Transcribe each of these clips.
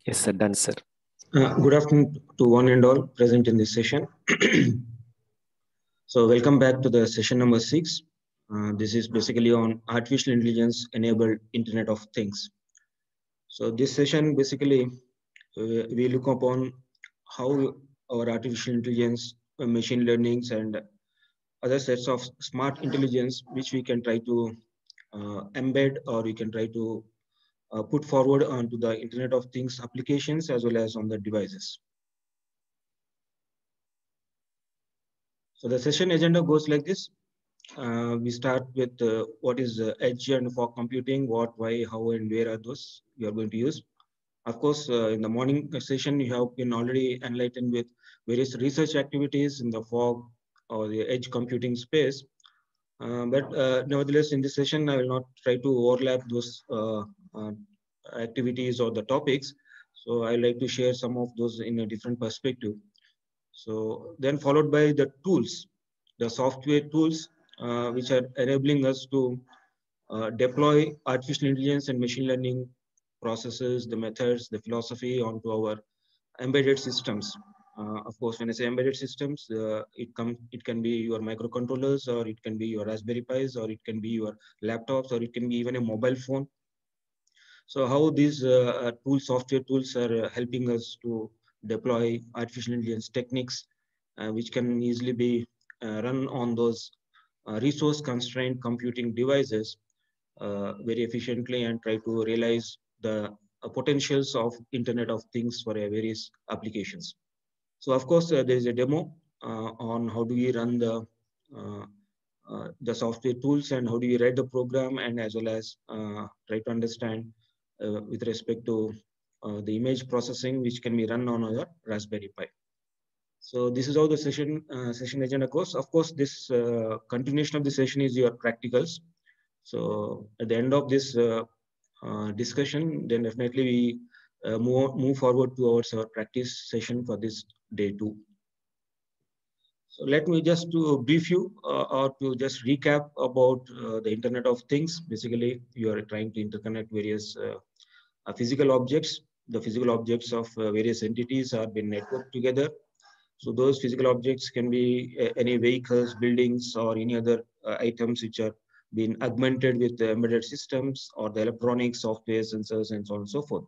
Yes, sir. Done, sir. Good afternoon to one and all present in this session. So welcome back to the session number 6. This is basically on artificial intelligence enabled Internet of Things. So this session basically we look upon how our artificial intelligence, machine learnings and other sets of smart intelligence which we can try to embed or we can try to put forward onto the Internet of Things applications as well as on the devices. So the session agenda goes like this. We start with what is edge and fog computing, what, why, how, and where are those you are going to use. Of course, in the morning session, you have been already enlightened with various research activities in the fog or the edge computing space. But nevertheless, in this session, I will not try to overlap those activities or the topics. So I like to share some of those in a different perspective. So then followed by the tools, the software tools, which are enabling us to deploy artificial intelligence and machine learning processes, the methods, the philosophy onto our embedded systems. Of course, when I say embedded systems, it can be your microcontrollers, or it can be your Raspberry Pis, or it can be your laptops, or it can be even a mobile phone. So how these tools, software tools, are helping us to deploy artificial intelligence techniques, which can easily be run on those resource constrained computing devices very efficiently and try to realize the potentials of Internet of Things for various applications. So of course, there is a demo on how do we run the software tools and how do we write the program, and as well as try to understand with respect to the image processing, which can be run on our Raspberry Pi. So this is how the session agenda goes. Of course, this continuation of the session is your practicals. So at the end of this discussion, then definitely we move forward towards our practice session for this day 2. So let me just to brief you or to just recap about the Internet of Things. Basically, you are trying to interconnect various physical objects. The physical objects of various entities are being networked together. So those physical objects can be any vehicles, buildings, or any other items which are being augmented with the embedded systems or the electronic software sensors and so on and so forth.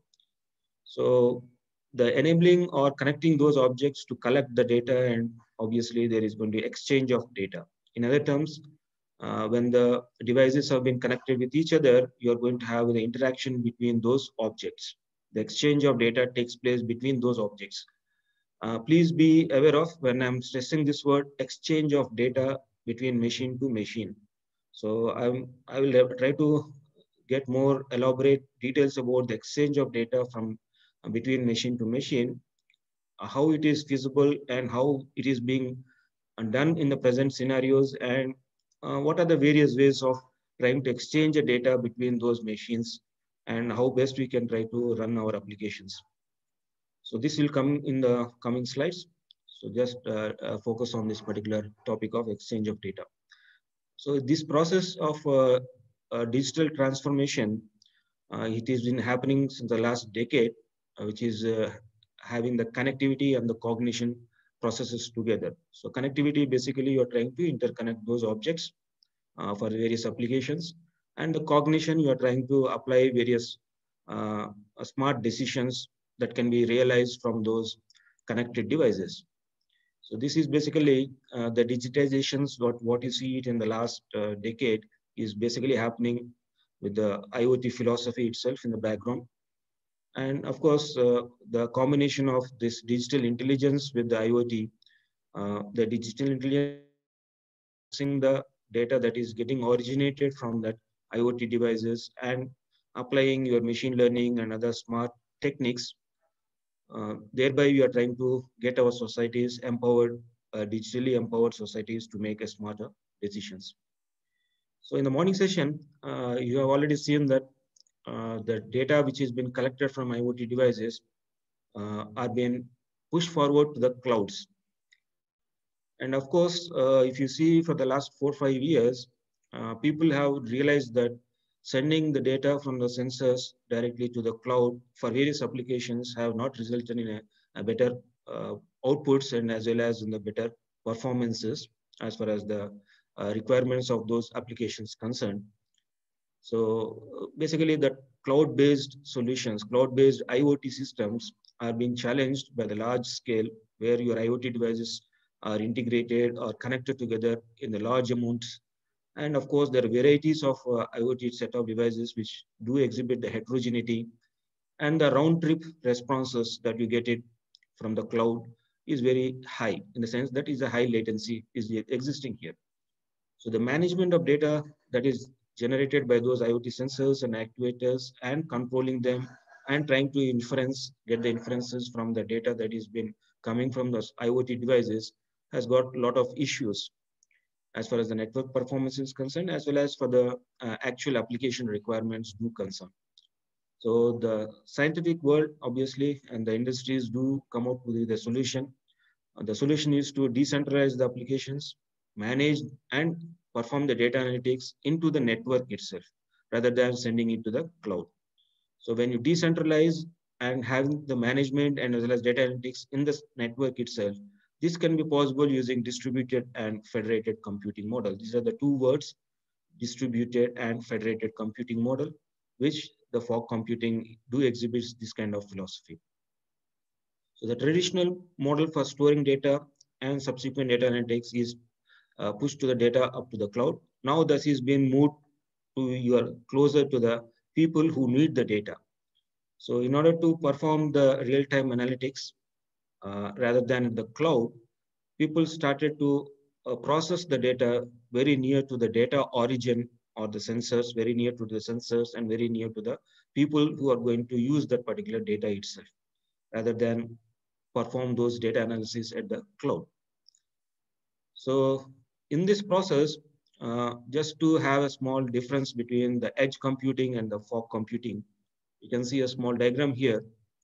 So the enabling or connecting those objects to collect the data, and obviously there is going to be exchange of data. In other terms, when the devices have been connected with each other, you're going to have the interaction between those objects. The exchange of data takes place between those objects. Please be aware of when I'm stressing this word, exchange of data between machine to machine. So I will try to get more elaborate details about the exchange of data from between machine to machine, how it is feasible and how it is being done in the present scenarios, and what are the various ways of trying to exchange the data between those machines, and how best we can try to run our applications. So this will come in the coming slides. So just focus on this particular topic of exchange of data. So this process of digital transformation, it has been happening since the last decade, which is having the connectivity and the cognition processes together. So connectivity, basically you're trying to interconnect those objects for various applications, and the cognition, you are trying to apply various smart decisions that can be realized from those connected devices. So this is basically the digitizations, what you see it in the last decade is basically happening with the IoT philosophy itself in the background. And of course, the combination of this digital intelligence with the IoT, the digital intelligence processing the data that is getting originated from that IoT devices and applying your machine learning and other smart techniques. Thereby, we are trying to get our societies empowered, digitally empowered societies to make a smarter decisions. So in the morning session, you have already seen that the data which has been collected from IoT devices are being pushed forward to the clouds. And of course, if you see for the last 4 or 5 years, people have realized that sending the data from the sensors directly to the cloud for various applications have not resulted in a better outputs and as well as in the better performances as far as the requirements of those applications concerned. So basically the cloud-based solutions, cloud-based IoT systems are being challenged by the large scale where your IoT devices are integrated or connected together in the large amounts. And of course, there are varieties of IoT set of devices which do exhibit the heterogeneity, and the round trip responses that you get it from the cloud is very high in the sense that is a high latency is existing here. So the management of data that is generated by those IoT sensors and actuators and controlling them and trying to get the inferences from the data that is been coming from those IoT devices has got a lot of issues as far as the network performance is concerned, as well as for the actual application requirements do concern. So the scientific world, obviously, and the industries do come up with the solution. The solution is to decentralize the applications, manage and perform the data analytics into the network itself, rather than sending it to the cloud. So when you decentralize and having the management and as well as data analytics in the network itself, this can be possible using distributed and federated computing model. These are the two words, distributed and federated computing model, which the fog computing do exhibits this kind of philosophy. So the traditional model for storing data and subsequent data analytics is pushed to the data up to the cloud. Now this is being moved to your closer to the people who need the data. So in order to perform the real-time analytics, rather than the cloud, people started to process the data very near to the data origin or the sensors, very near to the sensors and very near to the people who are going to use that particular data itself, rather than perform those data analysis at the cloud. So in this process, just to have a small difference between the edge computing and the fog computing, you can see a small diagram here.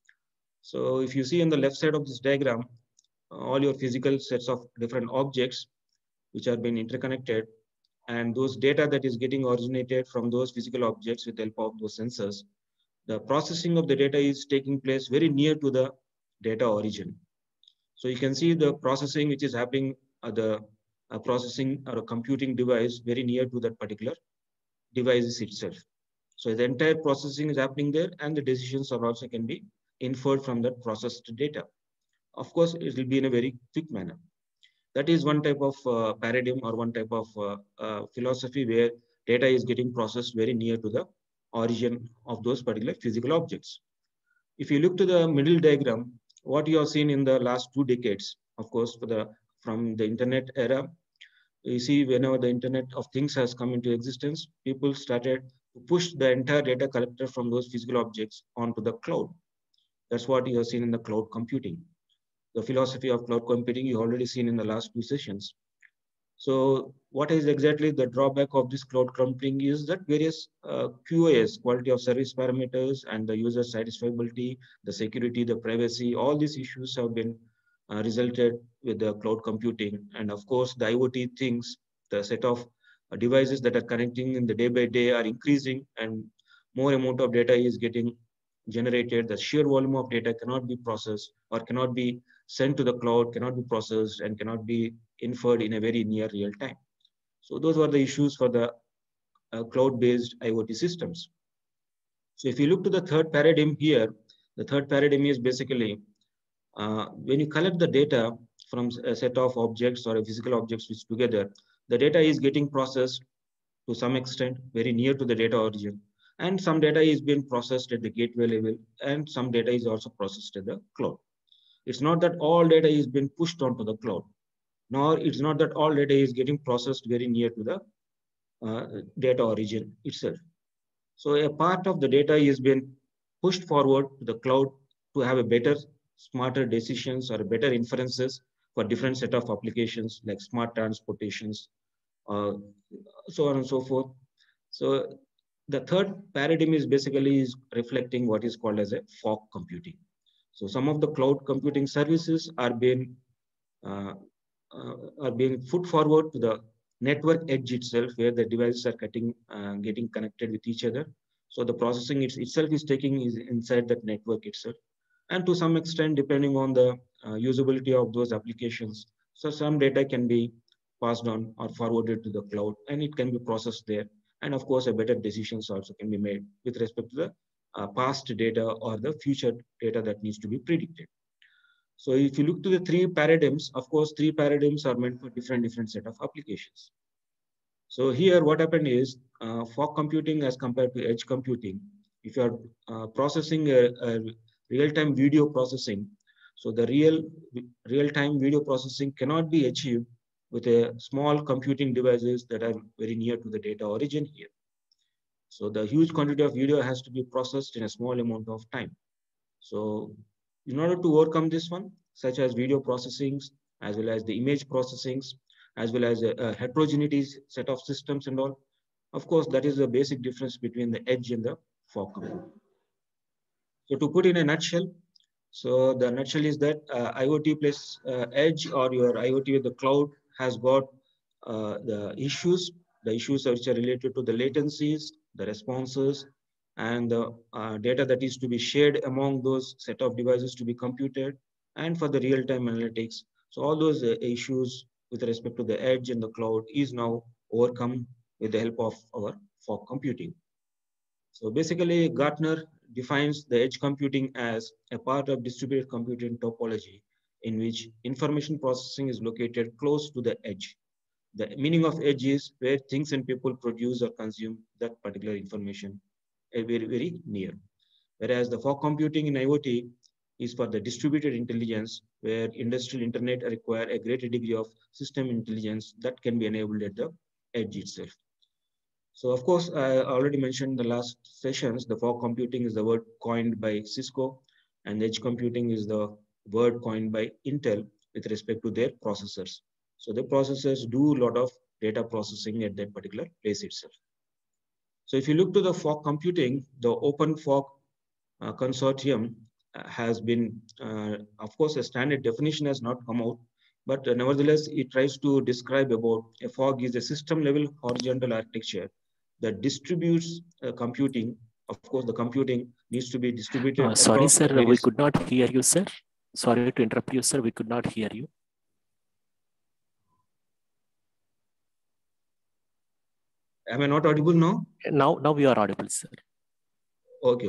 So if you see on the left side of this diagram, all your physical sets of different objects which are being interconnected, and those data that is getting originated from those physical objects with the help of those sensors, the processing of the data is taking place very near to the data origin. So you can see the processing which is happening at the processing or a computing device very near to that particular device itself. So the entire processing is happening there, and the decisions are also can be inferred from that processed data. Of course, it will be in a very quick manner. That is one type of paradigm or one type of philosophy where data is getting processed very near to the origin of those particular physical objects. If you look to the middle diagram, what you have seen in the last 2 decades, of course, from the internet era, you see whenever the Internet of Things has come into existence, people started to push the entire data collected from those physical objects onto the cloud. That's what you have seen in the cloud computing. The philosophy of cloud computing you already seen in the last 2 sessions. So what is exactly the drawback of this cloud computing is that various QoS, quality of service parameters, and the user satisfiability, the security, the privacy, all these issues have been resulted with the cloud computing. And of course, the IoT things, the set of devices that are connecting in the day by day are increasing, and more amount of data is getting generated. The sheer volume of data cannot be processed or cannot be sent to the cloud, cannot be processed, and cannot be inferred in a very near real time. So those were the issues for the cloud-based IoT systems. So if you look to the third paradigm here, the third paradigm is basically when you collect the data from a set of objects or a physical objects which together, the data is getting processed to some extent very near to the data origin. And some data is being processed at the gateway level, and some data is also processed at the cloud. It's not that all data is being pushed onto the cloud, nor it's not that all data is getting processed very near to the data origin itself. So a part of the data is being pushed forward to the cloud to have a better, smarter decisions or better inferences for different set of applications like smart transportations, so on and so forth. So the third paradigm is basically reflecting what is called as a fog computing. So some of the cloud computing services are being put forward to the network edge itself, where the devices are getting connected with each other. So the processing itself is taking is inside that network itself. And to some extent, depending on the usability of those applications, so some data can be passed on or forwarded to the cloud, and it can be processed there. And of course, a better decisions also can be made with respect to the past data or the future data that needs to be predicted. So if you look to the three paradigms, of course, three paradigms are meant for different set of applications. So here what happened is fog computing as compared to edge computing, if you are processing a real-time video processing, so the real-time video processing cannot be achieved with a small computing devices that are very near to the data origin here. So the huge quantity of video has to be processed in a small amount of time. So in order to overcome this one, such as video processings, as well as the image processings, as well as a heterogeneity set of systems and all, of course, that is the basic difference between the edge and the fog computing. So to put in a nutshell, so the nutshell is that IoT plus edge or your IoT with the cloud has got the issues which are related to the latencies, the responses, and the data that is to be shared among those set of devices to be computed, and for the real-time analytics. So all those issues with respect to the edge and the cloud is now overcome with the help of our fog computing. So basically, Gartner defines the edge computing as a part of distributed computing topology in which information processing is located close to the edge. The meaning of edge is where things and people produce or consume that particular information very near. Whereas the fog computing in IoT is for the distributed intelligence, where industrial internet require a greater degree of system intelligence that can be enabled at the edge itself. So of course, I already mentioned in the last sessions, the fog computing is the word coined by Cisco, and edge computing is the word coined by Intel with respect to their processors. So the processors do a lot of data processing at that particular place itself. So if you look to the fog computing, the Open Fog Consortium has been, of course, a standard definition has not come out, but nevertheless, it tries to describe about a fog is a system level horizontal architecture that distributes computing. Of course, the computing needs to be distributed Sorry, across sir, we various. could not hear you, sir. Sorry to interrupt you, sir. We could not hear you. Am I not audible now? Now we are audible, sir. Okay.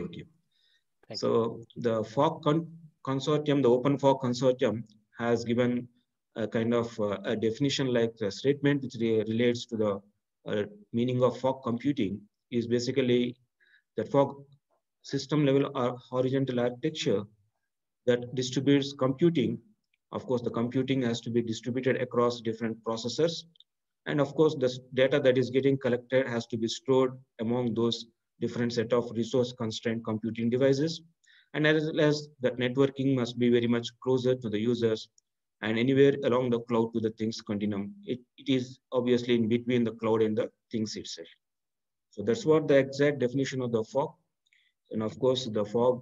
So the fog consortium, the Open Fog Consortium, has given a kind of a definition like a statement which relates to the meaning of fog computing is basically the fog system level or horizontal architecture that distributes computing. Of course, the computing has to be distributed across different processors. And of course, the data that is getting collected has to be stored among those different set of resource constrained computing devices. And as well as that networking must be very much closer to the users and anywhere along the cloud to the things continuum. It is obviously in between the cloud and the things itself. So that's what the exact definition of the fog. And of course, the fog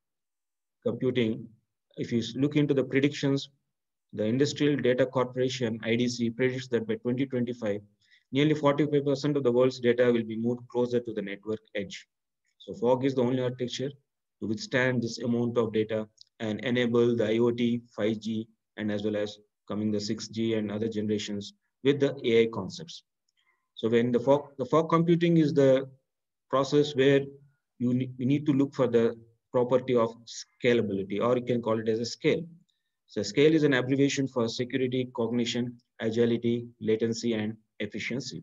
computing, if you look into the predictions, the Industrial Data Corporation, IDC, predicts that by 2025, nearly 45% of the world's data will be moved closer to the network edge. So fog is the only architecture to withstand this amount of data and enable the IoT, 5G, and as well as coming the 6G and other generations with the AI concepts. So when the fog computing is the process where we need to look for the property of scalability, or you can call it as a scale. So scale is an abbreviation for security, cognition, agility, latency, and efficiency.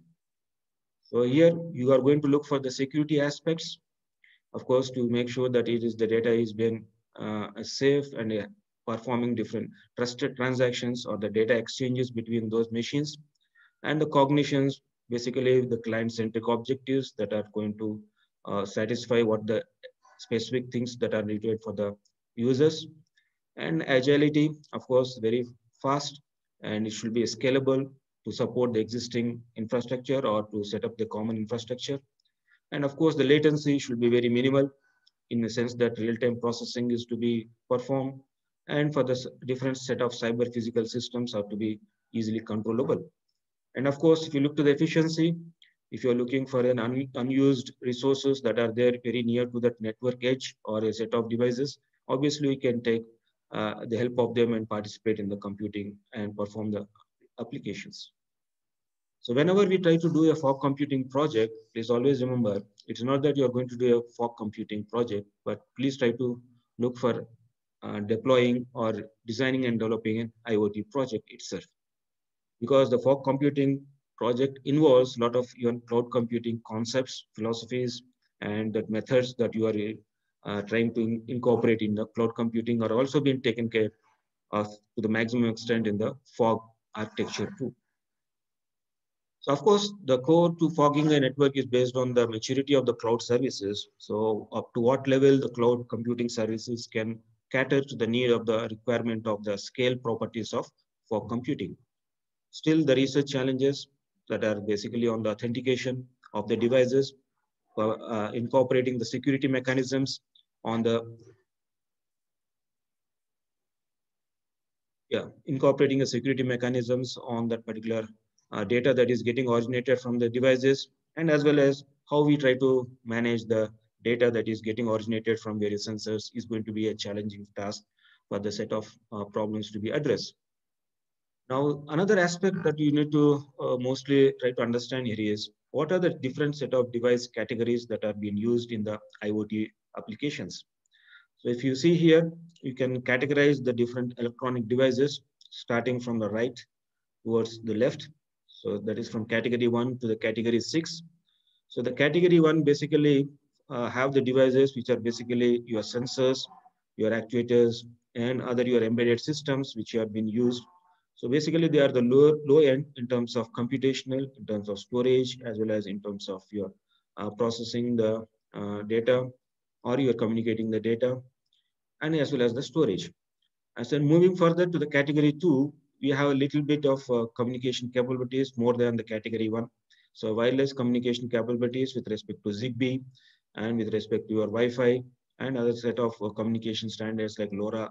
So here you are going to look for the security aspects, of course, to make sure that the data is being safe and performing different trusted transactions or the data exchanges between those machines. And the cognitions, basically the client-centric objectives that are going to satisfy what the specific things that are needed for the users. And agility, of course, very fast, and it should be scalable to support the existing infrastructure or to set up the common infrastructure. And of course, the latency should be very minimal in the sense that real-time processing is to be performed. And for the different set of cyber physical systems are to be easily controllable. And of course, if you look to the efficiency, if you're looking for an unused resources that are there very near to that network edge or a set of devices, obviously we can take the help of them and participate in the computing and perform the applications. So whenever we try to do a fog computing project, please always remember, it's not that you're going to do a fog computing project, but please try to look for deploying or designing and developing an IoT project itself. Because the fog computing project involves a lot of your cloud computing concepts, philosophies, and that methods that you are trying to incorporate in the cloud computing are also being taken care of to the maximum extent in the fog architecture too. So of course, the core to fogging a network is based on the maturity of the cloud services. So up to what level the cloud computing services can cater to the need of the requirement of the scale properties of fog computing. Still, the research challenges that are basically on the authentication of the devices, incorporating the security mechanisms on the incorporating the security mechanisms on that particular data that is getting originated from the devices, and as well as how we try to manage the data that is getting originated from various sensors is going to be a challenging task for the set of problems to be addressed. Now, another aspect that you need to mostly try to understand here is what are the different set of device categories that are being used in the IoT applications. So if you see here, you can categorize the different electronic devices starting from the right towards the left. So that is from category 1 to the category 6. So the category 1 basically have the devices which are basically your sensors, your actuators, and other your embedded systems which have been used. So basically they are the low end in terms of computational, in terms of storage, as well as in terms of your processing the data, or you're communicating the data, and as well as the storage. And so moving further to the category 2, we have a little bit of communication capabilities more than the category 1. So wireless communication capabilities with respect to Zigbee and with respect to your Wi-Fi and other set of communication standards like LoRa.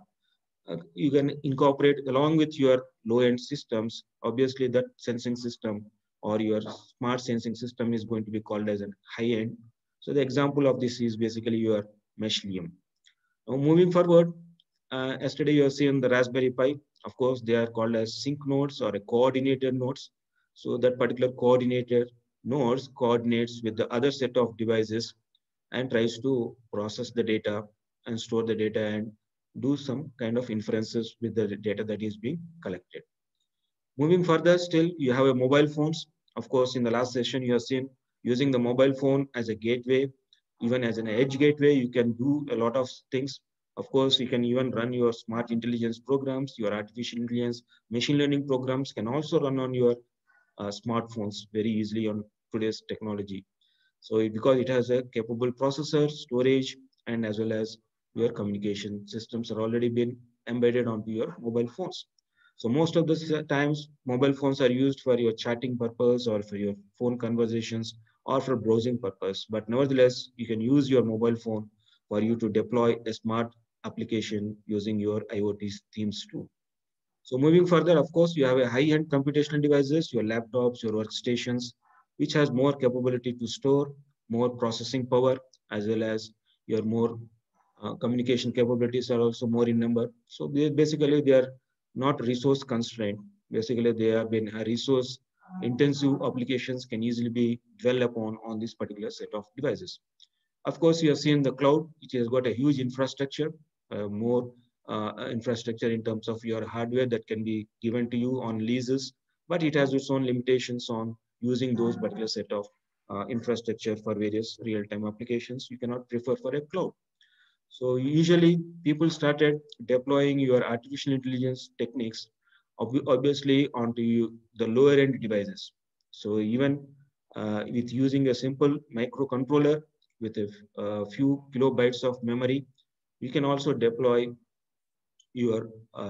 You can incorporate along with your low-end systems. Obviously, that sensing system or your smart sensing system is going to be called as a high-end. So the example of this is basically your Meshlium. Now moving forward, yesterday you have seen the Raspberry Pi. Of course, they are called as sync nodes or a coordinator nodes. So that particular coordinator nodes coordinates with the other set of devices and tries to process the data and store the data and do some kind of inferences with the data that is being collected. Moving further, still you have a mobile phones. Of course, in the last session, you have seen using the mobile phone as a gateway, even as an edge gateway, you can do a lot of things. Of course, you can even run your smart intelligence programs, your artificial intelligence, machine learning programs can also run on your smartphones very easily on today's technology. So because it has a capable processor, storage, and as well as your communication systems are already been embedded onto your mobile phones. So most of the times, mobile phones are used for your chatting purpose or for your phone conversations or for browsing purpose. But nevertheless, you can use your mobile phone for you to deploy a smart application using your IoT themes too. So moving further, of course, you have a high-end computational devices, your laptops, your workstations, which has more capability to store, more processing power, as well as your more communication capabilities are also more in number. So basically, they are not resource constrained. Basically, they have been a resource intensive applications can easily be dwell upon on this particular set of devices. Of course, you have seen the cloud, which has got a huge infrastructure, more infrastructure in terms of your hardware that can be given to you on leases, but it has its own limitations on using those particular set of infrastructure for various real-time applications. You cannot prefer for a cloud. So usually people started deploying your artificial intelligence techniques obviously onto the lower end devices. So even with using a simple microcontroller with a few kilobytes of memory, you can also deploy your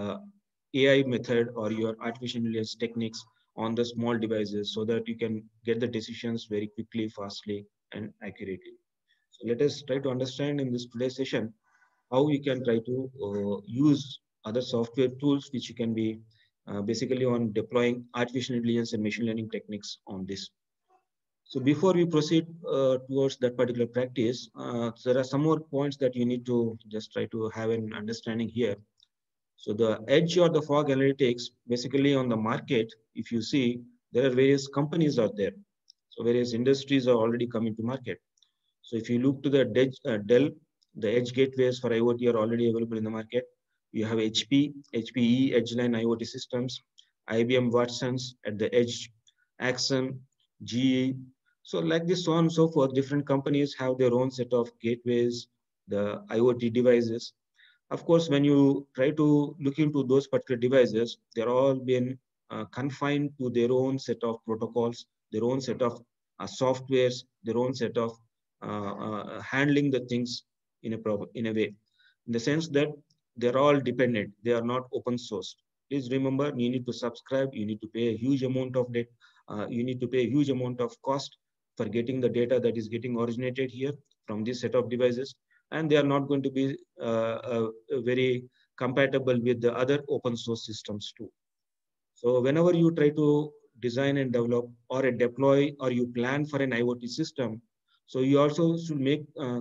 AI method or your artificial intelligence techniques on the small devices so that you can get the decisions very quickly, fastly, and accurately. So let us try to understand in this today's session how you can try to use other software tools which can be basically on deploying artificial intelligence and machine learning techniques on this. So before we proceed towards that particular practice, there are some more points that you need to just try to have an understanding here. So the edge or the fog analytics, basically on the market, if you see, there are various companies out there. So various industries are already coming to market. So if you look to the Dell, the edge gateways for IoT are already available in the market. You have HP, HPE, Edgeline IoT systems, IBM Watson's at the edge, Axon, GE. So like this, so on and so forth, different companies have their own set of gateways, the IoT devices. Of course, when you try to look into those particular devices, they're all been confined to their own set of protocols, their own set of softwares, their own set of handling the things in a way, in the sense that they're all dependent. They are not open source. Please remember, you need to subscribe. You need to pay a huge amount of debt. You need to pay a huge amount of cost for getting the data that is getting originated here from this set of devices, and they are not going to be very compatible with the other open source systems too. So whenever you try to design and develop or deploy or you plan for an IoT system, so you also should make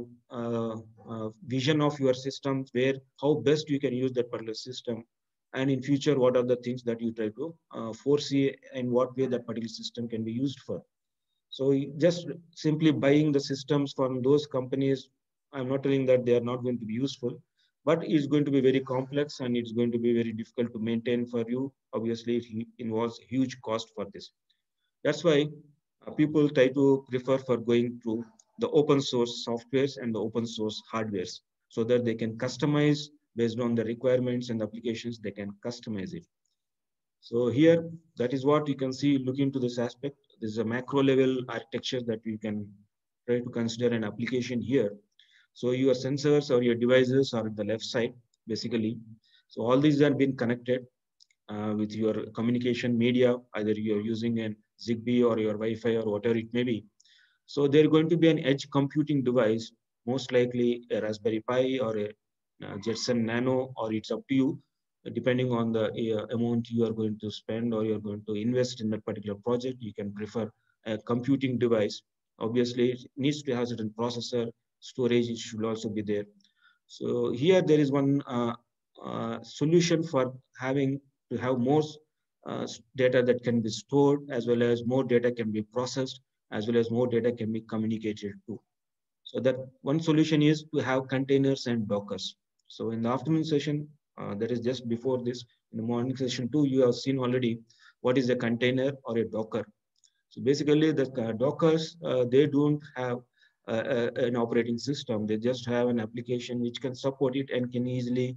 vision of your systems where how best you can use that particular system, and in future what are the things that you try to foresee and what way that particular system can be used for. So just simply buying the systems from those companies, I'm not telling that they are not going to be useful, but it's going to be very complex and it's going to be very difficult to maintain for you. Obviously, it involves huge cost for this. That's why people try to prefer for going to the open source softwares and the open source hardwares so that they can customize based on the requirements and the applications, they can customize it. So here, that is what you can see, look into this aspect. This is a macro level architecture that you can try to consider an application here. So your sensors or your devices are at the left side, basically. So all these are being connected with your communication media, either you're using a Zigbee or your Wi-Fi or whatever it may be. So they're going to be an edge computing device, most likely a Raspberry Pi or a Jetson Nano, or it's up to you, depending on the amount you are going to spend or you're going to invest in that particular project. You can prefer a computing device. Obviously, it needs to have a certain processor, storage, it should also be there. So here there is one solution for having to have more data that can be stored, as well as more data can be processed, as well as more data can be communicated to. So that one solution is to have containers and Dockers. So in the afternoon session, that is just before this, in the morning session too, you have seen already what is a container or a Docker. So basically the Dockers, they don't have an operating system. They just have an application which can support it and can easily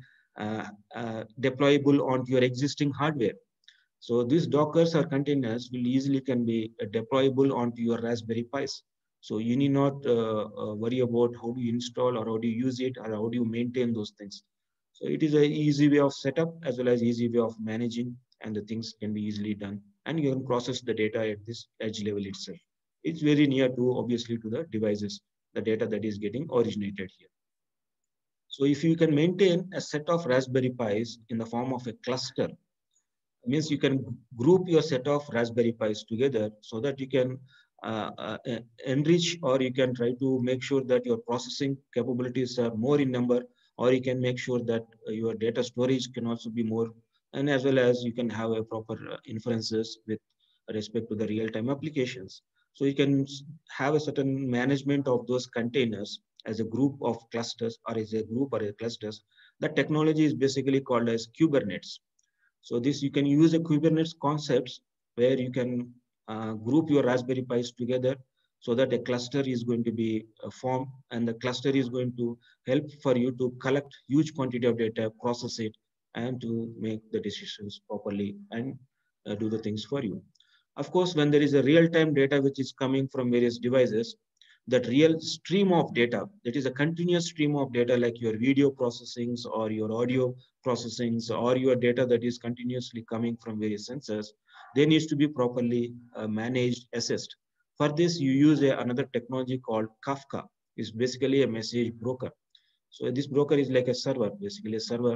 deployable onto your existing hardware. So these Dockers or containers will easily can be deployable onto your Raspberry Pis. So you need not worry about how do you install or how do you use it or how do you maintain those things. So it is an easy way of setup as well as easy way of managing, and the things can be easily done. And you can process the data at this edge level itself. It's very near to, obviously, to the devices, the data that is getting originated here. So if you can maintain a set of Raspberry Pis in the form of a cluster, means you can group your set of Raspberry Pis together so that you can enrich, or you can try to make sure that your processing capabilities are more in number, or you can make sure that your data storage can also be more, and as well as you can have a proper inferences with respect to the real-time applications. So you can have a certain management of those containers as a group of clusters or as a group or a clusters. That technology is basically called as Kubernetes. So this, you can use a Kubernetes concepts where you can group your Raspberry Pis together so that a cluster is going to be formed, and the cluster is going to help for you to collect huge quantity of data, process it, and to make the decisions properly and do the things for you. Of course, when there is a real-time data which is coming from various devices, that real stream of data, that is a continuous stream of data like your video processings or your audio processings or your data that is continuously coming from various sensors, they needs to be properly managed, assessed. For this, you use another technology called Kafka. It's basically a message broker. So this broker is like a server, basically a server.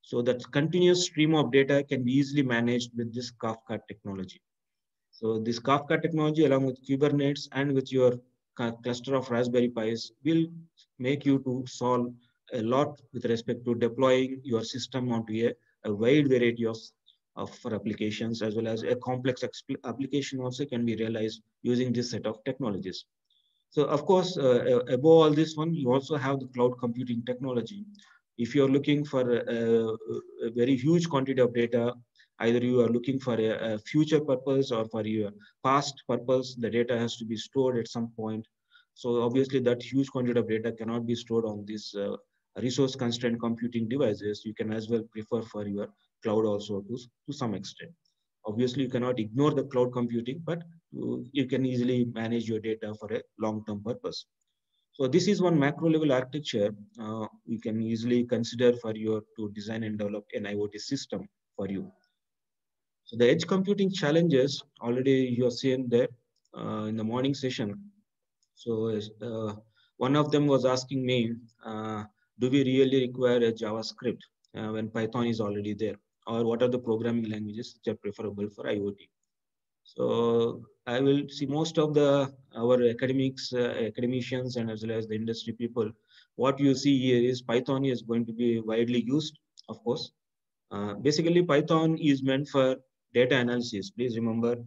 So that continuous stream of data can be easily managed with this Kafka technology. So this Kafka technology, along with Kubernetes and with your cluster of Raspberry Pis, will make you to solve a lot with respect to deploying your system onto a wide variety of for applications, as well as a complex application also can be realized using this set of technologies. So of course, above all this one, you also have the cloud computing technology. If you're looking for a very huge quantity of data, either you are looking for a future purpose or for your past purpose, the data has to be stored at some point. So obviously that huge quantity of data cannot be stored on these resource constrained computing devices. You can as well prefer for your cloud also to some extent. Obviously, you cannot ignore the cloud computing, but you can easily manage your data for a long-term purpose. So this is one macro level architecture you can easily consider for your to design and develop an IoT system for you. So the edge computing challenges already you have seen there in the morning session. So one of them was asking me, do we really require a JavaScript when Python is already there? Or what are the programming languages which are preferable for IoT? So I will see most of our academicians and as well as the industry people. What you see here is Python is going to be widely used, of course. Basically, Python is meant for data analysis. Please remember,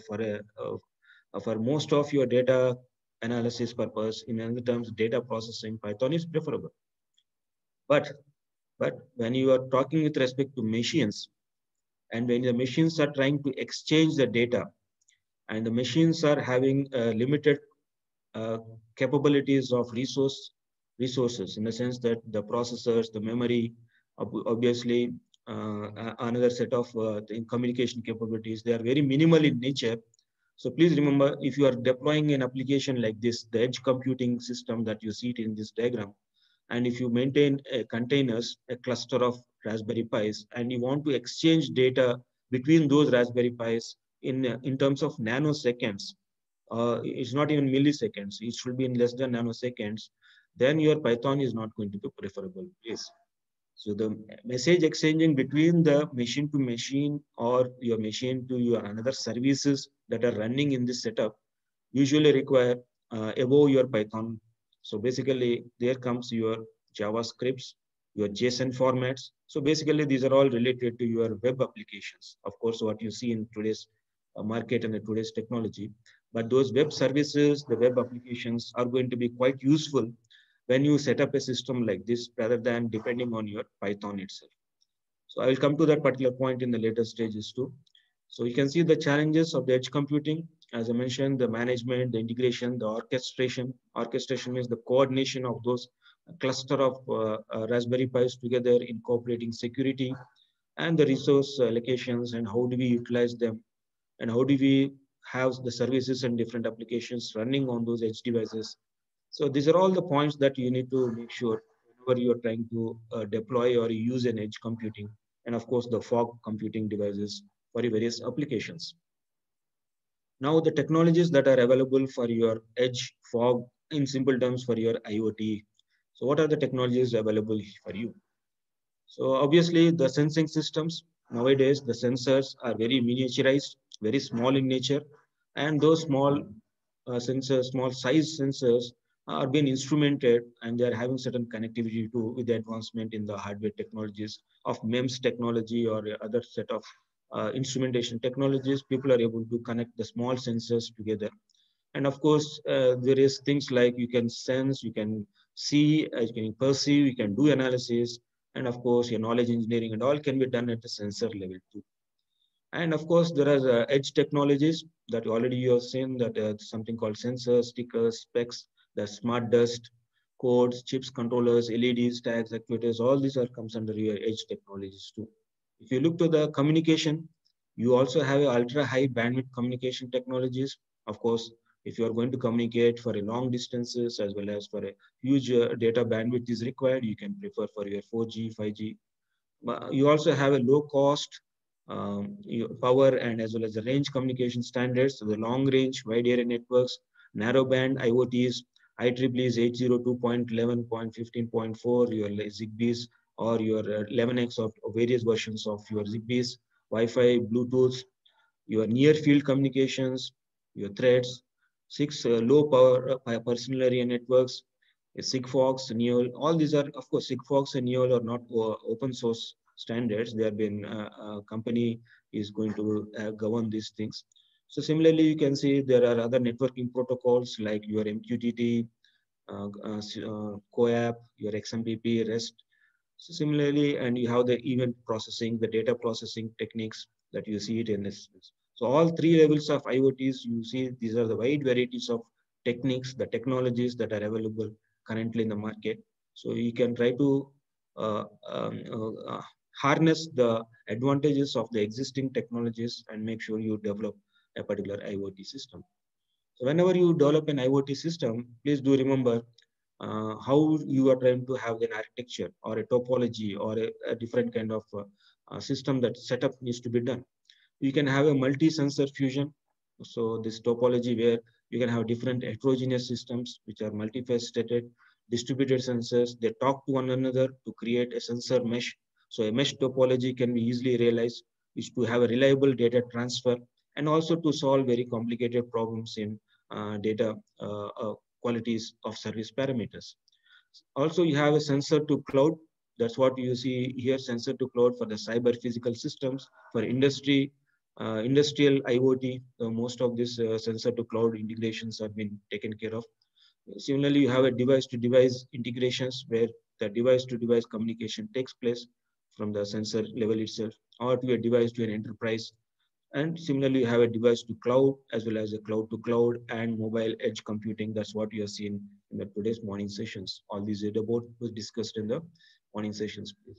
for most of your data analysis purpose, in other terms, data processing, Python is preferable. But when you are talking with respect to machines, and when the machines are trying to exchange the data, and the machines are having limited capabilities of resources, in the sense that the processors, the memory, obviously another set of communication capabilities, they are very minimal in nature. So please remember, if you are deploying an application like this, the edge computing system that you see it in this diagram, and if you maintain containers, a cluster of Raspberry Pis, and you want to exchange data between those Raspberry Pis in terms of nanoseconds, it's not even milliseconds, it should be in less than nanoseconds, then your Python is not going to be preferable. Yes. So the message exchanging between the machine to machine or your machine to your another services that are running in this setup usually require above your Python. So basically there comes your JavaScripts, your JSON formats. So basically these are all related to your web applications. Of course, what you see in today's market and today's technology, but those web services, the web applications are going to be quite useful when you set up a system like this rather than depending on your Python itself. So I will come to that particular point in the later stages too. So you can see the challenges of the edge computing. As I mentioned, the management, the integration, the orchestration. Orchestration means the coordination of those cluster of Raspberry Pis together, incorporating security and the resource allocations, and how do we utilize them, and how do we have the services and different applications running on those edge devices. So these are all the points that you need to make sure whenever you are trying to deploy or use an edge computing, and of course the fog computing devices for your various applications. Now the technologies that are available for your edge fog, in simple terms, for your IoT. So what are the technologies available for you? So obviously the sensing systems, nowadays the sensors are very miniaturized, very small in nature, and those small sensors, small size sensors are being instrumented, and they are having certain connectivity too with the advancement in the hardware technologies of MEMS technology or other set of instrumentation technologies. People are able to connect the small sensors together. And of course, there is things like you can sense, you can see, you can perceive, you can do analysis, and of course, your knowledge engineering and all can be done at the sensor level too. And of course, there are edge technologies that already you have seen, that something called sensors, stickers, specs, the smart dust, codes, chips, controllers, LEDs, tags, actuators, all these are comes under your edge technologies too. If you look to the communication, you also have ultra high bandwidth communication technologies. Of course, if you are going to communicate for a long distances as well as for a huge data bandwidth is required, you can prefer for your 4G, 5G. You also have a low cost power and as well as the range communication standards. So the long range wide area networks, narrowband IoTs, IEEE's 802.11.15.4, your Zigbee's or your 11x of various versions of your Zigbees, Wi-Fi, Bluetooth, your near field communications, your threads, 6 low power personal area networks, Sigfox, NEOL. All these are, of course, Sigfox and NEOL are not open source standards. They have been, a company is going to govern these things. So similarly, you can see there are other networking protocols like your MQTT, CoAP, your XMPP, REST. So similarly, and you have the event processing, the data processing techniques that you see it in this. So all three levels of IoTs, you see these are the wide varieties of techniques, the technologies that are available currently in the market. So you can try to uh, um, harness the advantages of the existing technologies and make sure you develop a particular IoT system. So whenever you develop an IoT system, please do remember how you are trying to have an architecture or a topology or a different kind of system that setup needs to be done. You can have a multi-sensor fusion. So this topology where you can have different heterogeneous systems which are multifaceted, distributed sensors. They talk to one another to create a sensor mesh. So a mesh topology can be easily realized, is to have a reliable data transfer and also to solve very complicated problems in data qualities of service parameters. Also, you have a sensor to cloud. That's what you see here, sensor to cloud for the cyber physical systems, for industry, industrial IoT. Most of these sensor to cloud integrations have been taken care of. Similarly, you have a device to device integrations where the device to device communication takes place from the sensor level itself or to a device to an enterprise. And similarly, you have a device to cloud as well as a cloud to cloud and mobile edge computing. That's what you have seen in the today's morning sessions. All these about was discussed in the morning sessions, please.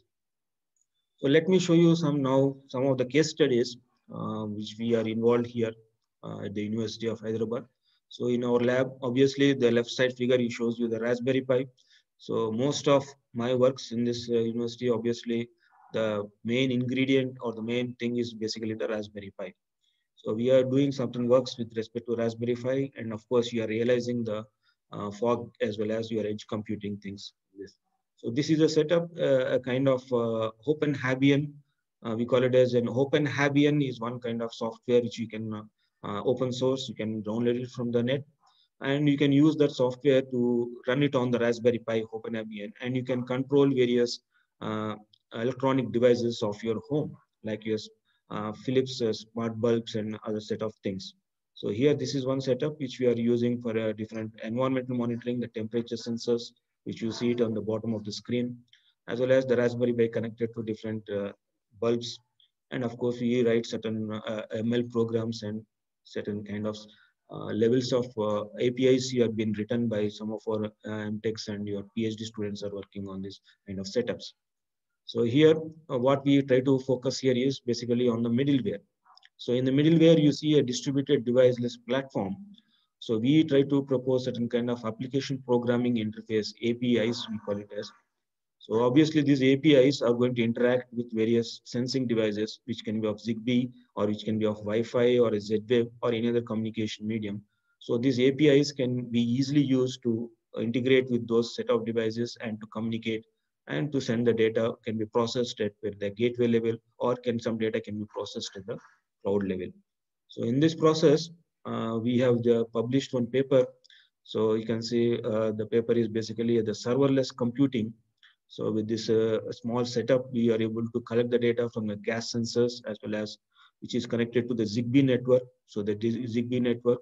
So let me show you some of the case studies which we are involved here at the University of Hyderabad. So in our lab, obviously the left side figure shows you the Raspberry Pi. So most of my works in this university, obviously the main ingredient or the main thing is basically the Raspberry Pi. So we are doing something works with respect to Raspberry Pi, and of course you are realizing the fog as well as your edge computing things. So this is a setup, a kind of OpenHabian. We call it as an OpenHabian is one kind of software which you can open source. You can download it from the net, and you can use that software to run it on the Raspberry Pi OpenHabian, and you can control various uh, electronic devices of your home, like your Philips smart bulbs and other set of things. So here, this is one setup which we are using for different environmental monitoring, the temperature sensors, which you see it on the bottom of the screen, as well as the Raspberry Pi connected to different bulbs. And of course, we write certain ML programs and certain kind of levels of APIs have been written by some of our MTechs, and your PhD students are working on this kind of setups. So here, what we try to focus here is basically on the middleware. So in the middleware, you see a distributed deviceless platform. So we try to propose certain kind of application programming interface, APIs, we call it as. So obviously these APIs are going to interact with various sensing devices, which can be of Zigbee or which can be of Wi-Fi or a Z-Wave or any other communication medium. So these APIs can be easily used to integrate with those set of devices and to communicate and to send the data can be processed at the gateway level, or can some data can be processed at the cloud level. So in this process, we have published one paper. So you can see the paper is basically the serverless computing. So with this small setup, we are able to collect the data from the gas sensors as well as which is connected to the Zigbee network. So the Zigbee network,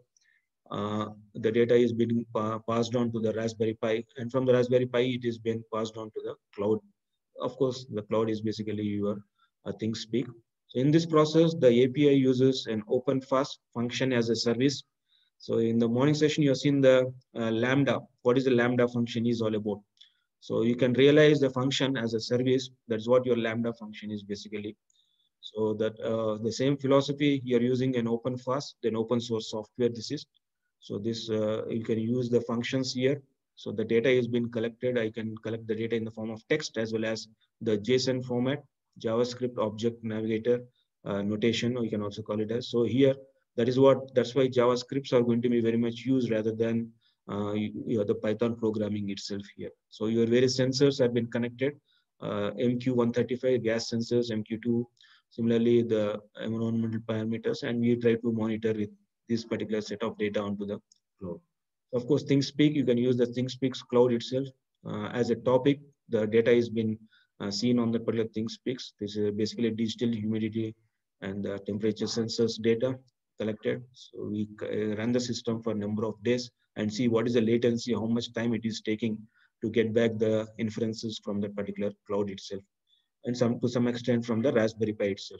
the data is being passed on to the Raspberry Pi, and from the Raspberry Pi, it is being passed on to the cloud. Of course, the cloud is basically your ThingSpeak. So in this process, the API uses an OpenFast function as a service. So in the morning session, you have seen the Lambda. What is the Lambda function is all about? So you can realize the function as a service. That's what your Lambda function is basically. So that the same philosophy, you're using an OpenFast, then open source software this is. So this, you can use the functions here. So the data is being collected. I can collect the data in the form of text as well as the JSON format, JavaScript object navigator notation, or you can also call it as. So here, that's why JavaScripts are going to be very much used rather than the Python programming itself here. So your various sensors have been connected MQ135 gas sensors, MQ2, similarly the environmental parameters, and we try to monitor with this particular set of data onto the cloud. Of course, ThingSpeak, you can use the ThingSpeak cloud itself as a topic. The data is been seen on the particular ThingSpeak. This is basically digital humidity and temperature sensors data collected. So we run the system for a number of days and see what is the latency, how much time it is taking to get back the inferences from that particular cloud itself, and to some extent from the Raspberry Pi itself.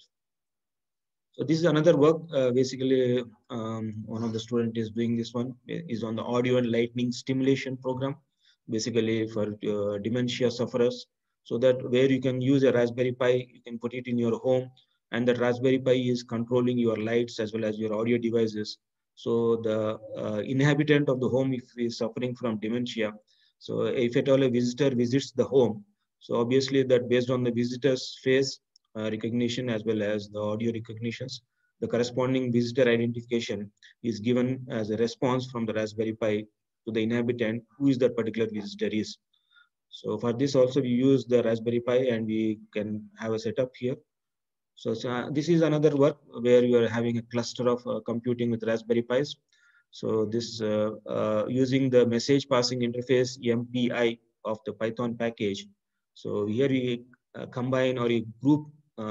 So this is another work. Basically, one of the students is doing this one is on the audio and lightning stimulation program, basically for dementia sufferers. So that where you can use a Raspberry Pi, you can put it in your home, and that Raspberry Pi is controlling your lights as well as your audio devices. So the inhabitant of the home, if he is suffering from dementia, so if at all a visitor visits the home, so obviously that based on the visitor's face recognition as well as the audio recognitions, the corresponding visitor identification is given as a response from the Raspberry Pi to the inhabitant who is that particular visitor is. So for this also we use the Raspberry Pi and we can have a setup here. So this is another work where you are having a cluster of computing with Raspberry Pis. So this using the message passing interface MPI of the Python package. So here we combine or you group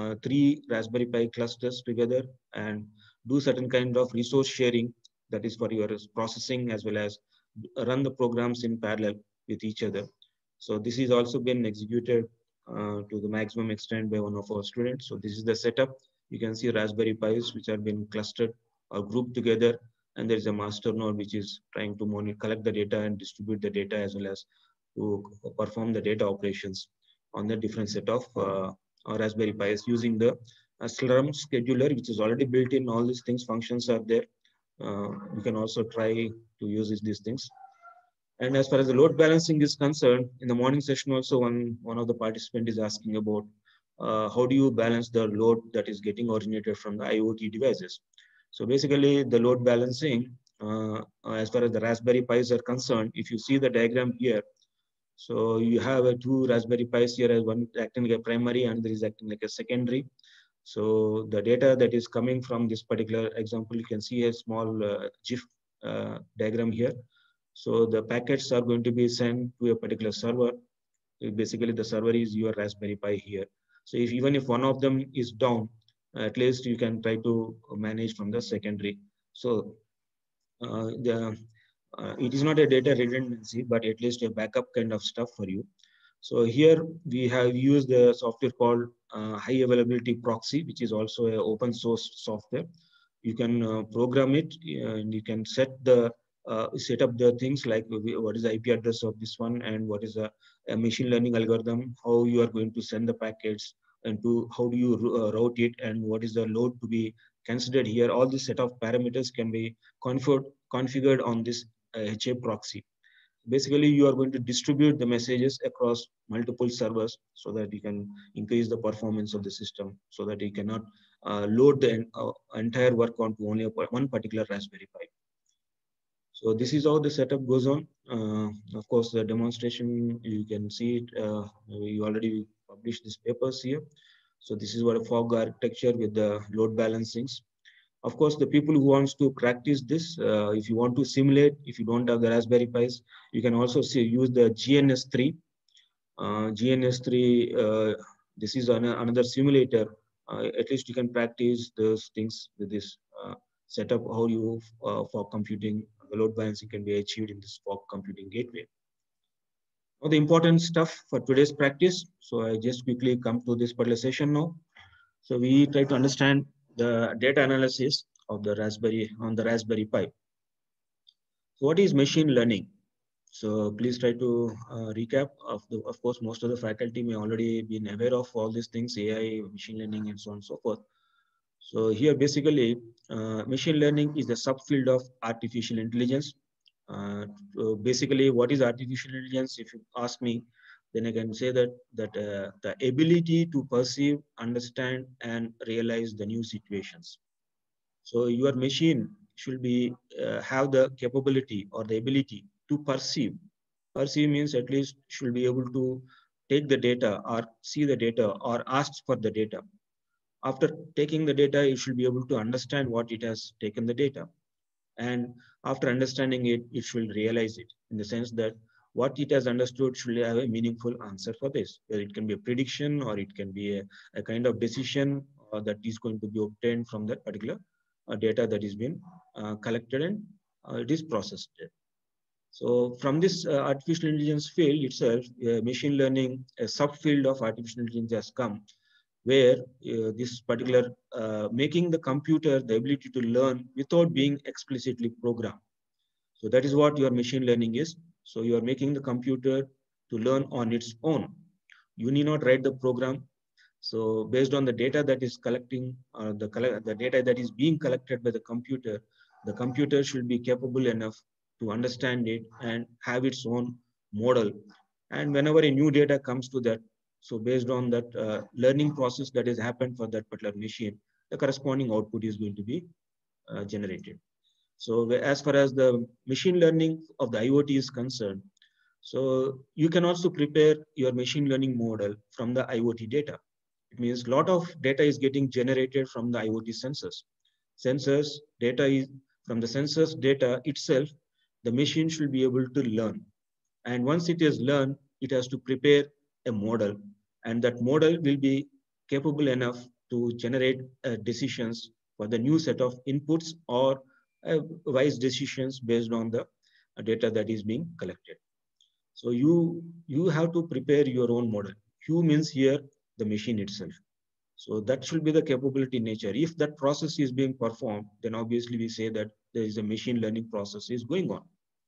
3 Raspberry Pi clusters together and do certain kind of resource sharing, that is for your processing as well as run the programs in parallel with each other. So this is also been executed to the maximum extent by one of our students. So this is the setup. You can see Raspberry Pis which have been clustered or grouped together, and there is a master node which is trying to monitor, collect the data and distribute the data as well as to perform the data operations on the different set of Raspberry Pis using the Slurm scheduler, which is already built in. All these things, functions are there. You can also try to use these things. And as far as the load balancing is concerned, in the morning session also one of the participants is asking about how do you balance the load that is getting originated from the IoT devices. So basically the load balancing, as far as the Raspberry Pis are concerned, if you see the diagram here, so you have 2 Raspberry Pis here, as one acting like a primary and there is acting like a secondary. So the data that is coming from this particular example, you can see a small GIF diagram here. So the packets are going to be sent to a particular server. Basically, the server is your Raspberry Pi here. So if even if one of them is down, at least you can try to manage from the secondary. So it is not a data redundancy, but at least a backup kind of stuff for you. So here we have used the software called High Availability Proxy, which is also an open source software. You can program it and you can set up the things like what is the IP address of this one and what is a machine learning algorithm, how you are going to send the packets and to how do you route it and what is the load to be considered here. All this set of parameters can be configured on this HA proxy. Basically, you are going to distribute the messages across multiple servers so that you can increase the performance of the system so that you cannot load the entire work onto only one particular Raspberry Pi. So this is how the setup goes on. Of course, the demonstration, you can see it. We already published these papers here. So this is what a fog architecture with the load balancings. Of course, the people who wants to practice this, if you want to simulate, if you don't have the Raspberry Pis, you can also use the GNS3. GNS3, this is another simulator. At least you can practice those things with this setup, how you for computing, the load balancing can be achieved in this fog computing gateway. Now the important stuff for today's practice. So I just quickly come to this particular session now. So we try to understand the data analysis of the Raspberry Pi. So what is machine learning? So please try to recap. Of course, most of the faculty may already been aware of all these things, AI, machine learning, and so on and so forth. So here, basically, machine learning is the subfield of artificial intelligence. Basically, what is artificial intelligence? If you ask me, then I can say that the ability to perceive, understand, and realize the new situations. So your machine should be have the capability or the ability to perceive. Perceive means at least should be able to take the data or see the data or asks for the data. After taking the data, it should be able to understand what it has taken the data. And after understanding it, it should realize it in the sense that what it has understood should have a meaningful answer for this. Whether it can be a prediction or it can be a kind of decision that is going to be obtained from that particular data that is being collected and it is processed. So from this artificial intelligence field itself, machine learning, a subfield of artificial intelligence has come, where this particular making the computer the ability to learn without being explicitly programmed. So that is what your machine learning is. So you are making the computer to learn on its own. You need not write the program. So based on the data that is collecting, the data that is being collected by the computer should be capable enough to understand it and have its own model. And whenever a new data comes to that, so based on that learning process that has happened for that particular machine, the corresponding output is going to be generated. So as far as the machine learning of the IoT is concerned, so you can also prepare your machine learning model from the IoT data. It means a lot of data is getting generated from the IoT sensors. Sensors data is from the sensors data itself, the machine should be able to learn. And once it is learned, it has to prepare a model. And that model will be capable enough to generate decisions for the new set of inputs or wise decisions based on the data that is being collected. So you have to prepare your own model. You means here the machine itself. So that should be the capability nature. If that process is being performed, then obviously we say that there is a machine learning process is going on.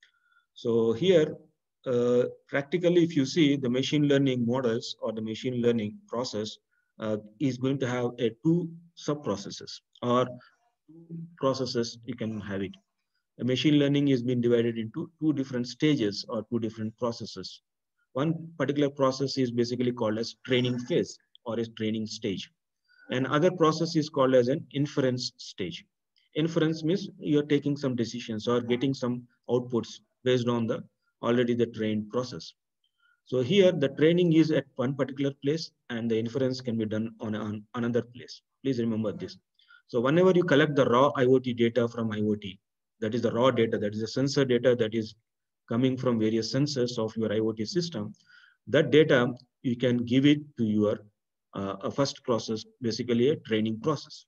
So here, practically, if you see the machine learning models or the machine learning process is going to have two sub-processes or two processes, you can have it. A machine learning is being divided into two different stages or two different processes. One particular process is basically called as training phase or a training stage. And other process is called as an inference stage. Inference means you're taking some decisions or getting some outputs based on the already the trained process. So here the training is at one particular place and the inference can be done on another place. Please remember this. So whenever you collect the raw IoT data from IoT, that is the raw data, that is the sensor data that is coming from various sensors of your IoT system, that data you can give it to your a first process, basically a training process.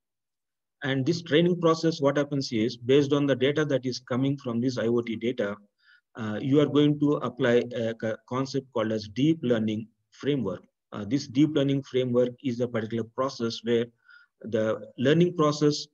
And this training process, what happens is based on the data that is coming from this IoT data, you are going to apply a concept called as deep learning framework. This deep learning framework is a particular process where the learning process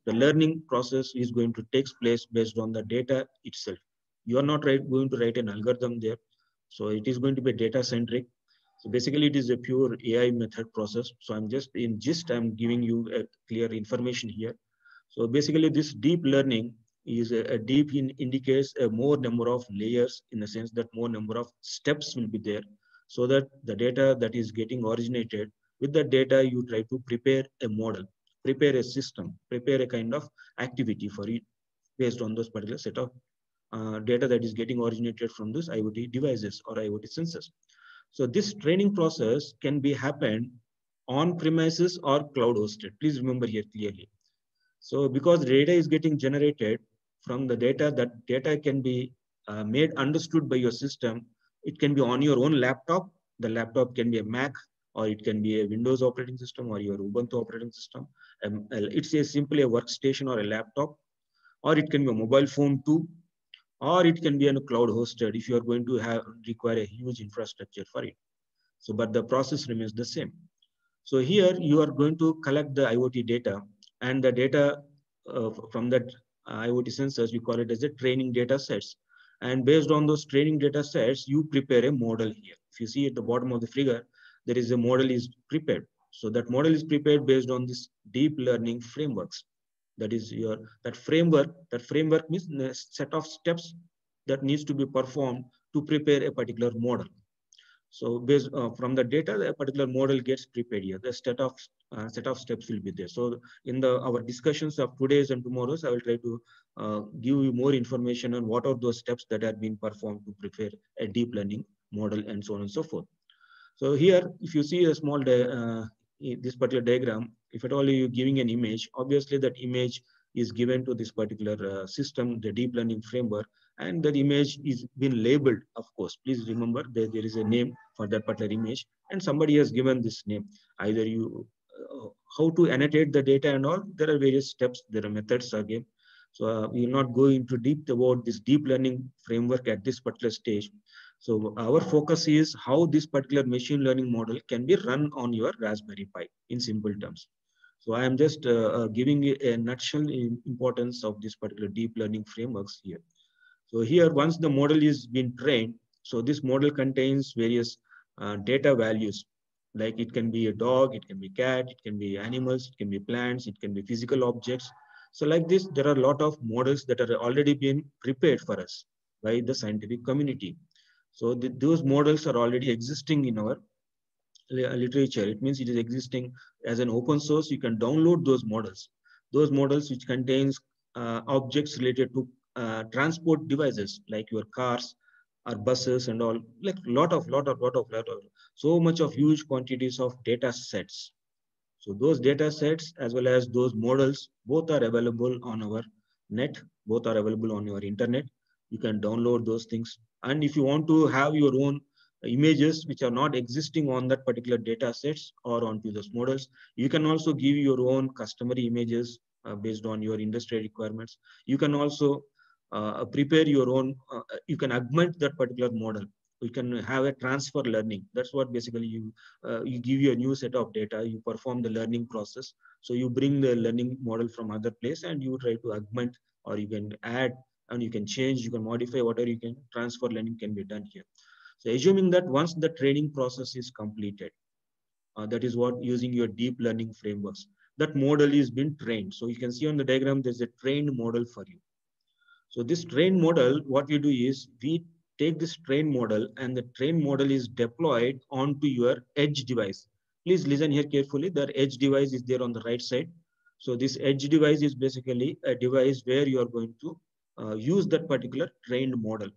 is going to take place based on the data itself. You are not going to write an algorithm there. So it is going to be data centric. So basically it is a pure AI method process. So I'm just in gist, I'm giving you a clear information here. So basically this deep learning is a deep indicates a more number of layers in the sense that more number of steps will be there so that the data that is getting originated with the data, you try to prepare a model, prepare a system, prepare a kind of activity for it based on those particular set of data that is getting originated from those IoT devices or IoT sensors. So this training process can be happened on premises or cloud hosted. Please remember here clearly. So because data is getting generated from the data, that data can be made understood by your system. It can be on your own laptop. The laptop can be a Mac or it can be a Windows operating system or your Ubuntu operating system. It's simply a workstation or a laptop, or it can be a mobile phone too, or it can be a cloud hosted if you are going to require a huge infrastructure for it. So, but the process remains the same. So here you are going to collect the IoT data and the data from that IoT sensors, we call it as the training data sets. And based on those training data sets, you prepare a model here. If you see at the bottom of the figure, there is a model is prepared. So that model is prepared based on this deep learning frameworks. That is that framework means a set of steps that needs to be performed to prepare a particular model. So based from the data, a particular model gets prepared here. The set of steps will be there. So in our discussions of today's and tomorrow's, I will try to give you more information on what are those steps that have been performed to prepare a deep learning model and so on and so forth. So here, if you see a small this particular diagram, if at all you're giving an image, obviously that image is given to this particular system, the deep learning framework, and that image is been labeled, of course. Please remember that there is a name for that particular image, and somebody has given this name. Either you, how to annotate the data and all, there are various steps, there are methods again. So we will not go into deep about this deep learning framework at this particular stage. So our focus is how this particular machine learning model can be run on your Raspberry Pi in simple terms. So I am just giving a nutshell in importance of this particular deep learning frameworks here. So here, once the model is been trained, so this model contains various data values, like it can be a dog, it can be cat, it can be animals, it can be plants, it can be physical objects. So like this, there are a lot of models that are already been prepared for us by the scientific community. So those models are already existing in our literature. It means it is existing as an open source. You can download those models. Those models which contains objects related to transport devices like your cars or buses and all, like lot of so much of huge quantities of data sets. So those data sets as well as those models both are available on our net, both are available on your internet. You can download those things. And if you want to have your own images which are not existing on that particular data sets or onto those models, you can also give your own customer images based on your industry requirements. You can also prepare your own, you can augment that particular model. You can have a transfer learning. That's what basically you give you a new set of data, you perform the learning process. So you bring the learning model from other place and you try to augment, or you can add and you can change, you can modify, whatever you can, transfer learning can be done here. So assuming that once the training process is completed, that is what using your deep learning frameworks, that model is been trained. So you can see on the diagram, there's a trained model for you. So this trained model, what we do is we take this trained model and the trained model is deployed onto your edge device. Please listen here carefully. The edge device is there on the right side. So this edge device is basically a device where you are going to use that particular trained model.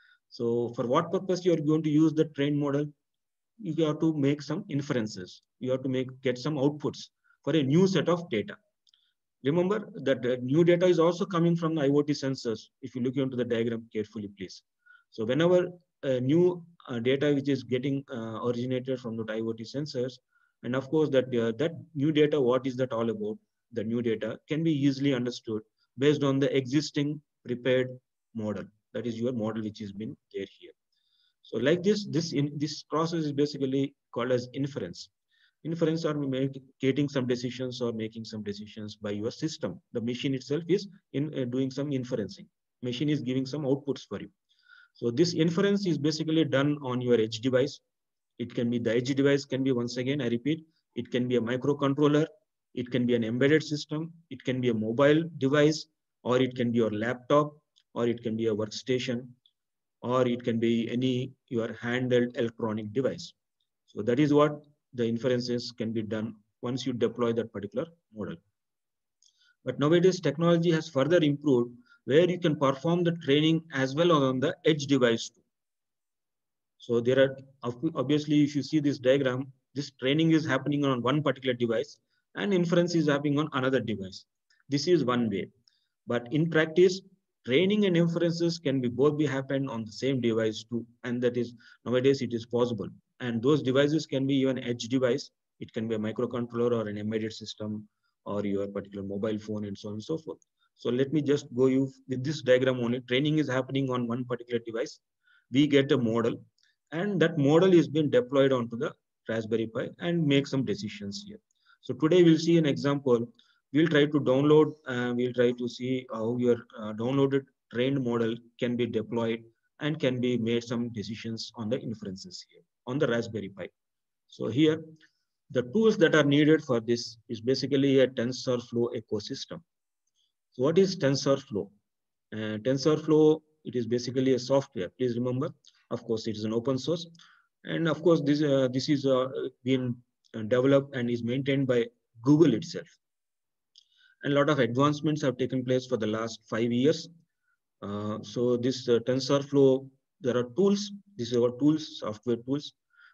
So for what purpose you are going to use the trained model? You have to make some inferences. You have to get some outputs for a new set of data. Remember that the new data is also coming from the IoT sensors. If you look into the diagram carefully, please. So whenever new data which is getting originated from the IoT sensors, and of course that that new data, what is that all about? The new data can be easily understood based on the existing prepared model. That is your model which has been there here. So like this process is basically called as inference. Inference or getting some decisions or making some decisions by your system. The machine itself is doing some inferencing. Machine is giving some outputs for you. So this inference is basically done on your edge device. It can be the edge device, can be, once again, I repeat, it can be a microcontroller, it can be an embedded system, it can be a mobile device, or it can be your laptop, or it can be a workstation, or it can be any your handheld electronic device. So that is what the inferences can be done once you deploy that particular model. But nowadays technology has further improved where you can perform the training as well on the edge device too. So there are, obviously, if you see this diagram, this training is happening on one particular device and inference is happening on another device. This is one way. But in practice, training and inferences can be both be happen on the same device too. And that is, nowadays it is possible. And those devices can be even edge device. It can be a microcontroller or an embedded system or your particular mobile phone and so on and so forth. So let me just go you with this diagram only. Training is happening on one particular device. We get a model and that model is being deployed onto the Raspberry Pi and make some decisions here. So today we'll see an example. We'll try to download, we'll try to see how your downloaded trained model can be deployed and can be made some decisions on the inferences here on the Raspberry Pi. So here, the tools that are needed for this is basically a TensorFlow ecosystem. So what is TensorFlow? TensorFlow, it is basically a software. Please remember, of course, it is an open source. And of course, this is being developed and is maintained by Google itself. And a lot of advancements have taken place for the last 5 years. So this TensorFlow, there are tools. These are tools, software tools.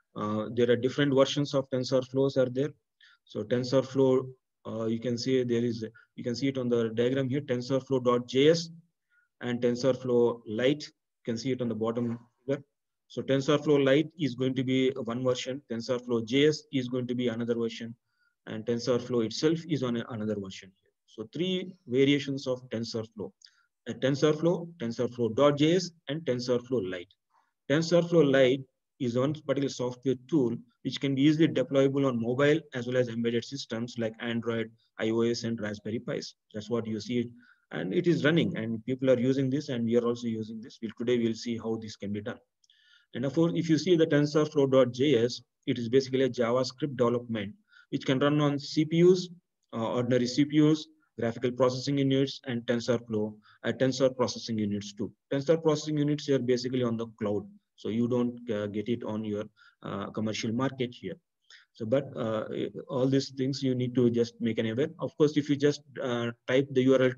There are different versions of TensorFlows are there. So TensorFlow, you can see you can see it on the diagram here, TensorFlow.js and TensorFlow Lite. You can see it on the bottom here. So TensorFlow Lite is going to be one version. TensorFlow JS is going to be another version, and TensorFlow itself is on another version here. So three variations of TensorFlow: TensorFlow, TensorFlow.js, and TensorFlow Lite. TensorFlow Lite is one particular software tool which can be easily deployable on mobile as well as embedded systems like Android, iOS, and Raspberry Pis. That's what you see it. And it is running, and people are using this, and we are also using this. Today we'll see how this can be done. And of course, if you see the TensorFlow.js, it is basically a JavaScript development which can run on CPUs, ordinary CPUs, graphical processing units, and tensor processing units too. Tensor processing units are basically on the cloud, so you don't get it on your commercial market here. So, but all these things you need to just make an aware. Of course, if you just type the URL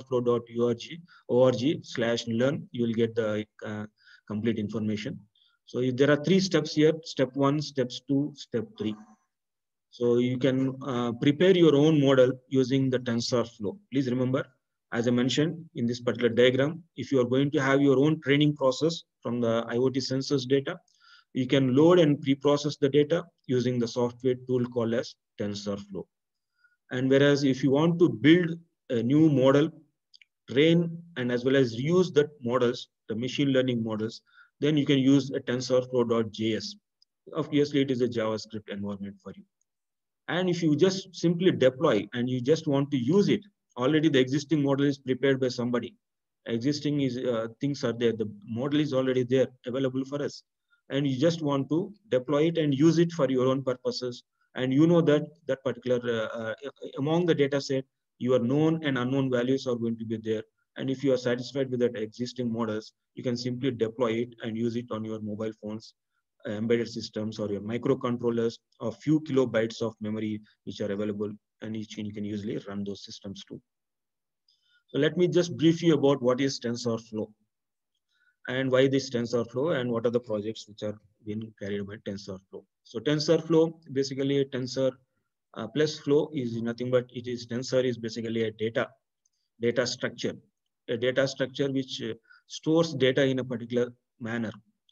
tensorflow.org/learn, you will get the complete information. So there are three steps here: step 1, steps 2, step 3. So you can prepare your own model using the TensorFlow. Please remember, as I mentioned in this particular diagram, if you are going to have your own training process from the IoT sensors data, you can load and pre-process the data using the software tool called as TensorFlow. And whereas if you want to build a new model, train and as well as reuse that models, the machine learning models, then you can use a TensorFlow.js. Obviously, it is a JavaScript environment for you. And if you just simply deploy and you just want to use it, already the existing model is prepared by somebody. Existing is things are there. The model is already there, available for us. And you just want to deploy it and use it for your own purposes. And you know that that particular, among the data set, your known and unknown values are going to be there. And if you are satisfied with that existing models, you can simply deploy it and use it on your mobile phones, embedded systems, or your microcontrollers, or few kilobytes of memory which are available, and you can usually run those systems too. So let me just brief you about what is TensorFlow and why this TensorFlow and what are the projects which are being carried by TensorFlow. So TensorFlow, basically tensor plus flow is nothing but tensor is basically a data structure which stores data in a particular manner.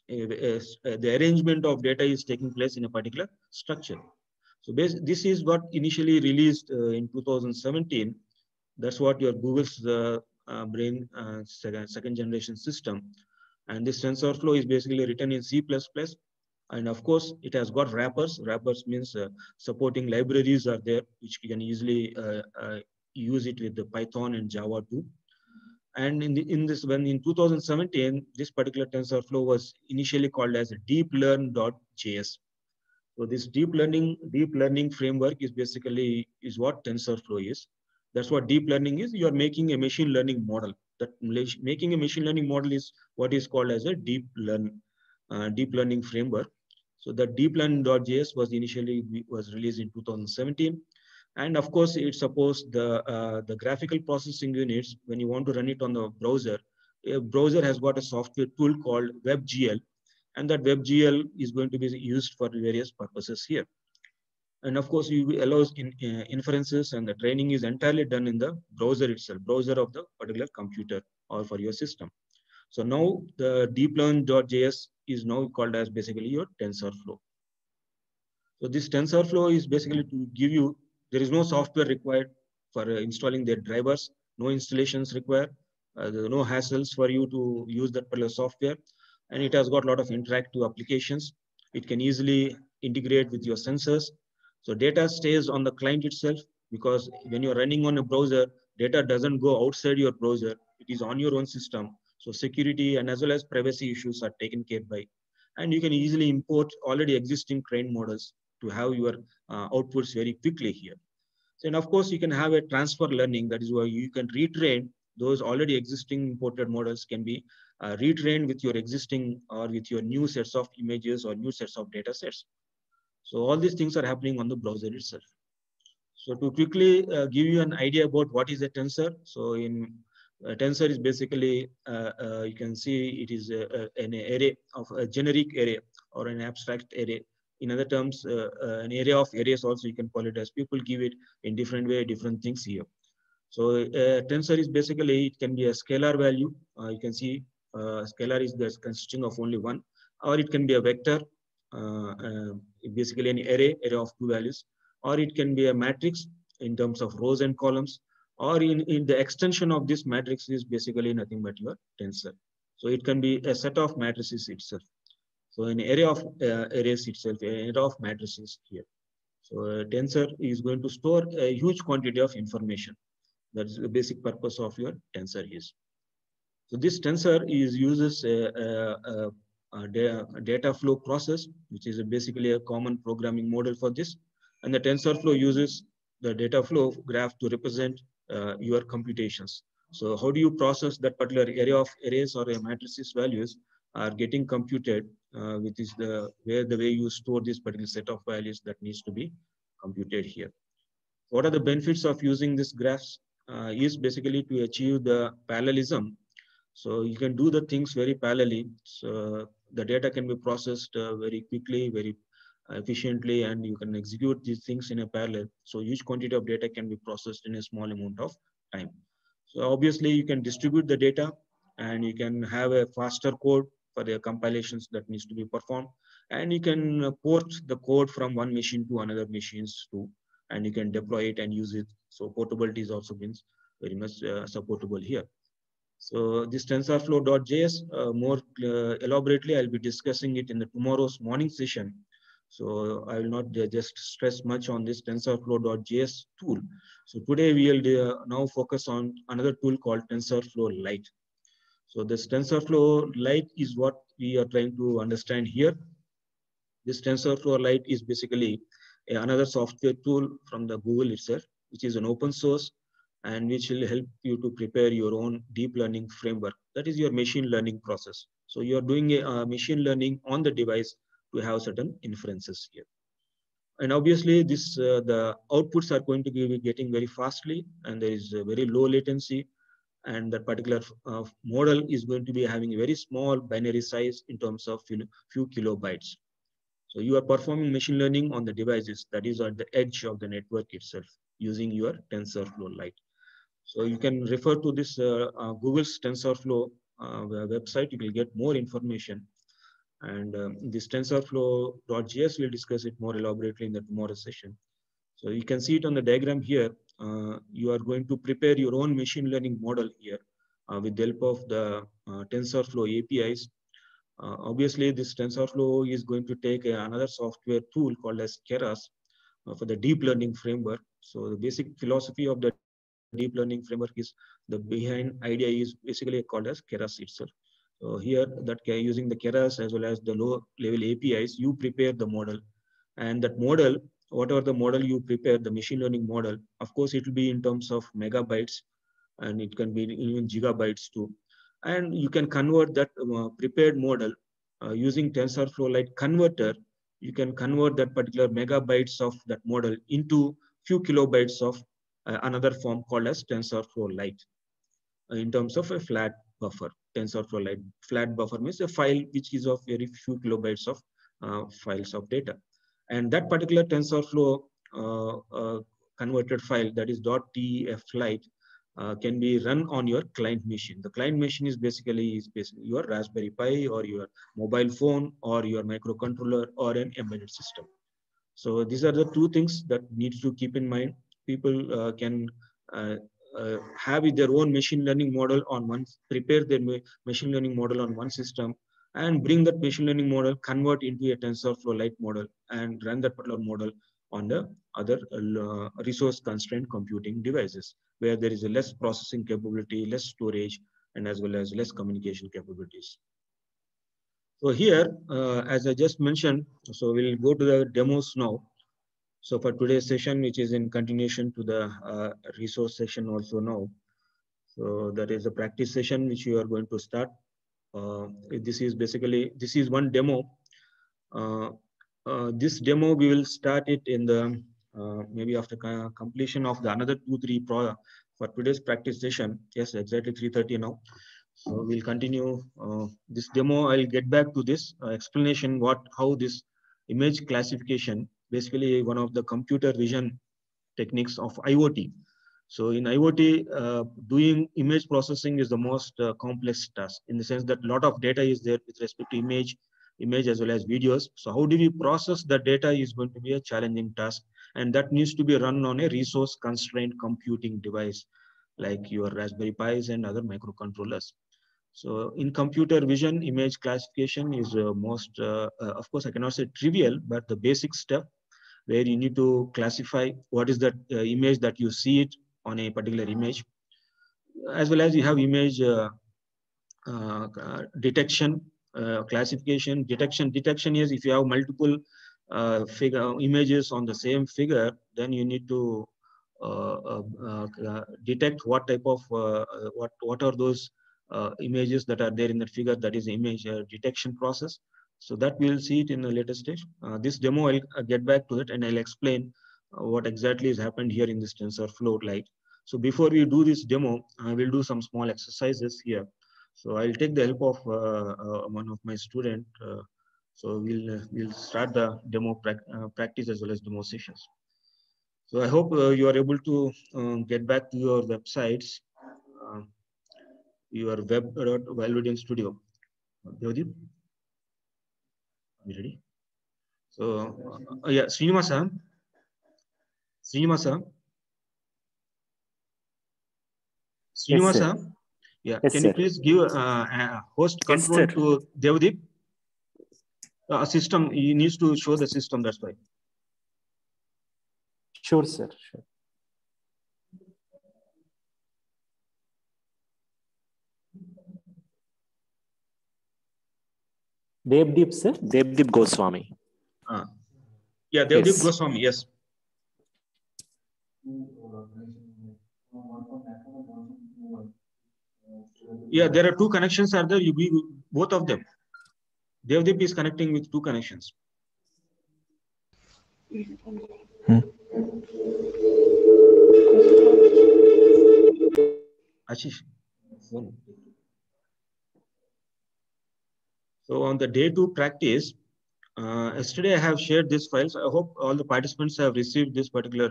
The arrangement of data is taking place in a particular structure. So this is what initially released in 2017. That's what your Google's Brain second generation system. And this TensorFlow is basically written in C++. And of course, it has got wrappers. Wrappers means supporting libraries are there, which you can easily use it with the Python and Java too. And in 2017, this particular TensorFlow was initially called as deeplearn.js. So this deep learning framework is basically what TensorFlow is. That's what deep learning is. You are making a machine learning model. That making a machine learning model is what is called as a deep learning framework. So the deeplearn.js was initially released in 2017. And of course, it supports the graphical processing units. When you want to run it on the browser, a browser has got a software tool called WebGL, and that WebGL is going to be used for various purposes here. And of course, it allows inferences, and the training is entirely done in the browser itself, browser of the particular computer or for your system. So now the deeplearn.js is now called as basically your TensorFlow. So this TensorFlow is basically to give you, there is no software required for installing their drivers, no installations required, there are no hassles for you to use that particular software. And it has got a lot of interactive applications. It can easily integrate with your sensors. So data stays on the client itself, because when you're running on a browser, data doesn't go outside your browser. It is on your own system. So security and as well as privacy issues are taken care by. And you can easily import already existing trained models to have your outputs very quickly here. So, and of course, you can have a transfer learning. That is why you can retrain those already existing imported models can be retrained with your existing or with your new sets of images or new sets of data sets. So all these things are happening on the browser itself. So to quickly give you an idea about what is a tensor. So in tensor is basically, you can see it is an array of a generic array or an abstract array In other terms, an array of arrays also you can call it as. People give it in different way, different things here. So tensor is basically, it can be a scalar value. You can see scalar is consisting of only one, or it can be a vector, basically an array of two values, or it can be a matrix in terms of rows and columns, or in the extension of this matrix is basically nothing but your tensor. So it can be a set of matrices itself. So an array of arrays itself, an array of matrices here. So a tensor is going to store a huge quantity of information. That's the basic purpose of your tensor is. So this tensor uses a data flow process, which is basically a common programming model for this. And the TensorFlow uses the data flow graph to represent your computations. So how do you process that particular array of arrays or matrices values are getting computed, which is the way you store this particular set of values that needs to be computed here. What are the benefits of using this graphs? Is basically to achieve the parallelism. So you can do the things very parallelly. So the data can be processed very quickly, very efficiently, and you can execute these things in a parallel. So huge quantity of data can be processed in a small amount of time. So obviously you can distribute the data and you can have a faster code for the compilations that needs to be performed. And you can port the code from one machine to another machines too, and you can deploy it and use it. So portability is also been very much supportable here. So this TensorFlow.js, more elaborately, I'll be discussing it in the tomorrow's morning session. So I will not just stress much on this TensorFlow.js tool. So today we will now focus on another tool called TensorFlow Lite. So this TensorFlow Lite is what we are trying to understand here. This TensorFlow Lite is basically another software tool from the Google itself, which is an open source and which will help you to prepare your own deep learning framework. That is your machine learning process. So you are doing a machine learning on the device to have certain inferences here. And obviously this the outputs are going to be getting very fastly, and there is a very low latency, and that particular model is going to be having a very small binary size in terms of few kilobytes. So you are performing machine learning on the devices that is at the edge of the network itself using your TensorFlow Lite. So you can refer to this Google's TensorFlow website. You will get more information. And this TensorFlow.js, we'll discuss it more elaborately in the tomorrow session. So you can see it on the diagram here. You are going to prepare your own machine learning model here with the help of the TensorFlow APIs. Obviously, this TensorFlow is going to take another software tool called as Keras for the deep learning framework. So the basic philosophy of the deep learning framework is the behind idea is basically called as Keras itself. So here that using the Keras as well as the low level APIs, you prepare the model, and that model, whatever the model you prepare, the machine learning model, of course, it will be in terms of megabytes, and it can be even gigabytes too. And you can convert that prepared model using TensorFlow Lite converter. You can convert that particular megabytes of that model into few kilobytes of another form called as TensorFlow Lite in terms of a flat buffer. TensorFlow Lite flat buffer means a file which is of very few kilobytes of files of data. And that particular TensorFlow converted file, that is .tf Lite, can be run on your client machine. The client machine is basically your Raspberry Pi or your mobile phone or your microcontroller or an embedded system. So these are the two things that needs to keep in mind. People can have their own machine learning model on one, prepare their machine learning model on one system, and bring that machine learning model, convert into a TensorFlow Lite model, and run that particular model on the other resource constrained computing devices, where there is a less processing capability, less storage, and as well as less communication capabilities. So here, as I just mentioned, so we'll go to the demos now. So for today's session, which is in continuation to the resource session also now. So that is a practice session which you are going to start. This is one demo. This demo, we will start it in the maybe after completion of the another 2-3 for today's practice session. Yes, exactly 3:30 now. So we'll continue this demo. I'll get back to this explanation how this image classification, basically one of the computer vision techniques of IoT. So in IoT, doing image processing is the most complex task, in the sense that a lot of data is there with respect to image as well as videos. So how do we process the data is going to be a challenging task, and that needs to be run on a resource constrained computing device like your Raspberry Pis and other microcontrollers. So in computer vision, image classification is of course, I cannot say trivial, but the basic step where you need to classify what is that image that you see it on a particular image, as well as you have image detection, classification, detection. Detection is if you have multiple images on the same figure, then you need to detect what type of what are those images that are there in that figure. That is image detection process. So that we'll see it in a later stage. This demo, I'll get back to it and I'll explain what exactly has happened here in this TensorFlow Lite. So before we do this demo, I will do some small exercises here. So I'll take the help of one of my student. So we'll start the demo practice as well as demo sessions. So I hope you are able to get back to your websites, your web.Valvedian Studio. Devdeep, are you ready? So yeah, Srinivasa. Srinivasa. Srinivasa. Yes, Yeah, yes, can sir. you please give host control Yes, to Devdeep? System, he needs to show the system, that's why. Sure, sir. Sure. Devdeep, sir. Devdeep Goswami. Yeah, Devdeep Yes. Goswami, yes. Yeah, there are two connections are there. You be both of them. Devdeep is connecting with two connections. Ashish. So on the day 2 practice, yesterday I have shared these files. I hope all the participants have received this particular.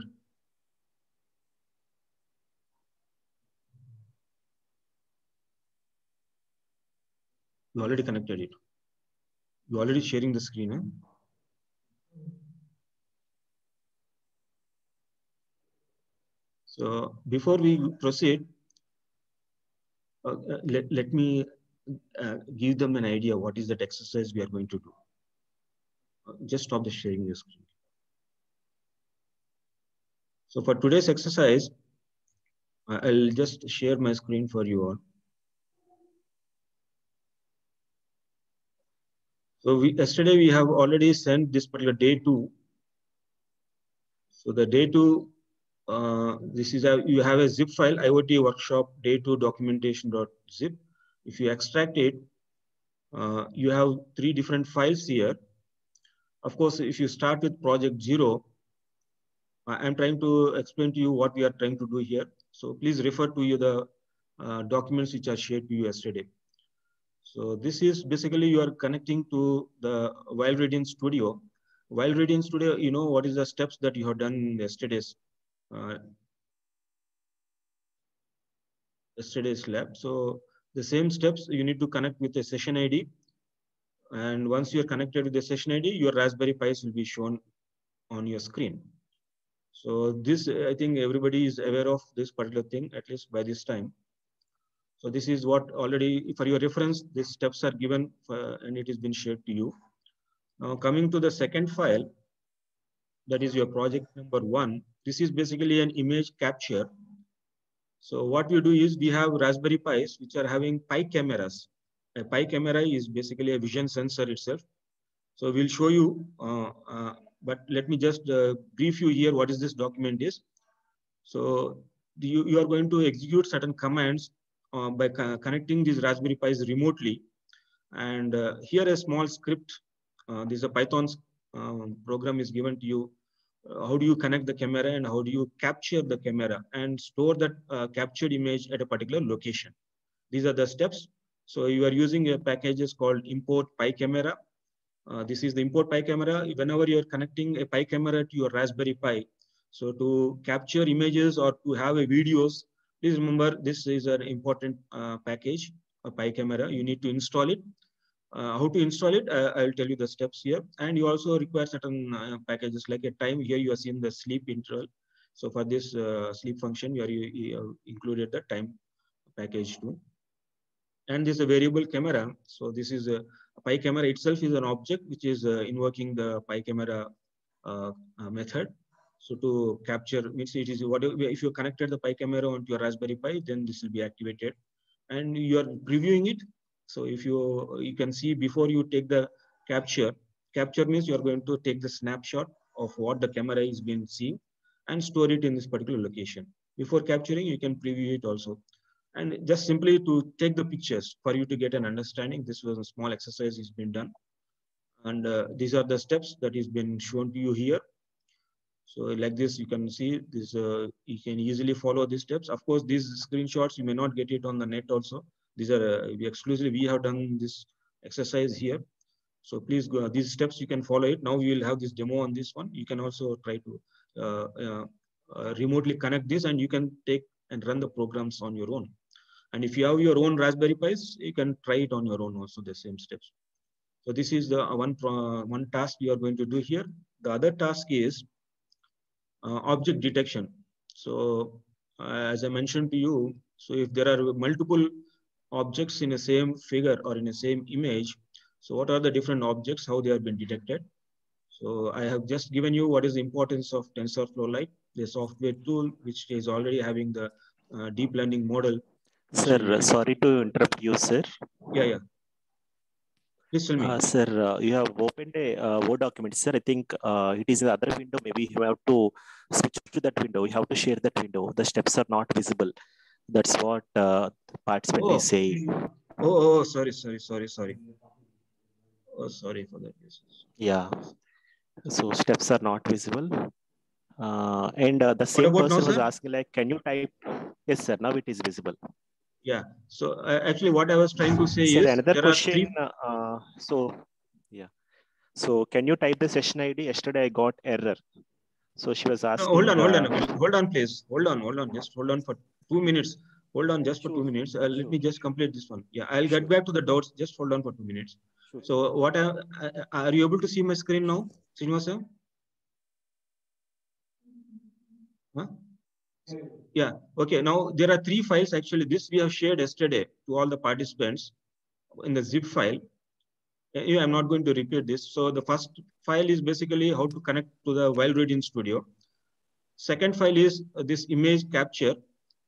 You already connected it. You already sharing the screen. Huh? So before we proceed, let me give them an idea what is that exercise we are going to do. Just stop the sharing your screen. So for today's exercise, I'll just share my screen for you all. So yesterday we have already sent this particular day 2. So the day 2, this is you have a zip file, IoT workshop day 2 documentation.zip. If you extract it, you have 3 different files here. Of course, if you start with project 0, I'm trying to explain to you what we are trying to do here. So please refer to the documents which are shared to you yesterday. So this is basically you are connecting to the Valvedian Studio. Valvedian Studio, you know what is the steps that you have done in yesterday's lab. So the same steps you need to connect with a session ID. And once you're connected with the session ID, your Raspberry Pis will be shown on your screen. So this, I think everybody is aware of this particular thing, at least by this time. So this is what already, for your reference, these steps are given and it has been shared to you. Now coming to the second file, that is your project number 1. This is basically an image capture. So what we do is we have Raspberry Pis which are having Pi cameras. A Pi camera is basically a vision sensor itself. So we'll show you, but let me just brief you here what is this document is. So you are going to execute certain commands by connecting these Raspberry Pis remotely. And here a small script, this is a Python program is given to you. How do you connect the camera and how do you capture the camera and store that captured image at a particular location? These are the steps. So you are using a packages called import PyCamera. This is the import Pi camera. Whenever you're connecting a Pi camera to your Raspberry Pi, so to capture images or to have a videos, please remember this is an important package, a Pi camera. You need to install it. How to install it? I'll tell you the steps here. And you also require certain packages like a time. Here you are seeing the sleep interval. So for this sleep function, you included the time package too. And this is a variable camera. So this is a Pi camera itself is an object which is invoking the Pi camera method. So to capture means it is whatever, if you connected the Pi camera onto your Raspberry Pi, then this will be activated, and you are previewing it. So if you can see before you take the capture. Capture means you are going to take the snapshot of what the camera is being seen and store it in this particular location. Before capturing, you can preview it also. And just simply to take the pictures for you to get an understanding. This was a small exercise has been done. And these are the steps that is been shown to you here. So like this, you can see this, you can easily follow these steps. Of course, these screenshots, you may not get it on the net also. These are exclusively, we have done this exercise here. So please go, these steps, you can follow it. Now we will have this demo on this one. You can also try to remotely connect this, and you can take and run the programs on your own. And if you have your own Raspberry Pis, you can try it on your own also, the same steps. So this is the one task we are going to do here. The other task is object detection. So as I mentioned to you, so if there are multiple objects in the same figure or in the same image, so what are the different objects, how they have been detected? So I have just given you what is the importance of TensorFlow Lite, the software tool, which is already having the deep learning model. Sir, sorry to interrupt you, sir. Yeah. Please tell me. Sir, you have opened a Word document, sir. I think it is in the other window. Maybe you have to switch to that window. You have to share that window. The steps are not visible. That's what the participant is saying. Sorry. Oh, sorry for that. Yeah. So steps are not visible. And the same person now, was asking, like, can you type? Yes, sir. Now it is visible. Yeah. So actually, what I was trying to say sir, is another there question. are three. Yeah. So can you type the session ID? Yesterday I got error. So she was asking. Hold on, please. Hold on. Just hold on for 2 minutes. Hold on just for 2 minutes. Let me just complete this one. Yeah, I'll get back to the doubts. Just hold on for 2 minutes. So what are you able to see my screen now, Srinivasa? Huh? Yeah. Okay. Now there are 3 files. Actually, this we have shared yesterday to all the participants in the zip file. I'm not going to repeat this. So the first file is basically how to connect to the Wild Reading Studio. Second file is this image capture.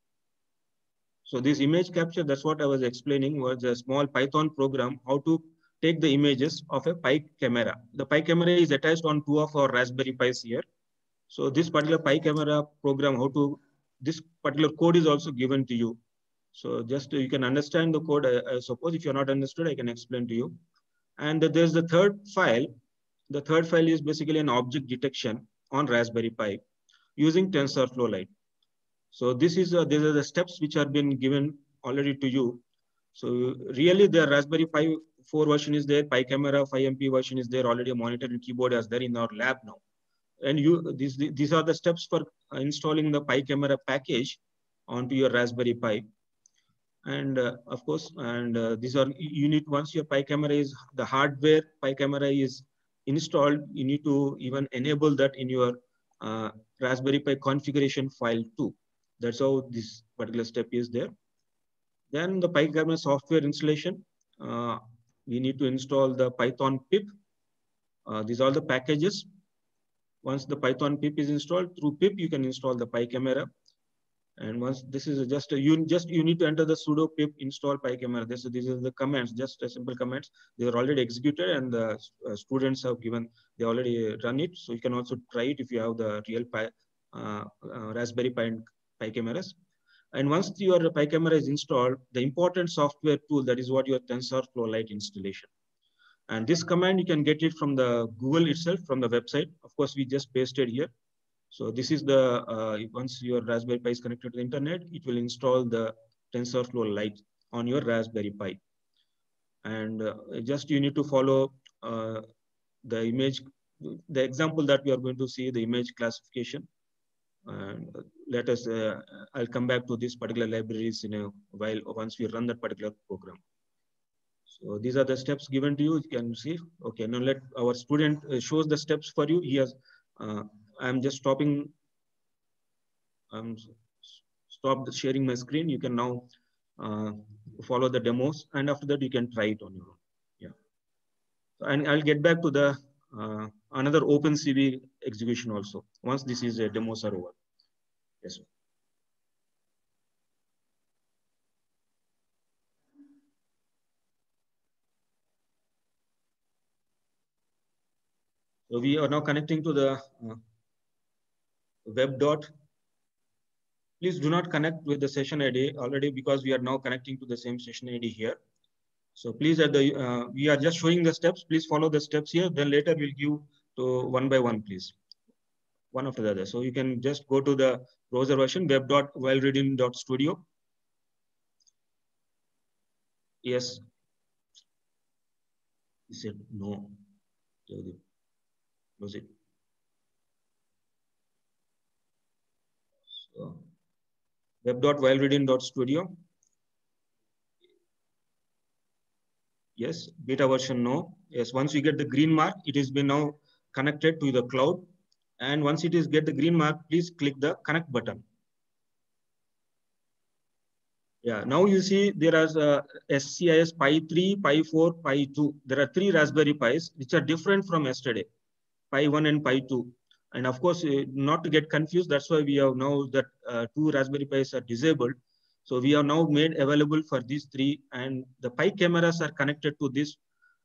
So this image capture, that's what I was explaining, was a small Python program, how to take the images of a Pi camera. The Pi camera is attached on 2 of our Raspberry Pis here. So this particular Pi camera program, this particular code is also given to you. So just you can understand the code. I suppose if you're not understood, I can explain to you. And there's the third file. The third file is basically an object detection on Raspberry Pi using TensorFlow Lite. So these are the steps which are been given already to you. So really the Raspberry Pi 4 version is there, Pi camera 5MP version is there, already a monitor and keyboard is there in our lab now. And these are the steps for installing the Pi camera package onto your Raspberry Pi. And of course, these are once your Pi camera is the hardware Pi camera is installed, you need to even enable that in your Raspberry Pi configuration file too. That's how this particular step is there. Then the Pi camera software installation. We need to install the Python pip. These are the packages. Once the Python pip is installed, through pip you can install the Pi camera. And once this is you need to enter the sudo pip install Pi camera. These are the commands, just a simple commands. They are already executed, and the students have given. They already run it. So you can also try it if you have the real Pi, Raspberry Pi and Pi cameras. And once your Pi camera is installed, the important software tool, that is what your TensorFlow Lite installation. And this command, you can get it from the Google itself, from the website. Of course, we just pasted here. So this is the, once your Raspberry Pi is connected to the internet, it will install the TensorFlow Lite on your Raspberry Pi. And just you need to follow the image, the example that we are going to see, the image classification. And let us, I'll come back to these particular libraries in a while once we run that particular program. So these are the steps given to you. You can see. Okay, now let our student shows the steps for you. He has. I'm just stopping. Stop sharing my screen. You can now follow the demos, and after that you can try it on your own. Yeah. And I'll get back to the another OpenCV execution also once this is demos are over. Yes. So we are now connecting to the web dot. Please do not connect with the session ID already because we are now connecting to the same session ID here. So please, we are just showing the steps. Please follow the steps here. Then later we'll give to one by one, please. One after the other. So you can just go to the browser version web.whilereading.studio. Yes. He said no. Close it. So web.whilereading.studio. Yes. Beta version no. Yes. Once you get the green mark, it has been now connected to the cloud. And once it is get the green mark, please click the connect button. Yeah, now you see there are SCIS Pi 3, Pi 4, Pi 2. There are 3 Raspberry Pis which are different from yesterday, Pi 1 and Pi 2. And of course, not to get confused, that's why we have now that 2 Raspberry Pis are disabled. So we have now made available for these 3, and the Pi cameras are connected to this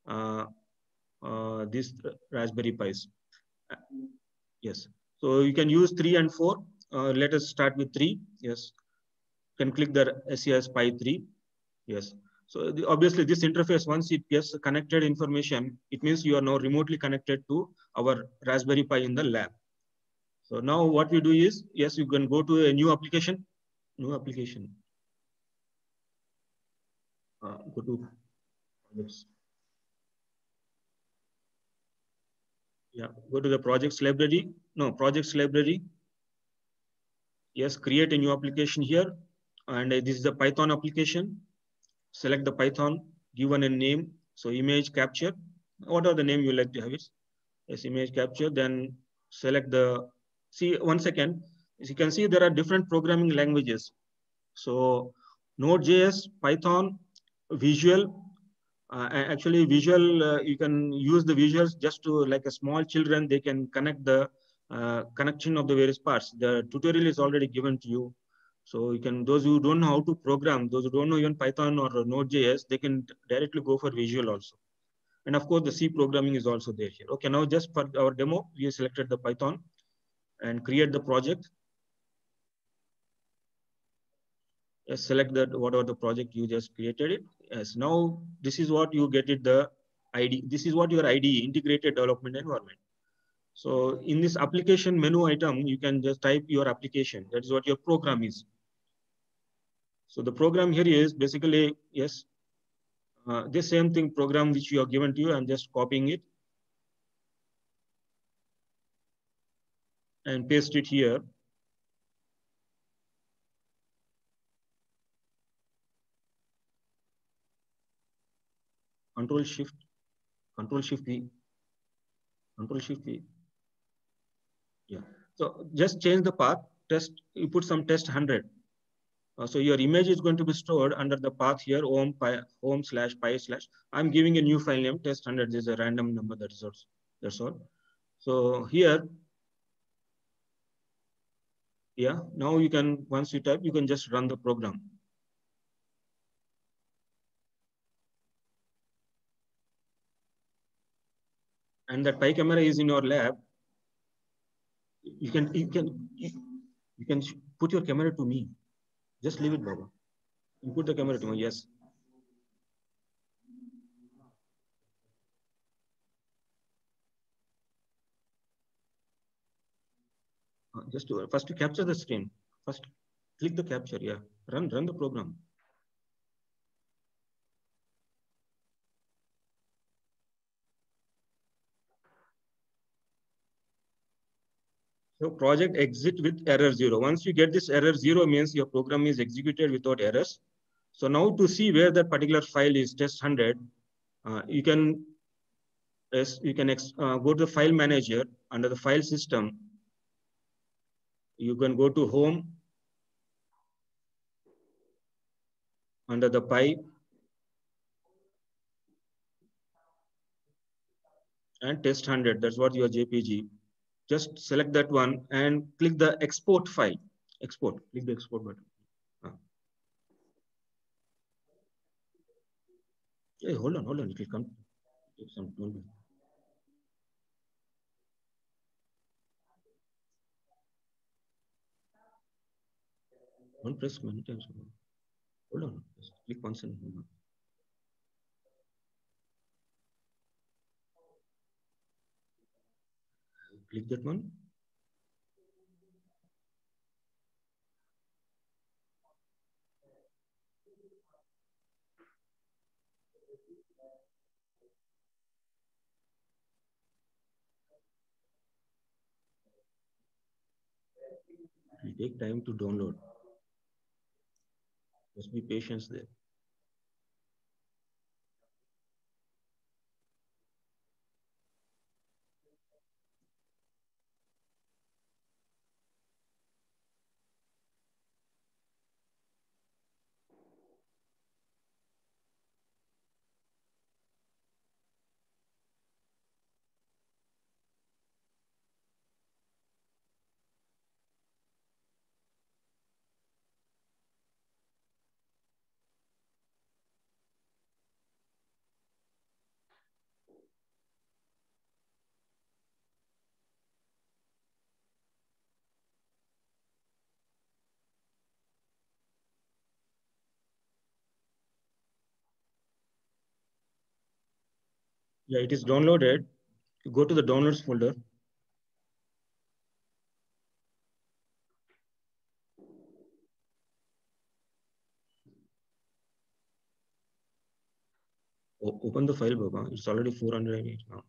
these Raspberry Pis. Yes. So you can use 3 and 4. Let us start with 3. Yes. You can click the SCIS Pi 3. Yes. So obviously this interface, once it gets connected information, it means you are now remotely connected to our Raspberry Pi in the lab. So now what we do is, yes, you can go to a new application. Go to projects. Yeah, go to the projects library. No, projects library. Yes, create a new application here. And this is the Python application. Select the Python, given a name. So image capture, whatever the name you like to have it. Yes, image capture, then select the, see, 1 second. As you can see, there are different programming languages. So Node.js, Python, Visual. Actually, Visual, you can use the visuals just to, like a small children, they can connect the connection of the various parts. The tutorial is already given to you. So you can, those who don't know how to program, those who don't know even Python or Node.js, they can directly go for Visual also. And of course, the C programming is also there here. Okay, now just for our demo, we have selected the Python and create the project. Yes, select that whatever the project you just created it. Yes, now this is what you get it, the ID. This is what your IDE, integrated development environment. So in this application menu item, you can just type your application. That is what your program is. So the program here is basically, yes, this same thing program which you have given to you. I'm just copying it and paste it here. Control Shift V. Control Shift V. Yeah. So just change the path. Test. You put some test 100. So your image is going to be stored under the path here, home/pi/. I'm giving a new file name, test 100. This is a random number. That's all. So here, yeah. Now you can, once you type, you can just run the program. And that Pi camera is in your lab. You can put your camera to me. Just leave it, Baba. You put the camera to me. Yes. Just to, first to capture the screen. First, click the capture. Yeah. Run the program. So project exit with error 0. Once you get this error 0 means your program is executed without errors. So now to see where that particular file is test 100, you can go to the file manager under the file system. You can go to home under the Pi and test 100. That's what your JPG. Just select that one and click the export file. Export. Click the export button. Hey, hold on. It will come. Take some time. Don't press many times. Hold on. Just click once and hold on. Click that one. It will take time to download. Just be patient there. Yeah, it is downloaded. You go to the downloads folder. Open the file, Baba. It's already 408 now.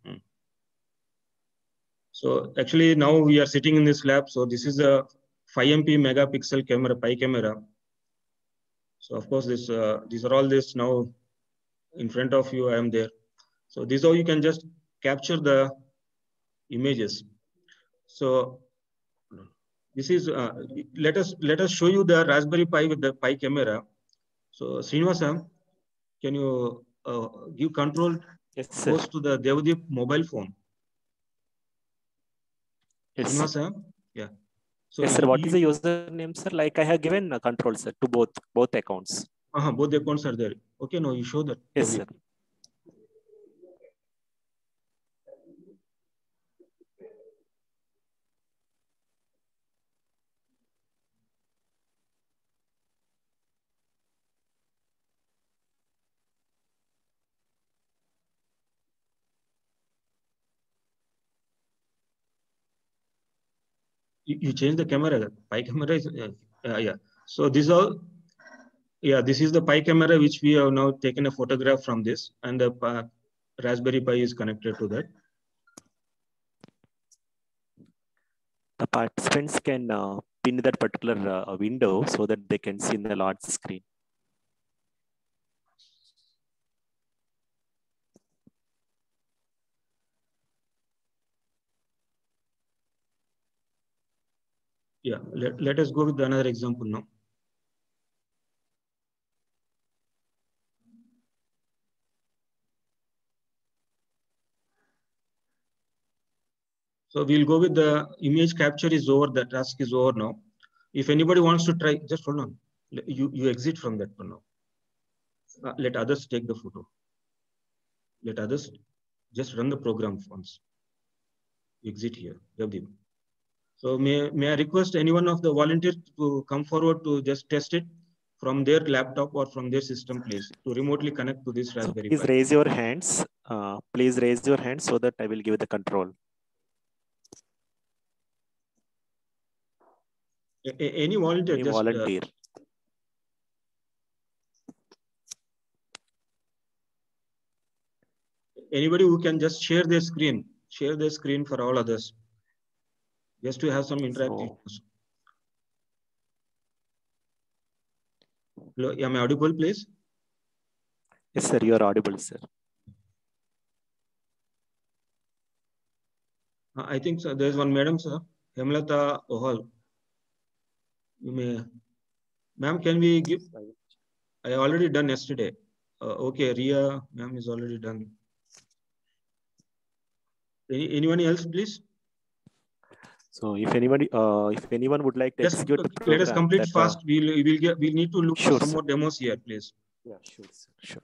So actually now we are sitting in this lab. So this is a 5MP megapixel camera, Pi camera. So of course these are all this now in front of you. I am there. So this is how you can just capture the images. So this is let us show you the Raspberry Pi with the Pi camera. So Srinivasa, can you give control goes to the Devdeep mobile phone? Yes, Srinivasa, yeah. So yes, sir. What is the username, sir? Like I have given a control, sir, to both accounts. Both accounts are there. Okay, no, you show that. Yes, sir. You change the camera. Pi camera is yeah. So this all, yeah, this is the Pi camera which we have now taken a photograph from this, and the Raspberry Pi is connected to that. The participants can pin that particular window so that they can see in the large screen. Yeah, let us go with another example now. So we'll go with the image capture is over. The task is over now. If anybody wants to try, just hold on. You exit from that for now. Let others take the photo. Let others just run the program once. Exit here. So may I request any one of the volunteers to come forward to just test it from their laptop or from their system, please, to remotely connect to this Raspberry Pi. Please raise your hands. Please raise your hands so that I will give the control. Any volunteer, Any just volunteer. Anybody who can just share their screen for all others. just to have some interactive. Hello, am I audible, please? Yes, sir, you are audible, sir. I think so. There's one madam, sir, Hemlata Ohal. You may, ma'am, can we give? I already done yesterday. Okay, Ria, ma'am is already done. Anyone else, please? So if anyone would like to Just execute the program, let us complete fast. We'll need to look for some more demos here, please. Yeah, sure, sir. Sure.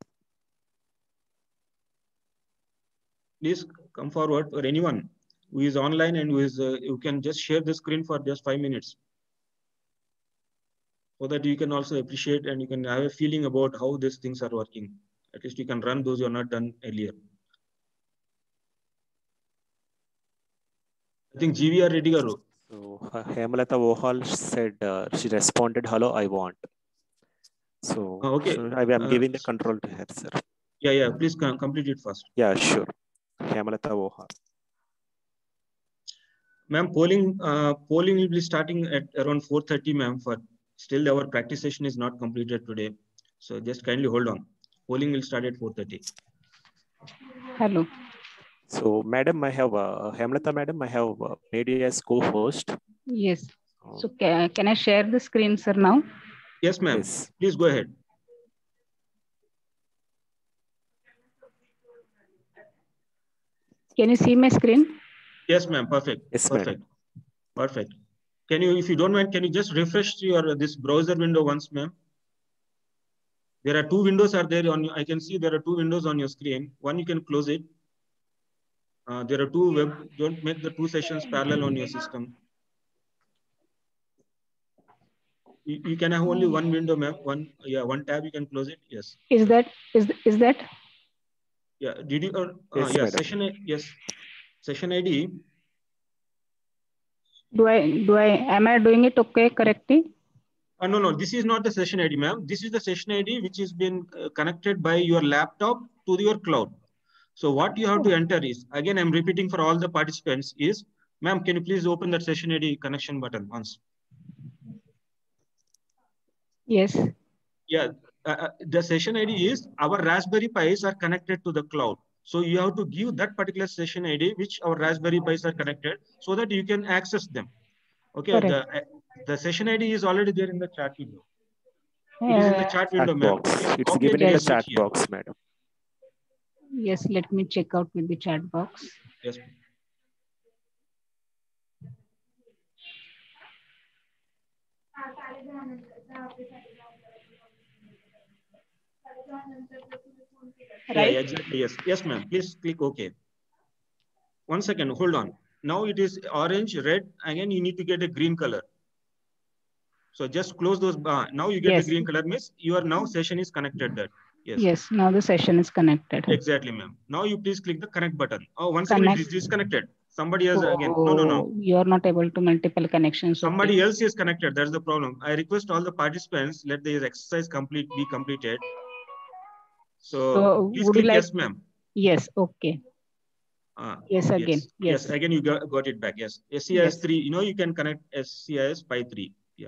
Please come forward, or anyone who is online and who is you can just share the screen for just 5 minutes, so that you can also appreciate and you can have a feeling about how these things are working. At least you can run those you are not done earlier. I think GV are ready, Garu. So Hemalata Vohal said she responded, "Hello, I want." So, okay. So I'm giving the control to her, sir. Yeah. Please complete it first. Yeah, sure. Hemalata Vohal. Ma'am, polling will be starting at around 4:30, ma'am. For still our practice session is not completed today, so just kindly hold on. Polling will start at 4:30. Hello. So, madam, I have Hemlata, madam, I have made you as co-host. Yes. So can I share the screen, sir, now? Yes, ma'am. Yes. Please go ahead. Can you see my screen? Yes, ma'am. Perfect. Yes, perfect. Perfect. Can you, if you don't mind, can you just refresh your this browser window once, ma'am? There are two windows are there on. I can see there are two windows on your screen. One you can close it. There are two web. Don't make the two sessions parallel on your system. You can have only one window, ma'am. One tab. You can close it. Yes. Is that? Yeah. Did you? Yes, yeah. madam. Session. Yes. Session ID. Am I doing it okay correctly? No. This is not the session ID, ma'am. This is the session ID which has been connected by your laptop to your cloud. So what you have to enter is, again, I'm repeating for all the participants is, ma'am, can you please open that session ID connection button once? Yes. Yeah, the session ID is our Raspberry Pis are connected to the cloud. So you have to give that particular session ID which our Raspberry Pis are connected so that you can access them. Okay, the session ID is already there in the chat window. It is in the chat window, ma'am. It's given in the chat box, madam. Yes, let me check out with the chat box. Yes. Right? Yeah, exactly. Yes, ma'am. Please click OK. 1 second. Hold on. Now it is orange, red. Again, you need to get a green color. So just close those. Now you get the green color, miss. Your now session is connected there. Yes. Yes, now the session is connected. Exactly, ma'am. Now you please click the connect button. Oh, once again it is disconnected. Somebody else again. No. You are not able to multiple connections. Somebody else is connected. That's the problem. I request all the participants, let the exercise be completed. So please click yes, ma'am. Yes, okay. Yes, again. Yes, again you got it back. Yes. SCIS 3, you can connect SCIS by 3. Yeah.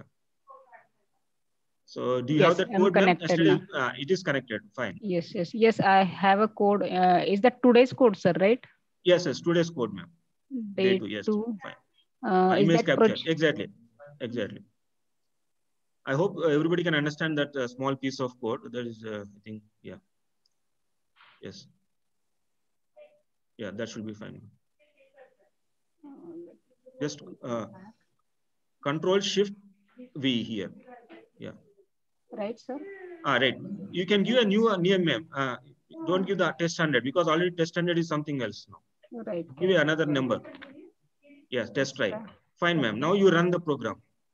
So do you have that code, ma'am? It is connected. Fine. Yes. I have a code. Is that today's code, sir, right? Yes, today's code, ma'am. Day 2. Yes. Fine. Image capture. Exactly. I hope everybody can understand that small piece of code. That is, I think, yeah. Yes. Yeah, that should be fine. Just Control Shift V here. Yeah. Right, sir. Right. You can give a new name, ma'am. Don't give the test standard because already test standard is something else now. Right. Give another number. Yes, test try. Fine, ma'am. Now you run the program.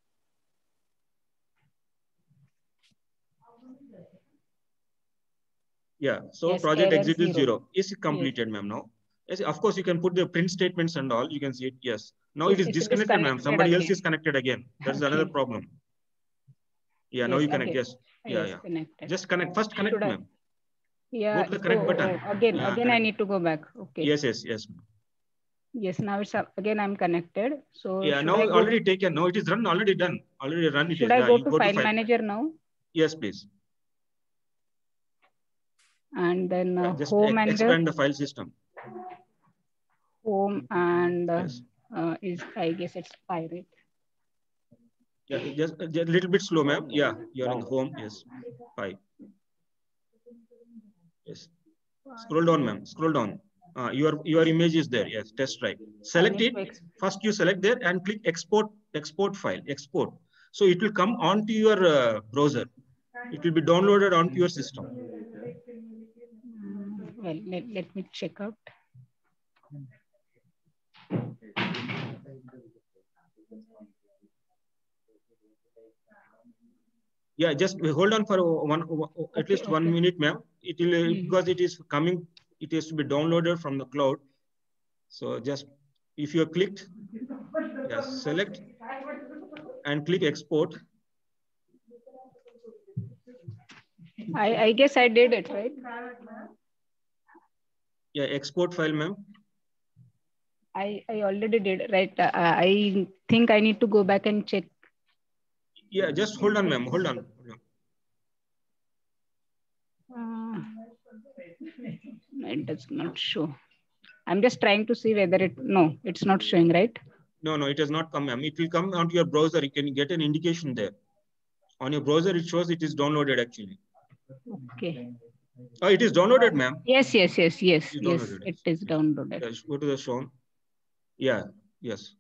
Yeah. So project exit is 0. Is completed, ma'am. Now. Yes, of course, you can put the print statements and all. You can see it. Yes. Now it is disconnected, ma'am. Somebody else is connected again. That's another problem. Yeah. Now you connect. Yes. Yeah. Just connect. First connect, ma'am. Yeah. Go to the connect button. Again, I need to go back. Okay. Yes. Yes, now it's up. Again, I'm connected. So Yeah, should now I go, already taken. No, it is run, already done. Already run it should is. I Yeah, go you to go to file file. manager now? Yes, please. And then Just home and expand the file system. home and Yes. is, I guess it's pirate. Yeah, just a little bit slow, ma'am. Yeah, you're in the home. Yes, 5. Yes. Scroll down, ma'am. Scroll down. Your image is there. Yes, test drive. Select it. First, you select there and click export. Export file. Export. So it will come onto your browser. It will be downloaded onto your system. Well, let me check out. Yeah, just hold on for at least 1 minute, ma'am. It will because it is coming. It has to be downloaded from the cloud. So just if you have clicked, yes, select and click export. I guess I did it, right? Yeah, export file, ma'am. I already did, right? I think I need to go back and check. Yeah, just hold on, ma'am. Hold on. It does not show. I'm just trying to see whether it, no, it's not showing, right? No, it has not come, ma'am. It will come onto your browser. You can get an indication there. On your browser, it shows it is downloaded actually. Okay. Oh, it is downloaded, ma'am. Yes. It is downloaded. It is downloaded. Yes, go to the shown. Yeah, yes.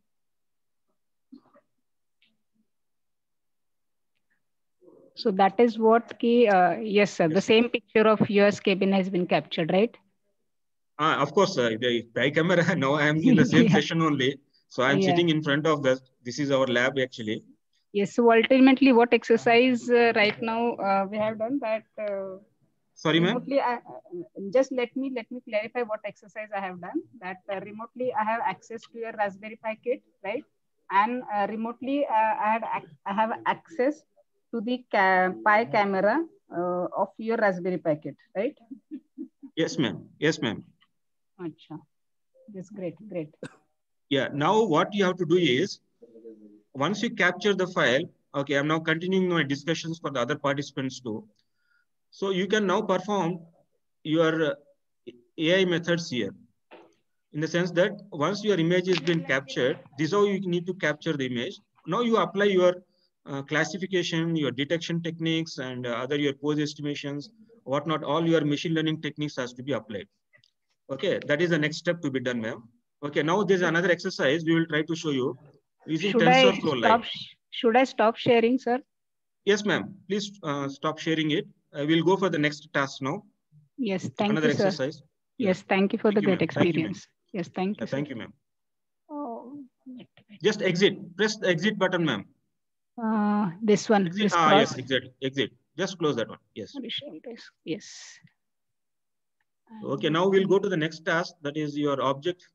So that is what key, yes, sir. Yes. The same picture of US cabin has been captured, right? Of course, the by camera. Now I am in the same session only. So I'm sitting in front of this. This is our lab actually. Yes. So ultimately, what exercise right now we have done that. Sorry, ma'am. Just let me clarify what exercise I have done. That remotely I have access to your Raspberry Pi kit, right? And remotely I have access to the Pi camera of your Raspberry Pi kit, right? Yes, ma'am. Yes, ma'am. Achha. That's great. Yeah. Now what you have to do is, once you capture the file, okay, I'm now continuing my discussions for the other participants too. So you can now perform your AI methods here. In the sense that once your image has been captured, this is how you need to capture the image. Now you apply your classification, your detection techniques, and other your pose estimations, whatnot. All your machine learning techniques has to be applied. Okay, that is the next step to be done, ma'am. Okay, now there's another exercise we will try to show you using TensorFlow Lite. Should I stop sharing, sir? Yes, ma'am. Please stop sharing it. We'll go for the next task now. Yes, thank another you, sir. Exercise. Yes, thank you for the great experience. Yes, thank you. Thank you, ma'am. Oh, just exit. Press the exit button, ma'am. This one. Exit. This yes, exit. Just close that one. Yes. Yes. Okay, now we'll go to the next task. That is your object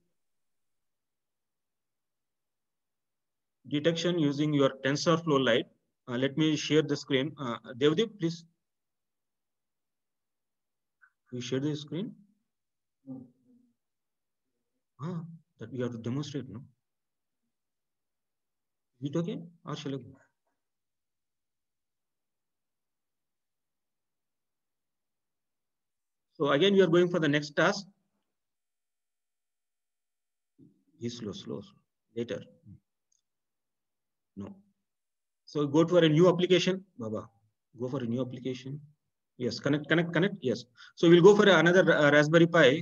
detection using your TensorFlow Lite. Let me share the screen. Devdeep, please. You share the screen? That we have to demonstrate, no? Is it okay? Or shall I go? So again, we are going for the next task. Is slow. Later. No. So go for a new application, Baba. Go for a new application. Yes, connect. Yes. So we'll go for another Raspberry Pi.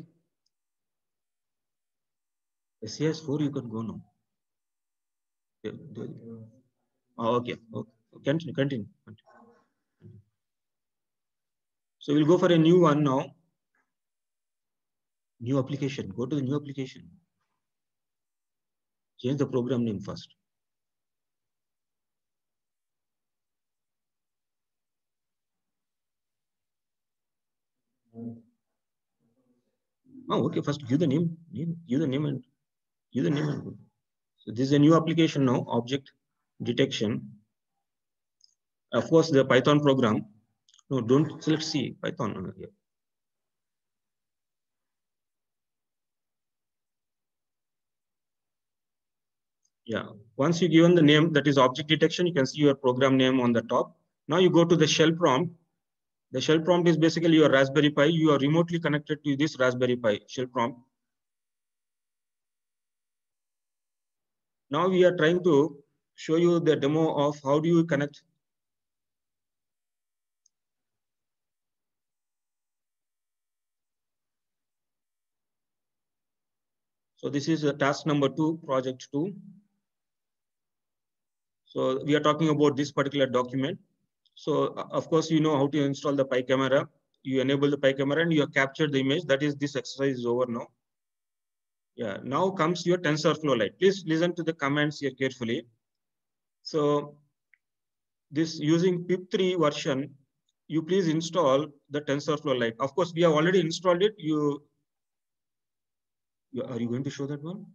SES4, you can go now. Okay. Continue. So we'll go for a new one now. New application. Go to the new application. Change the program name first. Okay. First give the name. Give the name and go. So this is a new application now. Object detection. Of course, the Python program. No, don't select C. Python. Yeah. Yeah. Once you given the name, that is object detection, you can see your program name on the top. Now you go to the shell prompt. The shell prompt is basically your Raspberry Pi. You are remotely connected to this Raspberry Pi shell prompt. Now we are trying to show you the demo of how do you connect. So this is task number 2, project 2. So we are talking about this particular document. So of course, you know how to install the Pi camera. You enable the Pi camera and you have captured the image. That is, this exercise is over now. Yeah, now comes your TensorFlow Lite. Please listen to the commands here carefully. So this using pip3 version, you please install the TensorFlow Lite. Of course, we have already installed it. Are you going to show that one?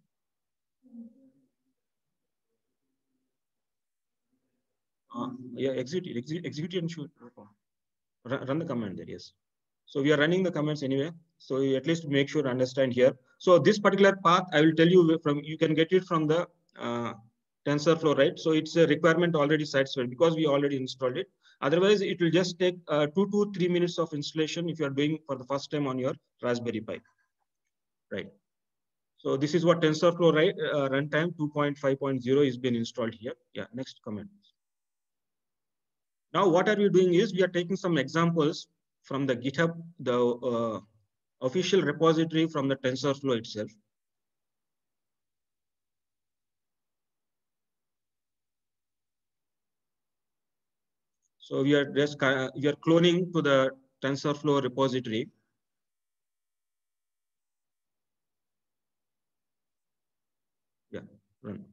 Yeah, execute and shoot. Run the command there, yes. So we are running the commands anyway. So you at least make sure to understand here. So this particular path, I will tell you from, you can get it from the TensorFlow, right? So it's a requirement already satisfied because we already installed it. Otherwise, it will just take 2 to 3 minutes of installation if you are doing for the first time on your Raspberry Pi, right? So this is what TensorFlow runtime 2.5.0 is been installed here. Yeah, next comment. Now what are we doing is we are taking some examples from the GitHub, the official repository from the TensorFlow itself. So we are cloning to the TensorFlow repository. Yeah, run.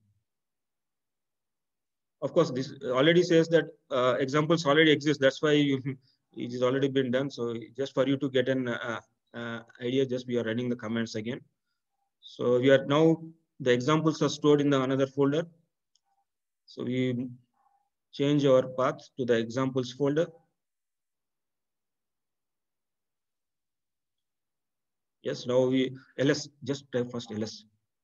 Of course, this already says that examples already exist. That's why it is already been done. So just for you to get an idea, just we are running the comments again. So we are now, the examples are stored in the another folder. So we change our path to the examples folder. Yes, now we ls, just type first ls.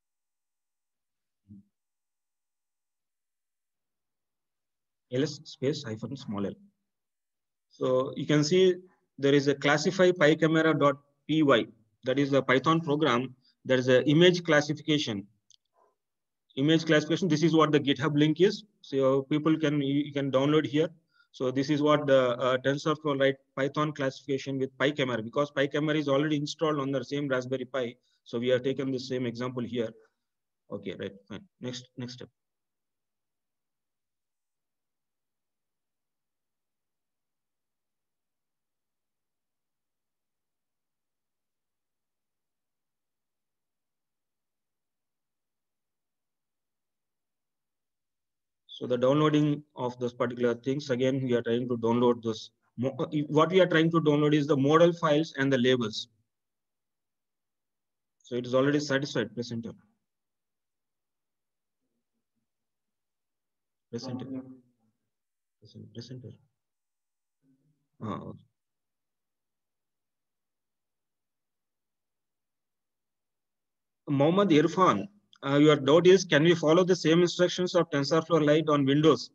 ls space hyphen small l. So you can see there is a classify picamera.py. That is a Python program. There is an image classification. Image classification. This is what the GitHub link is. So people can, you can download here. So this is what the TensorFlow Lite Python classification with PyCamera, because PyCamera is already installed on the same Raspberry Pi. So we are taking the same example here. Okay, right, fine. Next step. So the downloading of those particular things, again, we are trying to download those. What we are trying to download is the model files and the labels. So it is already satisfied. Press enter. Press enter. Press enter. Mohammad Irfan, your doubt is, can we follow the same instructions of TensorFlow Lite on Windows?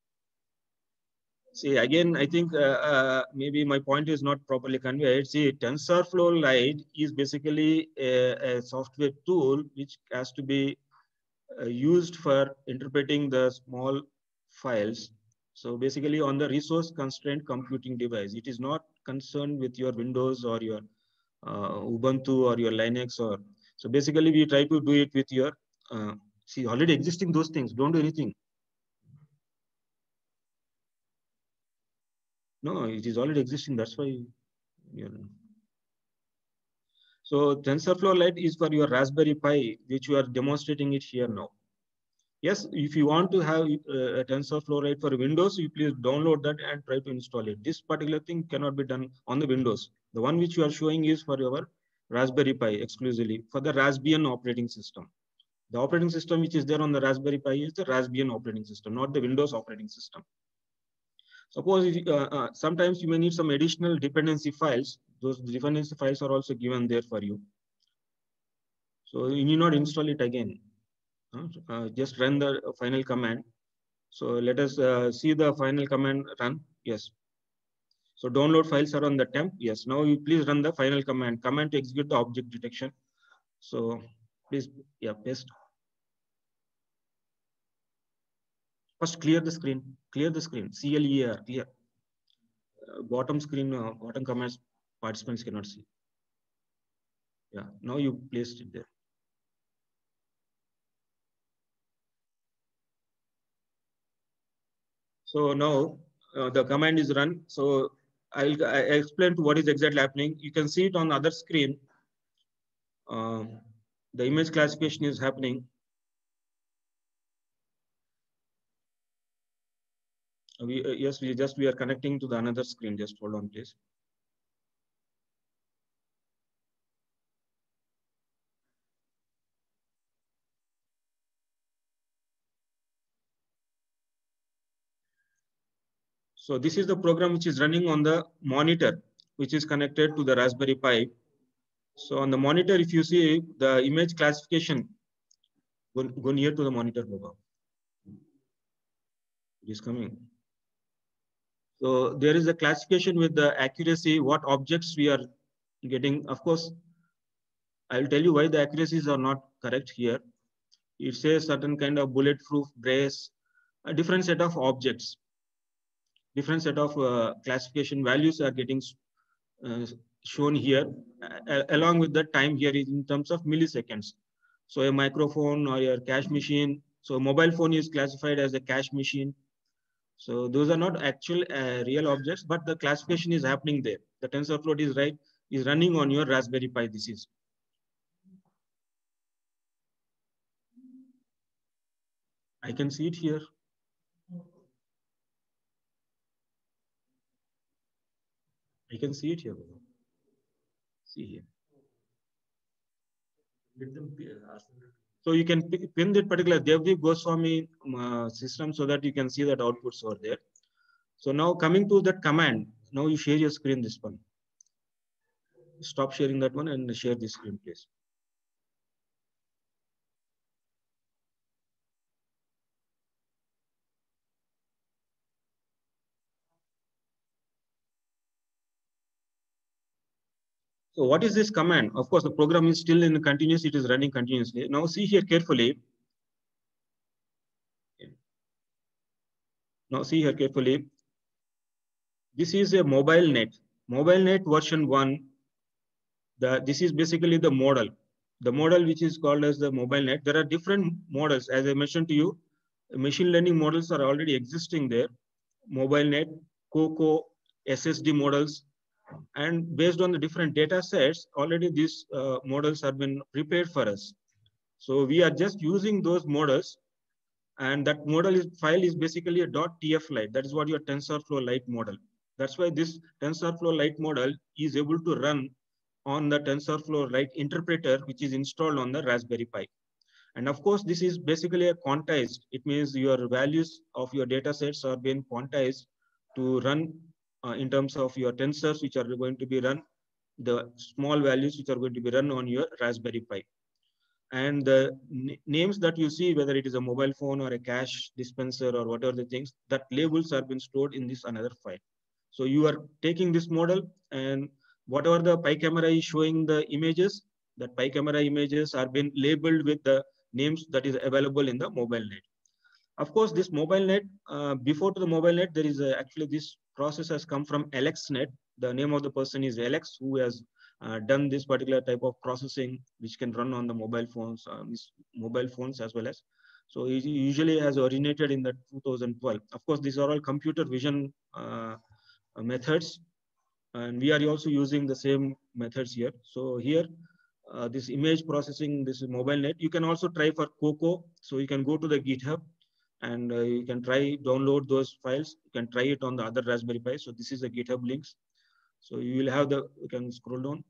See, again, I think maybe my point is not properly conveyed. See, TensorFlow Lite is basically a software tool which has to be used for interpreting the small files. So basically on the resource constrained computing device, it is not concerned with your Windows or your Ubuntu or your Linux. Or so basically we try to do it with your, see, already existing those things, don't do anything. No, it is already existing. That's why. So TensorFlow Lite is for your Raspberry Pi, which you are demonstrating it here now. Yes, if you want to have a TensorFlow Lite for Windows, you please download that and try to install it. This particular thing cannot be done on the Windows. The one which you are showing is for your Raspberry Pi exclusively for the Raspbian operating system. The operating system which is there on the Raspberry Pi is the Raspbian operating system, not the Windows operating system. Suppose if, sometimes you may need some additional dependency files. Those dependency files are also given there for you. So you need not install it again. Just run the final command. So let us see the final command run. Yes. So download files are on the temp. Yes. Now you please run the final command. Command to execute the object detection. So please, yeah, paste. First, clear the screen. Clear the screen. CLEAR. Clear. Bottom screen, bottom commands participants cannot see. Yeah. Now you placed it there. So now the command is run. So I explain to what is exactly happening. You can see it on the other screen. The image classification is happening. Yes, we are connecting to the another screen. Just hold on, please. So this is the program which is running on the monitor, which is connected to the Raspberry Pi. So on the monitor, if you see the image classification, go near to the monitor, Baba. It is coming. So there is a classification with the accuracy, what objects we are getting. Of course, I will tell you why the accuracies are not correct here. It says certain kind of bulletproof brace, a different set of objects, different set of classification values are getting shown here, along with the time here is in terms of milliseconds. So a microphone or your cache machine. So mobile phone is classified as a cache machine. So those are not actual real objects, but the classification is happening there. The TensorFlow is running on your Raspberry Pi. This is. I can see it here. I can see it here. See here. So you can pin that particular Devdeep Goswami system so that you can see that outputs over there. So now coming to that command, now you share your screen, this one. Stop sharing that one and share this screen, please. So what is this command? Of course, the program is still in continuous, it is running continuously. Now see here carefully. Now see here carefully. This is a mobile net. Mobile net version 1. This is basically the model. The model which is called as the mobile net. There are different models. As I mentioned to you, machine learning models are already existing there. Mobile net, COCO, SSD models. And based on the different data sets, already these models have been prepared for us. So we are just using those models, and that file is basically a .tf lite. That is what your TensorFlow Lite model. That's why this TensorFlow Lite model is able to run on the TensorFlow Lite interpreter, which is installed on the Raspberry Pi. And of course, this is basically a quantized. It means your values of your data sets are being quantized to run in terms of your tensors, which are going to be run, the small values which are going to be run on your Raspberry Pi. And the names that you see, whether it is a mobile phone or a cache dispenser or whatever the things, that labels are been stored in this another file. So you are taking this model, and whatever the Pi camera is showing the images, that Pi camera images are being labeled with the names that is available in the mobile net. Of course, this mobile net, before to the mobile net, there is actually this process has come from AlexNet. The name of the person is Alex, who has done this particular type of processing, which can run on the mobile phones as well as. So it usually has originated in the 2012. Of course, these are all computer vision methods, and we are also using the same methods here. So here, this image processing, this is mobile net. You can also try for COCO. So you can go to the GitHub, and you can try download those files. You can try it on the other Raspberry Pi. So this is the GitHub links. So you will have you can scroll down.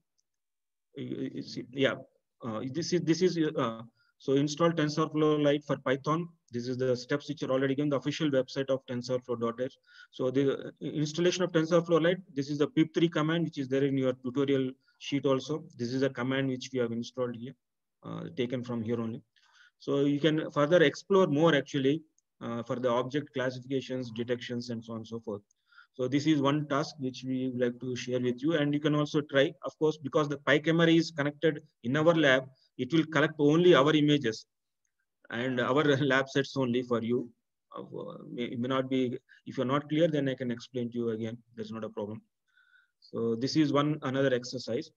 Yeah, this is so install TensorFlow Lite for Python. This is the steps which are already given, the official website of TensorFlow.h. So the installation of TensorFlow Lite, this is the pip3 command, which is there in your tutorial sheet also. This is a command which we have installed here, taken from here only. So you can further explore more actually for the object classifications, detections, and so on and so forth. So this is one task which we would like to share with you. And you can also try, of course, because the PyCamera is connected in our lab, it will collect only our images and our lab sets only for you. It may not be, if you're not clear, then I can explain to you again. There's not a problem. So this is another exercise.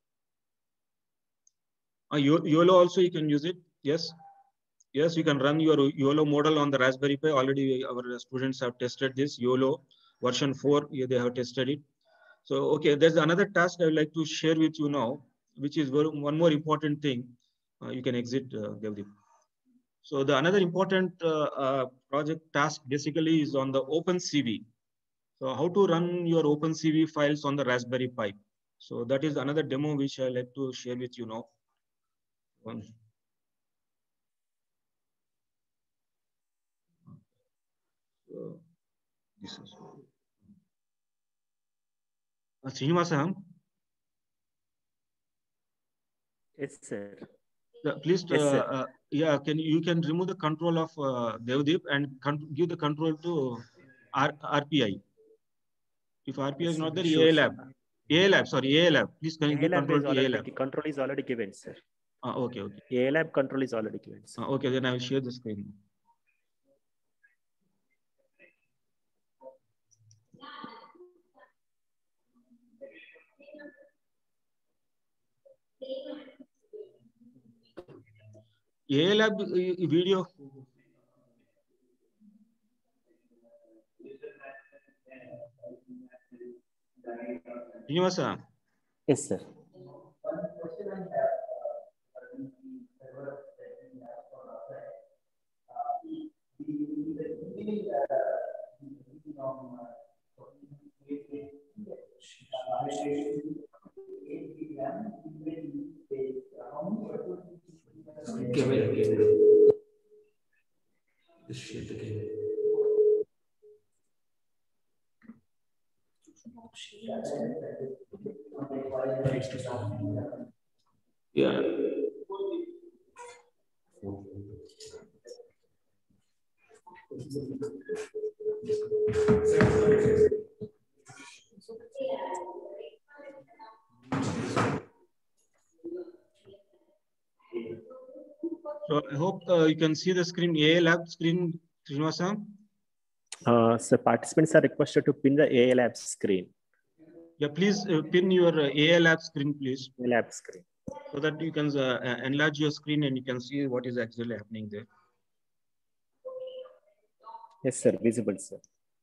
YOLO also you can use it. Yes. Yes, you can run your YOLO model on the Raspberry Pi. Already our students have tested this YOLO version 4. They have tested it. So, okay, there's another task I would like to share with you now, which is one more important thing. You can exit, Devdeep. So the another important project task basically is on the OpenCV. So how to run your OpenCV files on the Raspberry Pi. So that is another demo which I like to share with you now. So this is Srinivasa. Yes, sir. Please, Yes, sir. yeah, you can remove the control of Devdeep and give the control to RPI. If RPI is not there, sure, ALab, sorry, ALab. Please can you give control to ALab? Control is already given, sir. Okay. ALab control is already given, sir. Okay, then I will share the screen. ALab video. Srinivasa. Yes, sir. Yeah. So I hope you can see the screen, ALab screen, Srinivasa. So participants are requested to pin the ALab screen. Yeah, please pin your ALab screen, please. ALab screen. So that you can enlarge your screen and you can see what is actually happening there. Yes, sir. Visible, sir.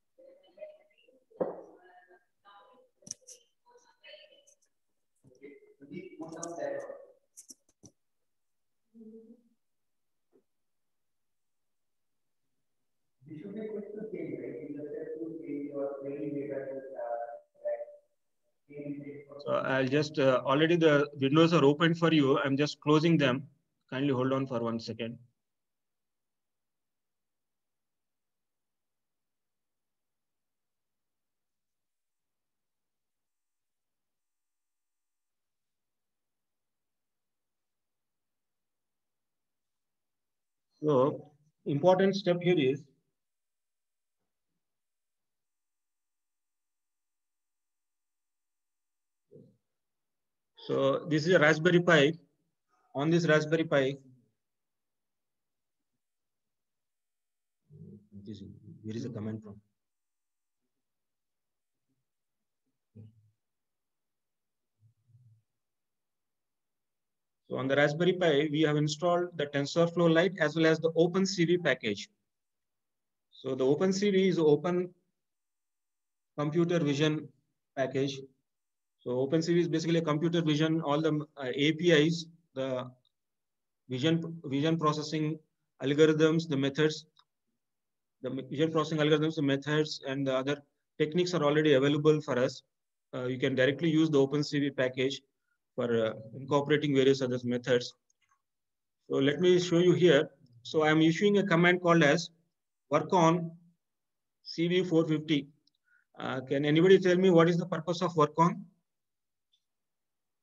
So I'll just, already the windows are open for you. I'm just closing them. Kindly hold on for 1 second. So important step here is, so this is a Raspberry Pi. On this Raspberry Pi, where is the command from? So on the Raspberry Pi, we have installed the TensorFlow Lite as well as the OpenCV package. So the OpenCV is Open Computer Vision package. So OpenCV is basically a computer vision, all the APIs, the vision processing algorithms, the methods, the vision processing algorithms, the methods, and the other techniques are already available for us. You can directly use the OpenCV package for incorporating various other methods. So let me show you here. So I'm issuing a command called as work on CV450. Can anybody tell me what is the purpose of work on?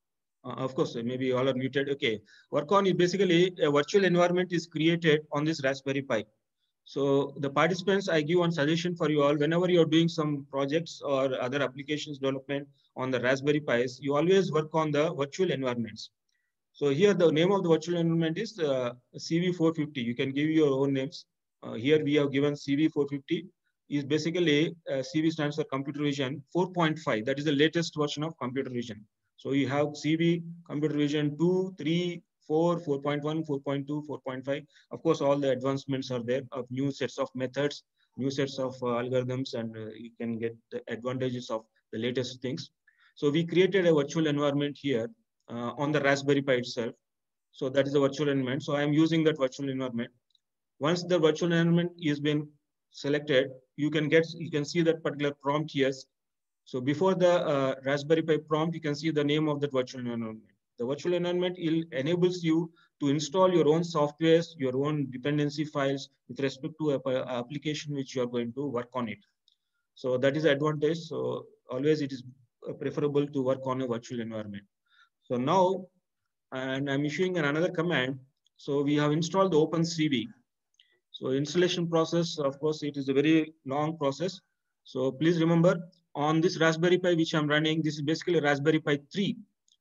Of course, maybe all are muted. Okay. Work on is basically a virtual environment is created on this Raspberry Pi. So the participants, I give one suggestion for you all. Whenever you're doing some projects or other applications development on the Raspberry Pis, you always work on the virtual environments. So here the name of the virtual environment is CV450. You can give your own names. Here we have given CV450 is basically CV stands for computer vision 4.5. That is the latest version of computer vision. So you have CV, computer vision 2, 3, 4, 4.1, 4.2, 4.5. Of course, all the advancements are there of new sets of methods, new sets of algorithms, and you can get the advantages of the latest things. So we created a virtual environment here on the Raspberry Pi itself. So that is the virtual environment. So I'm using that virtual environment. Once the virtual environment is been selected, you can see that particular prompt here. So before the Raspberry Pi prompt, you can see the name of the virtual environment. The virtual environment enables you to install your own softwares, your own dependency files with respect to a application which you are going to work on it. So that is the advantage. So always it is preferable to work on a virtual environment. So now, and I'm issuing another command. So we have installed the OpenCV. So installation process, of course, it is a very long process. So please remember on this Raspberry Pi, which I'm running, this is basically Raspberry Pi 3.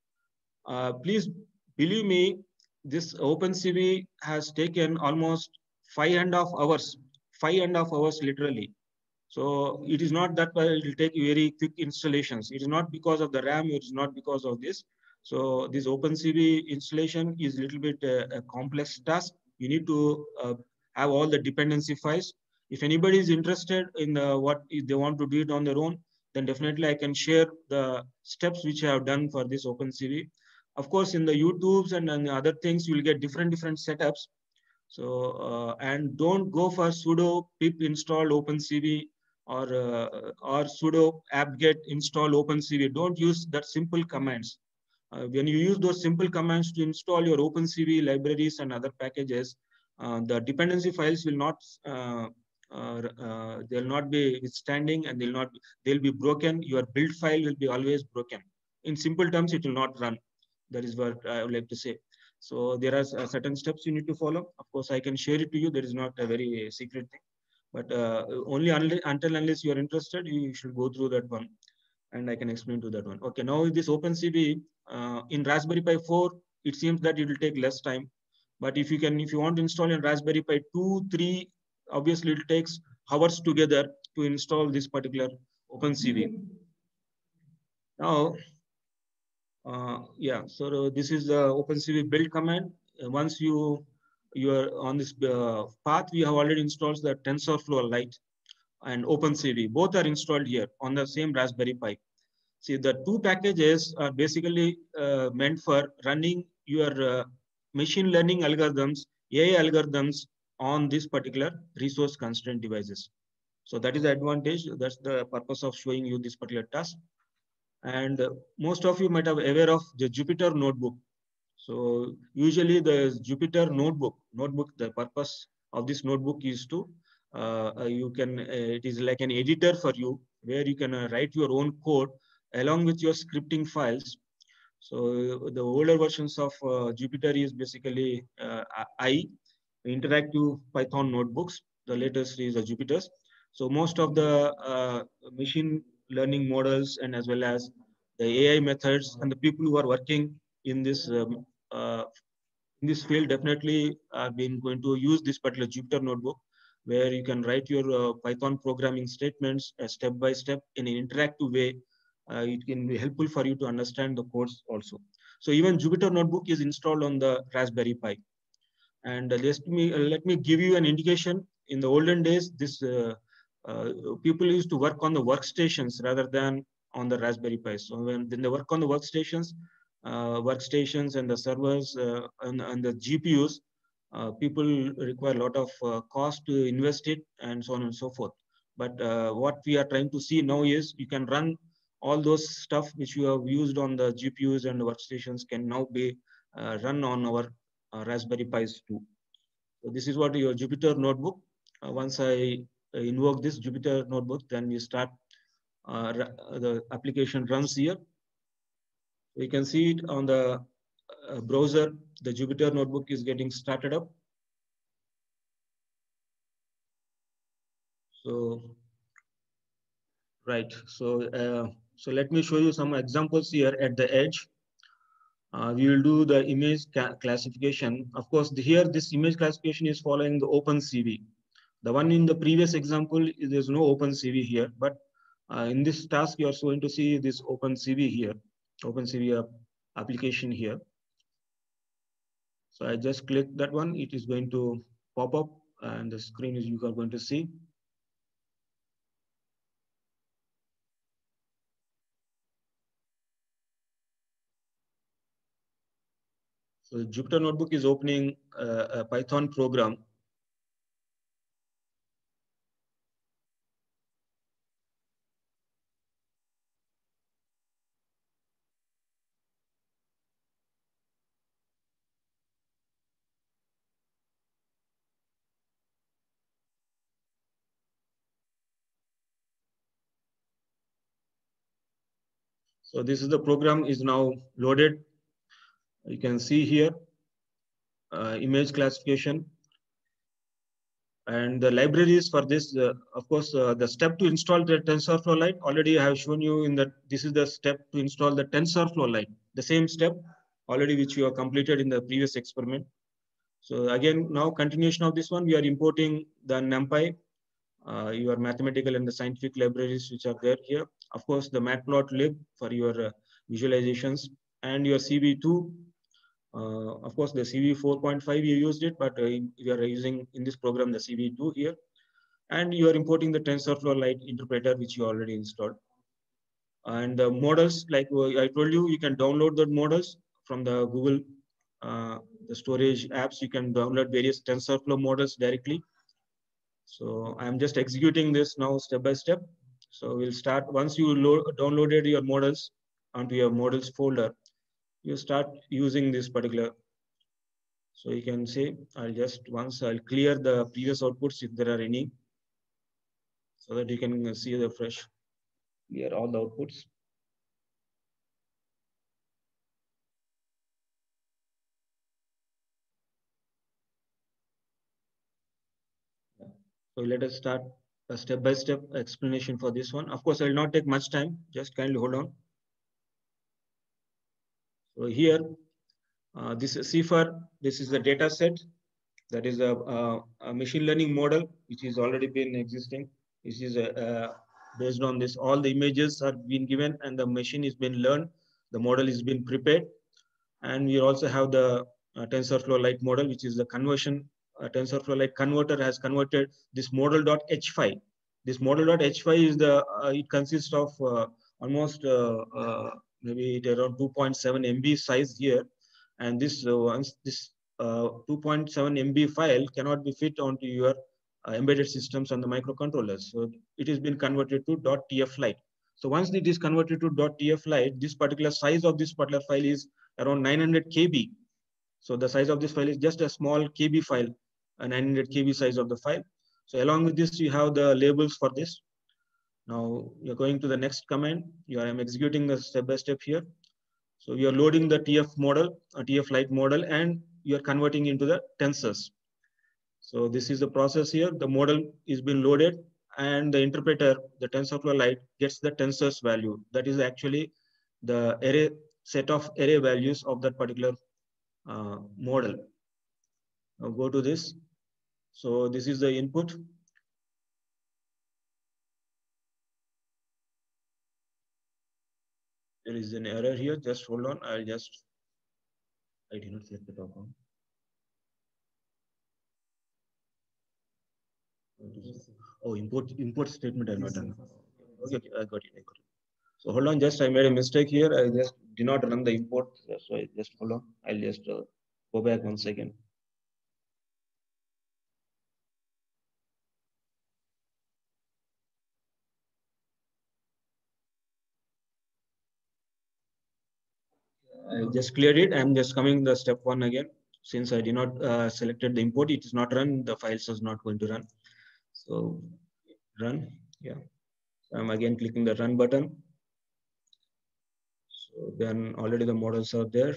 Please believe me, this OpenCV has taken almost 5.5 hours, 5.5 hours literally. So it is not that it will take very quick installations. It is not because of the RAM, it is not because of this. So this OpenCV installation is a little bit a complex task. You need to have all the dependency files. If anybody is interested in what if they want to do it on their own, then definitely I can share the steps which I have done for this OpenCV. Of course, in the YouTubes and other things, you will get different setups. So and don't go for sudo pip install OpenCV or sudo apt-get install OpenCV. Don't use that simple commands. When you use those simple commands to install your OpenCV libraries and other packages, the dependency files will not they'll not be withstanding, and they'll be broken. Your build file will be always broken. In simple terms, it will not run. That is what I would like to say. So there are certain steps you need to follow. Of course, I can share it to you. There is not a very secret thing, but only until unless you are interested, you should go through that one, and I can explain to that one. Okay, now this OpenCV in Raspberry Pi 4, it seems that it will take less time. But if you want to install in Raspberry Pi 2, 3, obviously it takes hours together to install this particular OpenCV. Now, yeah, so this is the OpenCV build command. Once you are on this path, we have already installed the TensorFlow Lite and OpenCV. Both are installed here on the same Raspberry Pi. See, the two packages are basically meant for running your machine learning algorithms, AI algorithms on this particular resource constraint devices. So that is the advantage. That's the purpose of showing you this particular task. And most of you might have aware of the Jupyter Notebook. So usually the Jupyter Notebook, the purpose of this notebook is to, it is like an editor for you where you can write your own code along with your scripting files. So the older versions of Jupyter is basically interactive Python notebooks. The latest is the Jupyter's. So most of the machine learning models and as well as the AI methods and the people who are working in this field definitely are going to use this particular Jupyter notebook, where you can write your Python programming statements step by step in an interactive way. It can be helpful for you to understand the codes also. So even Jupyter notebook is installed on the Raspberry Pi. And let me give you an indication. In the olden days, this people used to work on the workstations rather than on the Raspberry Pi. So when they work on the workstations and the servers and the GPUs, people require a lot of cost to invest it and so on and so forth. But what we are trying to see now is you can run all those stuff which you have used on the GPUs and the workstations can now be run on our Raspberry Pis too. So this is what your Jupyter notebook. Once I invoke this Jupyter notebook, then we start the application runs here. We can see it on the browser. The Jupyter Notebook is getting started up. So, right. So let me show you some examples here at the edge. We will do the image classification. Of course, here this image classification is following the OpenCV. The one in the previous example, there's no OpenCV here, but in this task, you are going to see this OpenCV here, OpenCV application here. So I just click that one. It is going to pop up, and the screen is you are going to see. So the Jupyter Notebook is opening a Python program. So this is the program is now loaded. You can see here image classification. And the libraries for this, of course, the step to install the TensorFlow Lite, already I have shown you in that this is the step to install the TensorFlow Lite, the same step already which you have completed in the previous experiment. So again, now continuation of this one, we are importing the NumPy, your mathematical and the scientific libraries which are there here. Of course, the Matplotlib for your visualizations and your CV2. Of course, the CV 4.5 you used it, but you are using in this program the CV2 here. And you are importing the TensorFlow Lite interpreter, which you already installed. And the models, like I told you, you can download the models from the Google, the storage apps. You can download various TensorFlow models directly. So I'm just executing this now step by step. So we'll start once you downloaded your models onto your models folder, you start using this particular. So you can say, I'll clear the previous outputs if there are any, so that you can see the fresh, clear all the outputs. So let us start a step-by-step explanation for this one. Of course, I will not take much time, just kindly hold on. So here, this is CIFAR, this is the data set. That is a machine learning model, which is already been existing. This is based on this, all the images are being given and the machine is being learned. The model is being prepared. And we also have the TensorFlow Lite model, which is the conversion. TensorFlow Lite converter has converted this model.h file. This model.h file is it consists of almost maybe around 2.7 MB size here. And this once this 2.7 MB file cannot be fit onto your embedded systems and the microcontrollers. So it has been converted to .tf Lite. So once it is converted to .tf Lite, this particular size of this particular file is around 900 KB. So the size of this file is just a small KB file, a 900 KB size of the file. So along with this, you have the labels for this. Now you're going to the next command. I'm executing the step-by-step here. So we are loading the TF model, a TF Lite model, and you are converting into the tensors. So this is the process here. The model is being loaded and the interpreter, the TensorFlow Lite, gets the tensors value. That is actually the array set of array values of that particular model. Now go to this. So this is the input. There is an error here. Just hold on. I did not set the top on. Oh, import statement I have not done. Okay, I got it. So hold on, I made a mistake here. I just did not run the import. So I just hold on. I'll just go back 1 second. I just cleared it. I'm just coming the step 1 again. Since I did not selected the import, it is not run. The files is not going to run. So run, yeah. So I'm again clicking the run button. So then already the models are there.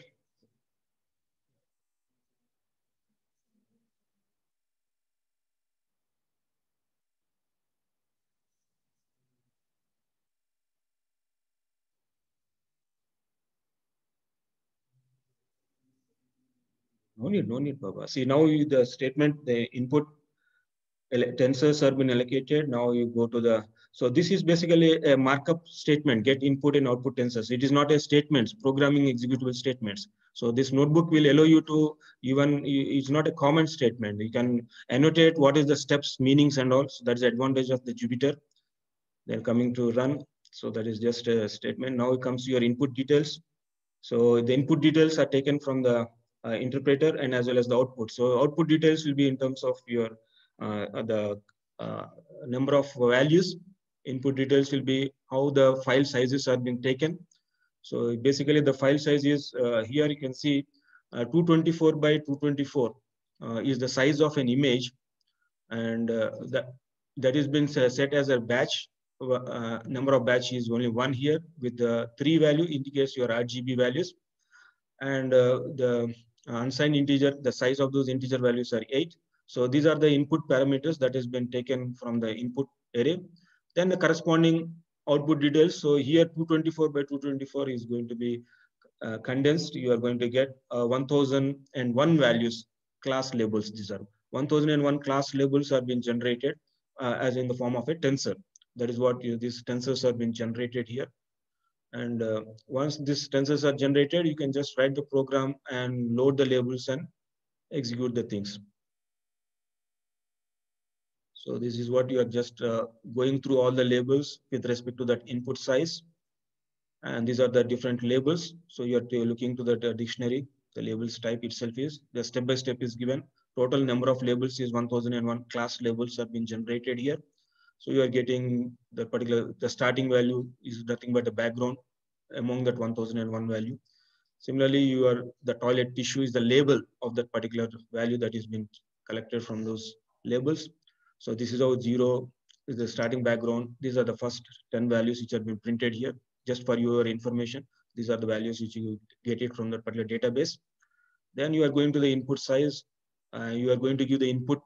No need, Baba. See, now the statement, the input tensors are been allocated. Now you go to the, so this is basically a markup statement, get input and output tensors. It is not a statements, programming executable statements. So this notebook will allow you to even, it's not a comment statement. You can annotate what is the steps, meanings and all. So that's the advantage of the Jupyter. They're coming to run. So that is just a statement. Now it comes to your input details. So the input details are taken from the interpreter and as well as the output. So output details will be in terms of your the number of values. Input details will be how the file sizes are being taken. So basically the file size is here you can see 224 by 224 is the size of an image, and that has been set as a batch. Number of batch is only one here with the 3 value indicates your RGB values, and the unsigned integer, the size of those integer values are 8. So these are the input parameters that has been taken from the input array. Then the corresponding output details. So here 224 by 224 is going to be condensed. You are going to get 1001 values, class labels. These are 1001 class labels are being generated as in the form of a tensor. That is what these tensors are being generated here. And once these tensors are generated, you can just write the program and load the labels and execute the things. So this is what you are just going through all the labels with respect to that input size. And these are the different labels. So you are looking to the dictionary. The labels type itself is, the step-by-step is given. Total number of labels is 1001 class labels have been generated here. So you are getting the particular, the starting value is nothing but a background among that 1001 value. Similarly, the toilet tissue is the label of that particular value that is being collected from those labels. So this is how 0 is the starting background. These are the first 10 values which have been printed here. Just for your information, these are the values which you get it from that particular database. Then you are going to the input size. You are going to give the input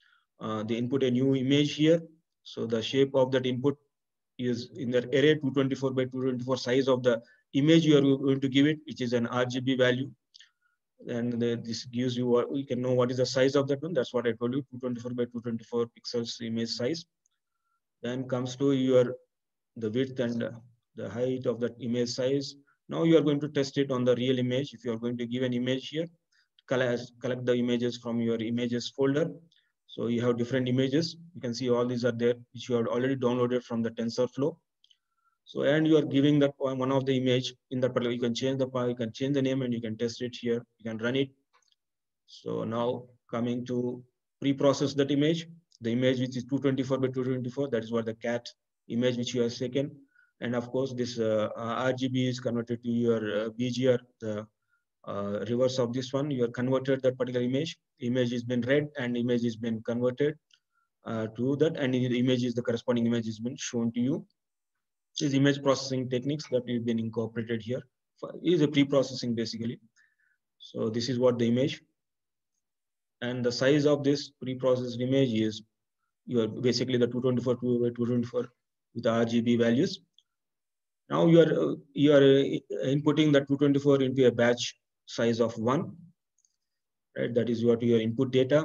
a new image here. So the shape of that input is in the array 224 by 224 size of the image you are going to give it, which is an RGB value. And this gives you what we can know what is the size of that one. That's what I told you, 224 by 224 pixels image size. Then comes to the width and the height of that image size. Now you are going to test it on the real image. If you are going to give an image here, collect the images from your images folder. So you have different images. You can see all these are there, which you have already downloaded from the TensorFlow. So, and you are giving that one of the image in that particular, you can change the name and you can test it here. You can run it. So now coming to pre-process that image, the image which is 224 by 224, that is what the cat image which you have taken. And of course, this RGB is converted to your BGR, the reverse of this one. You have converted that particular image. Image has been read and image has been converted to that, and the image is the corresponding image has been shown to you. These image processing techniques that we've been incorporated here is a pre-processing basically. So this is what the image, and the size of this pre-processed image is basically the 224 by 224 with the RGB values. Now you are inputting the 224 into a batch size of 1, right? That is what your input data.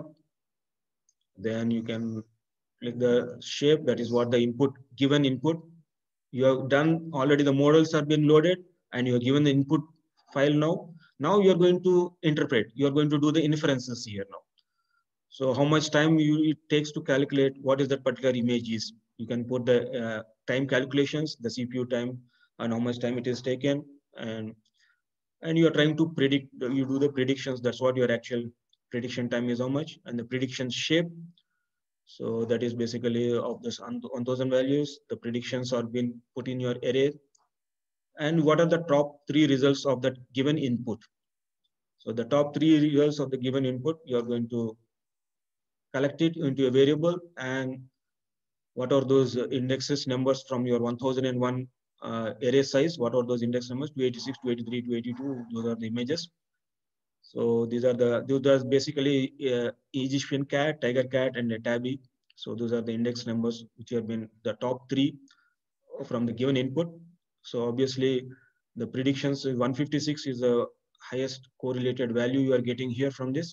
Then you can click the shape. That is what the input, given input. You have done already, the models have been loaded and you have given the input file now. Now you are going to interpret. You are going to do the inferences here now. So how much time it takes to calculate what is that particular image is. You can put the time calculations, the CPU time, and how much time it is taken. And you are trying to predict, you do the predictions. That's what your actual prediction time is, how much, and the prediction shape. So that is basically of this 1000 values. The predictions are being put in your array. And what are the top 3 results of that given input? So the top 3 results of the given input, you are going to collect it into a variable, and what are those indexes numbers from your 1001 array size. What are those index numbers? 286, 283, 282. Those are the images. So these are basically Egyptian cat, tiger cat, and a tabby. So those are the index numbers which have been the top 3 from the given input. So obviously the predictions 156 is the highest correlated value you are getting here from this.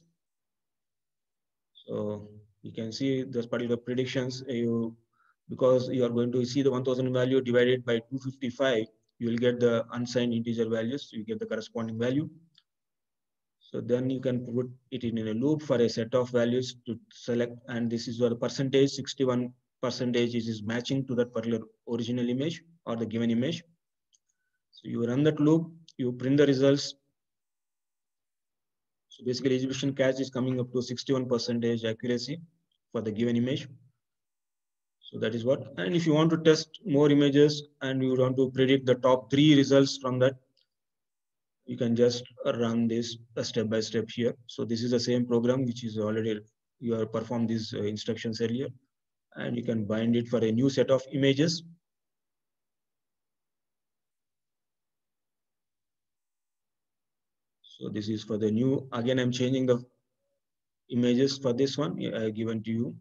So you can see those particular predictions. Because you are going to see the 1000 value divided by 255, you will get the unsigned integer values. You get the corresponding value. So then you can put it in a loop for a set of values to select, and this is the percentage, 61% is matching to that particular original image or the given image. So you run that loop, you print the results. So basically Egyptian cat is coming up to 61% accuracy for the given image. So that is what, and if you want to test more images and you want to predict the top 3 results from that, you can just run this step by step here. So this is the same program which is already, you have performed these instructions earlier, and you can bind it for a new set of images. So this is for the new, again, I'm changing the images for this one I have given to you.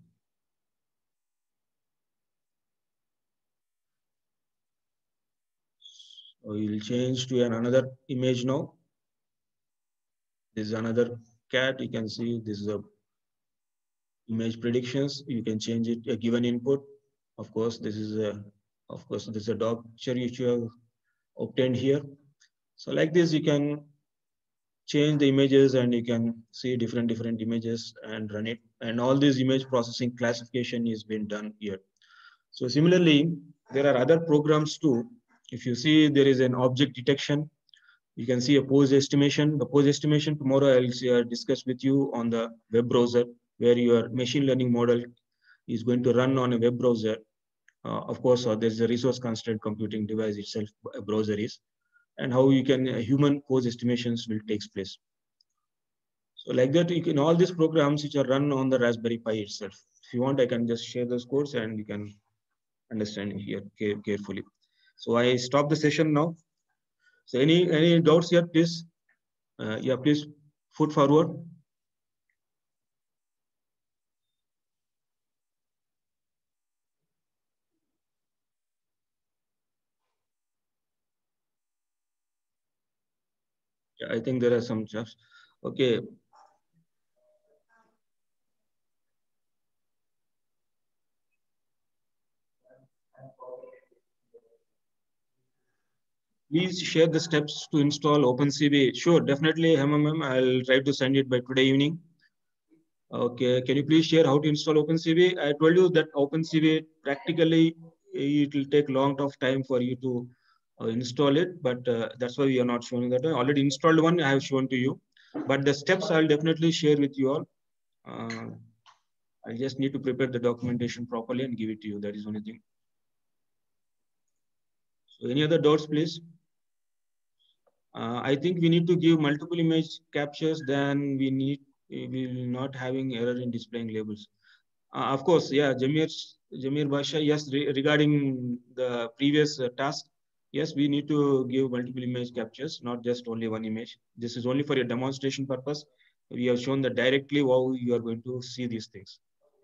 So we will change to another image now. This is another cat. You can see this is a image predictions. You can change it a given input. Of course, this is a dog picture which you have obtained here. So like this, you can change the images and you can see different images and run it. And all this image processing classification is being done here. So similarly, there are other programs too. If you see there is an object detection, you can see a pose estimation. The pose estimation tomorrow I'll discuss with you on the web browser, where your machine learning model is going to run on a web browser. Of course, there's a resource constrained computing device itself, a browser is, and how you can human pose estimations will take place. So like that, you can all these programs which are run on the Raspberry Pi itself. If you want, I can just share those codes and you can understand here carefully. So I stop the session now. So any doubts here, please? Yeah, please put forward. Yeah, I think there are some chaps. Okay. Please share the steps to install OpenCV. Sure, definitely, I'll try to send it by today evening. Okay, can you please share how to install OpenCV? I told you that OpenCV practically it will take long of time for you to install it, but that's why we are not showing that. I already installed one, I have shown to you, but the steps I'll definitely share with you all. I just need to prepare the documentation properly and give it to you. That is the only thing. So any other doubts, please? I think we need to give multiple image captures, then we will not having error in displaying labels. Of course, yeah, Jamir Basha, yes, regarding the previous task, yes, we need to give multiple image captures, not just only one image. This is only for a demonstration purpose. We have shown that directly how you are going to see these things.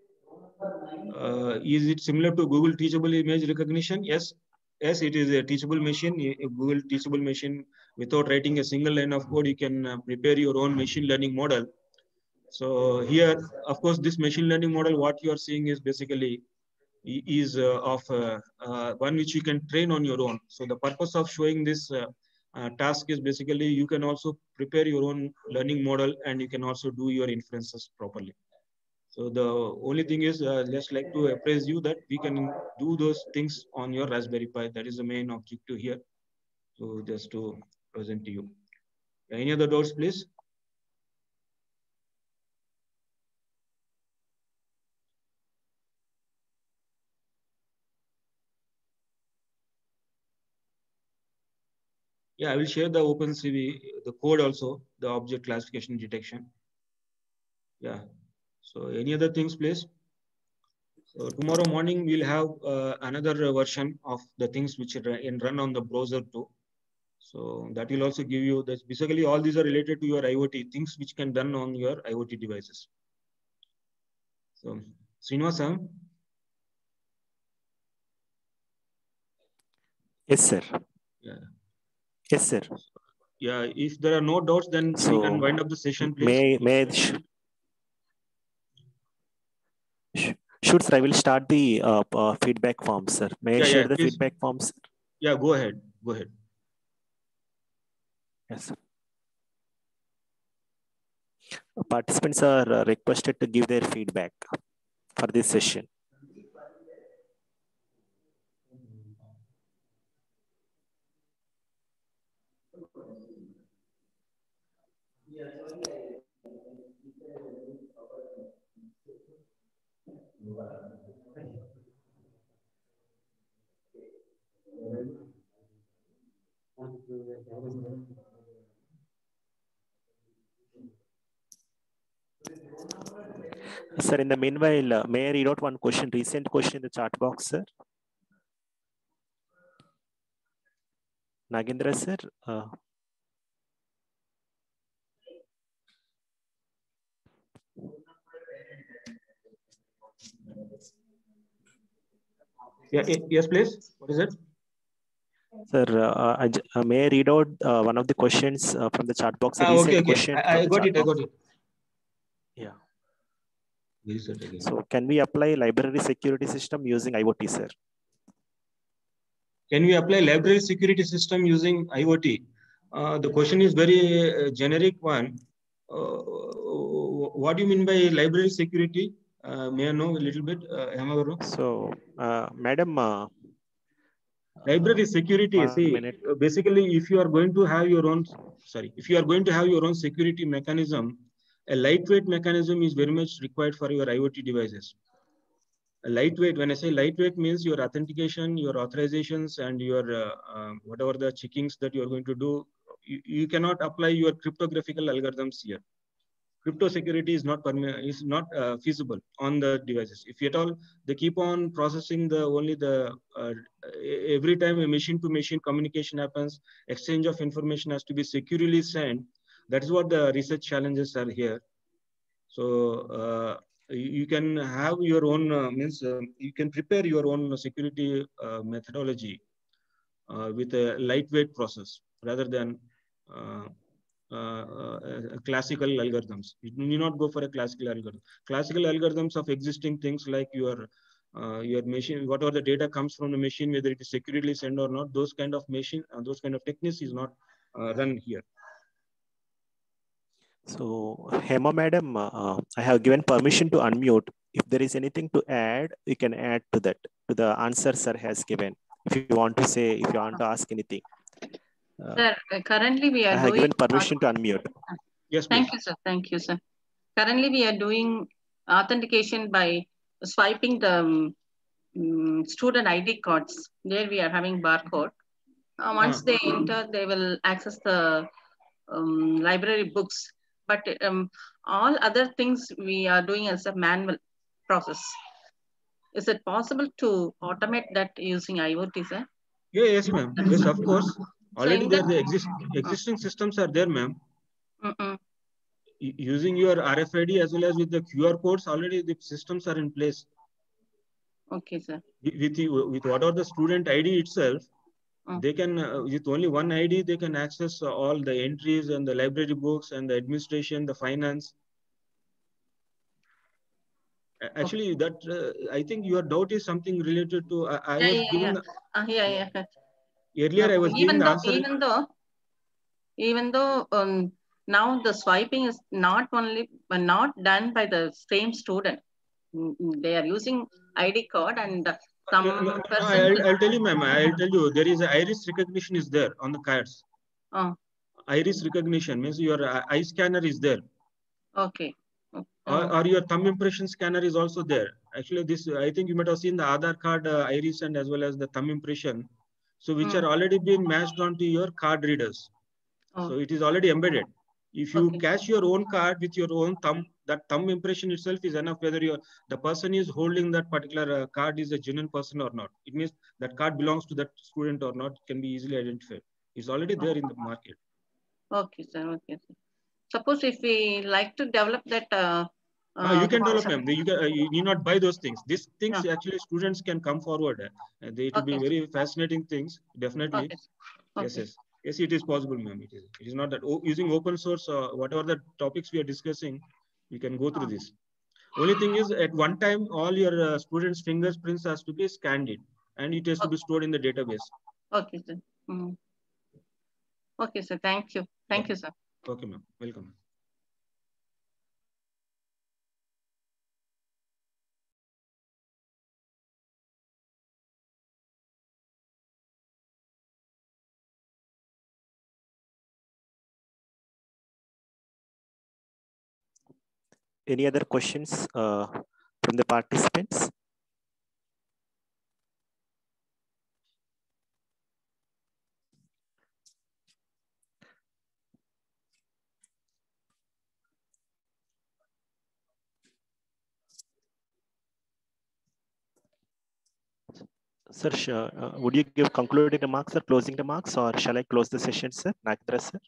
Is it similar to Google Teachable Image Recognition? Yes. Yes, it is a teachable machine, a Google Teachable machine. Without writing a single line of code, you can prepare your own machine learning model. So here, of course, this machine learning model, what you are seeing is basically one which you can train on your own. So the purpose of showing this task is basically you can also prepare your own learning model and you can also do your inferences properly. So the only thing is just like to appraise you that we can do those things on your Raspberry Pi. That is the main objective here. So just to present to you. Any other doubts, please? Yeah, I will share the OpenCV, the code also, the object classification detection. Yeah. So any other things, please? So tomorrow morning we'll have another version of the things which run on the browser too. So that will also give you this. Basically, all these are related to your IoT things which can run on your IoT devices. So Srinivasa. Yes, sir. Yeah. Yes, sir. Yeah. If there are no doubts, then So we can wind up the session, please. Sure, sir. I will start the feedback forms, sir. May I share the please. feedback forms? Sir? Yeah, go ahead. Go ahead. Yes, sir. Participants are requested to give their feedback for this session. Sir, in the meanwhile, may I read out one question, recent question in the chat box, sir? Nagendra, sir. Yeah, yes, please. What is it? Sir, may I read out one of the questions from the chat box? Okay. Question I got it. box. I got it. Yeah. So can we apply library security system using IoT, sir? Can we apply library security system using IoT? The question is very generic one. What do you mean by library security? May I know a little bit, Hemagaru? So, madam, library security. See, basically, if you are going to have your own, security mechanism, a lightweight mechanism is very much required for your IoT devices. A lightweight, when I say lightweight, means your authentication, your authorizations, and your whatever the checkings that you are going to do, you cannot apply your cryptographical algorithms here. Crypto security is not feasible on the devices. If at all they keep on processing every time a machine to machine communication happens, exchange of information has to be securely sent. That is what the research challenges are here. So you can have your own you can prepare your own security methodology with a lightweight process rather than classical algorithms. You need not go for a classical algorithm. Classical algorithms of existing things like your machine, whatever the data comes from the machine, whether it is securely sent or not, those kind of techniques is not run here. So, Hema madam, I have given permission to unmute. If there is anything to add, you can add to that, to the answer sir has given. If you want to say, if you want to ask anything. Sir, currently we are I have given permission to unmute. Yes, please. Thank you, sir. Thank you, sir. Currently we are doing authentication by swiping the student ID cards. There we are having barcode. Once they enter, they will access the library books. But all other things we are doing as a manual process. Is it possible to automate that using IoT, sir? Yeah, yes, ma'am. Yes, of course. Already there, the existing systems are there, ma'am. Using your RFID as well as with the QR codes, already the systems are in place. Okay, sir. With whatever the student ID itself, they can, with only one ID, they can access all the entries and the library books and the administration, the finance. Actually, that I think your doubt is something related to. I was giving. Earlier, I was giving the answer. Even though now the swiping is not done by the same student. They are using ID card and some person. I'll tell you, ma'am. I'll tell you. There is iris recognition is there on the cards. Iris recognition means your eye scanner is there. Okay. Or your thumb impression scanner is also there. Actually, this I think you might have seen the Aadhaar card iris and as well as the thumb impression. So which are already been matched onto your card readers. So it is already embedded. If you catch your own card with your own thumb, that thumb impression itself is enough whether the person is holding that particular card is a genuine person or not. It means that card belongs to that student or not can be easily identified. It's already there in the market. Okay, sir. Okay, sir. Suppose if we like to develop that. You can develop them. You need not buy those things. These things actually students can come forward. It will be very fascinating things. Definitely. Okay. Yes, yes. Yes, it is possible, ma'am. It is not that using open source, whatever the topics we are discussing, you can go through this. Only thing is at one time, all your students' fingerprints has to be scanned in and it has to be stored in the database. Okay, sir. Okay, sir. Thank you. Thank you, sir. Okay, ma'am. Welcome. Any other questions from the participants? Sir, would you give concluding remarks or closing remarks, or shall I close the session, sir? Nagendra, sir?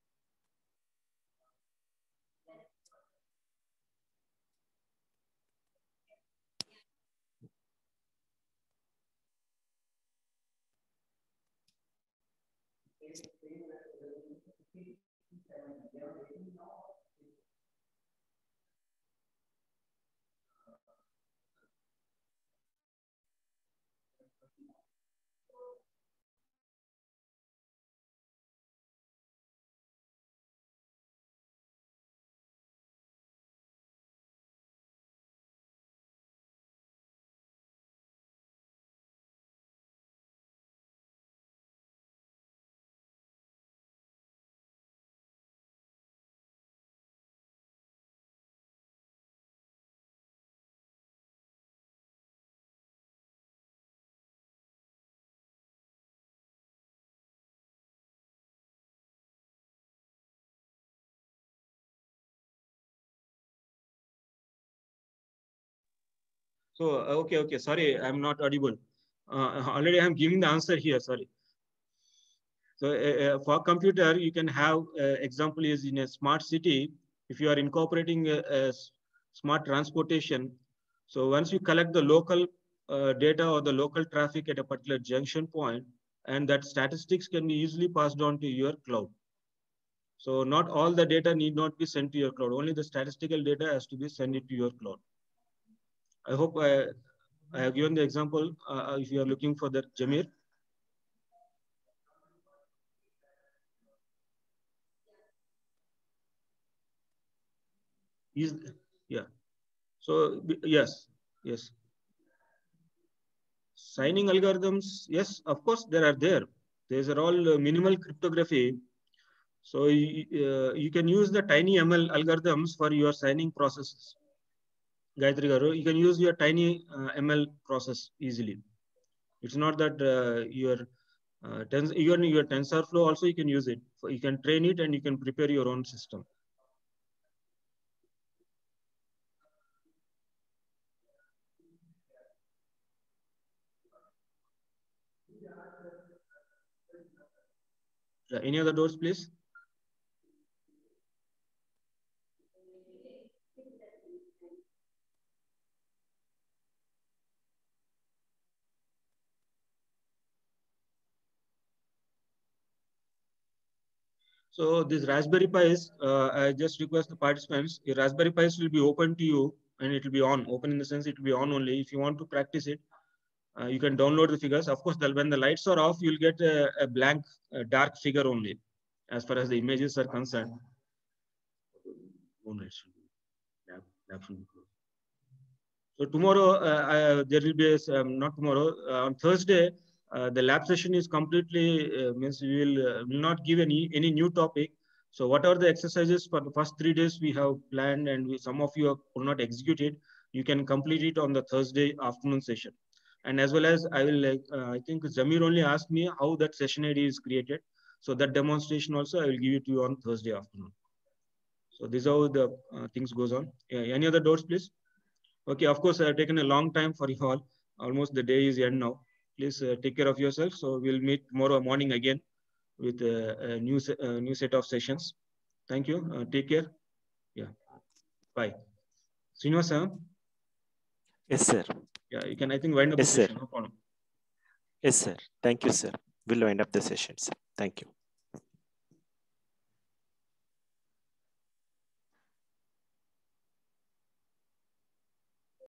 So, okay. Sorry, I'm not audible. Already I'm giving the answer here. Sorry. So for computer, you can have example is in a smart city. If you are incorporating a smart transportation, so once you collect the local data or the local traffic at a particular junction point, and that statistics can be easily passed on to your cloud. So not all the data need not be sent to your cloud. Only the statistical data has to be sent it to your cloud. I hope I have given the example. If you are looking for that, Jamir. Yeah. So yes. Signing algorithms, yes, of course there are there. These are all minimal cryptography. So you can use the TinyML algorithms for your signing processes. Gayatri Garu, you can use your TinyML process easily. It's not that even your TensorFlow also you can use it. You can train it and you can prepare your own system. Any other doors, please? So these Raspberry Pis, I just request the participants, the Raspberry Pis will be open to you and it will be on. Open in the sense it will be on only. If you want to practice it, you can download the figures. Of course, when the lights are off, you'll get a blank, dark figure only, as far as the images are concerned. So tomorrow, there will be, not tomorrow, on Thursday, the lab session is completely, means we will not give any new topic. So whatever the exercises for the first 3 days we have planned and some of you could not execute it, you can complete it on the Thursday afternoon session. And as well as I will, I think Zamir only asked me how that session ID is created. So that demonstration also I will give it to you on Thursday afternoon. So this is how the things goes on. Yeah, any other doubts, please? Okay, of course, I have taken a long time for you all. Almost the day is end now. Please take care of yourself. So we'll meet tomorrow morning again with a new set of sessions. Thank you. Take care. Yeah. Bye. Srinivasa? Yes, sir. Yeah, you can, I think, wind up Yes, the sir. session. No problem. Yes, sir. Thank you, sir. We'll wind up the session, sir. Thank you.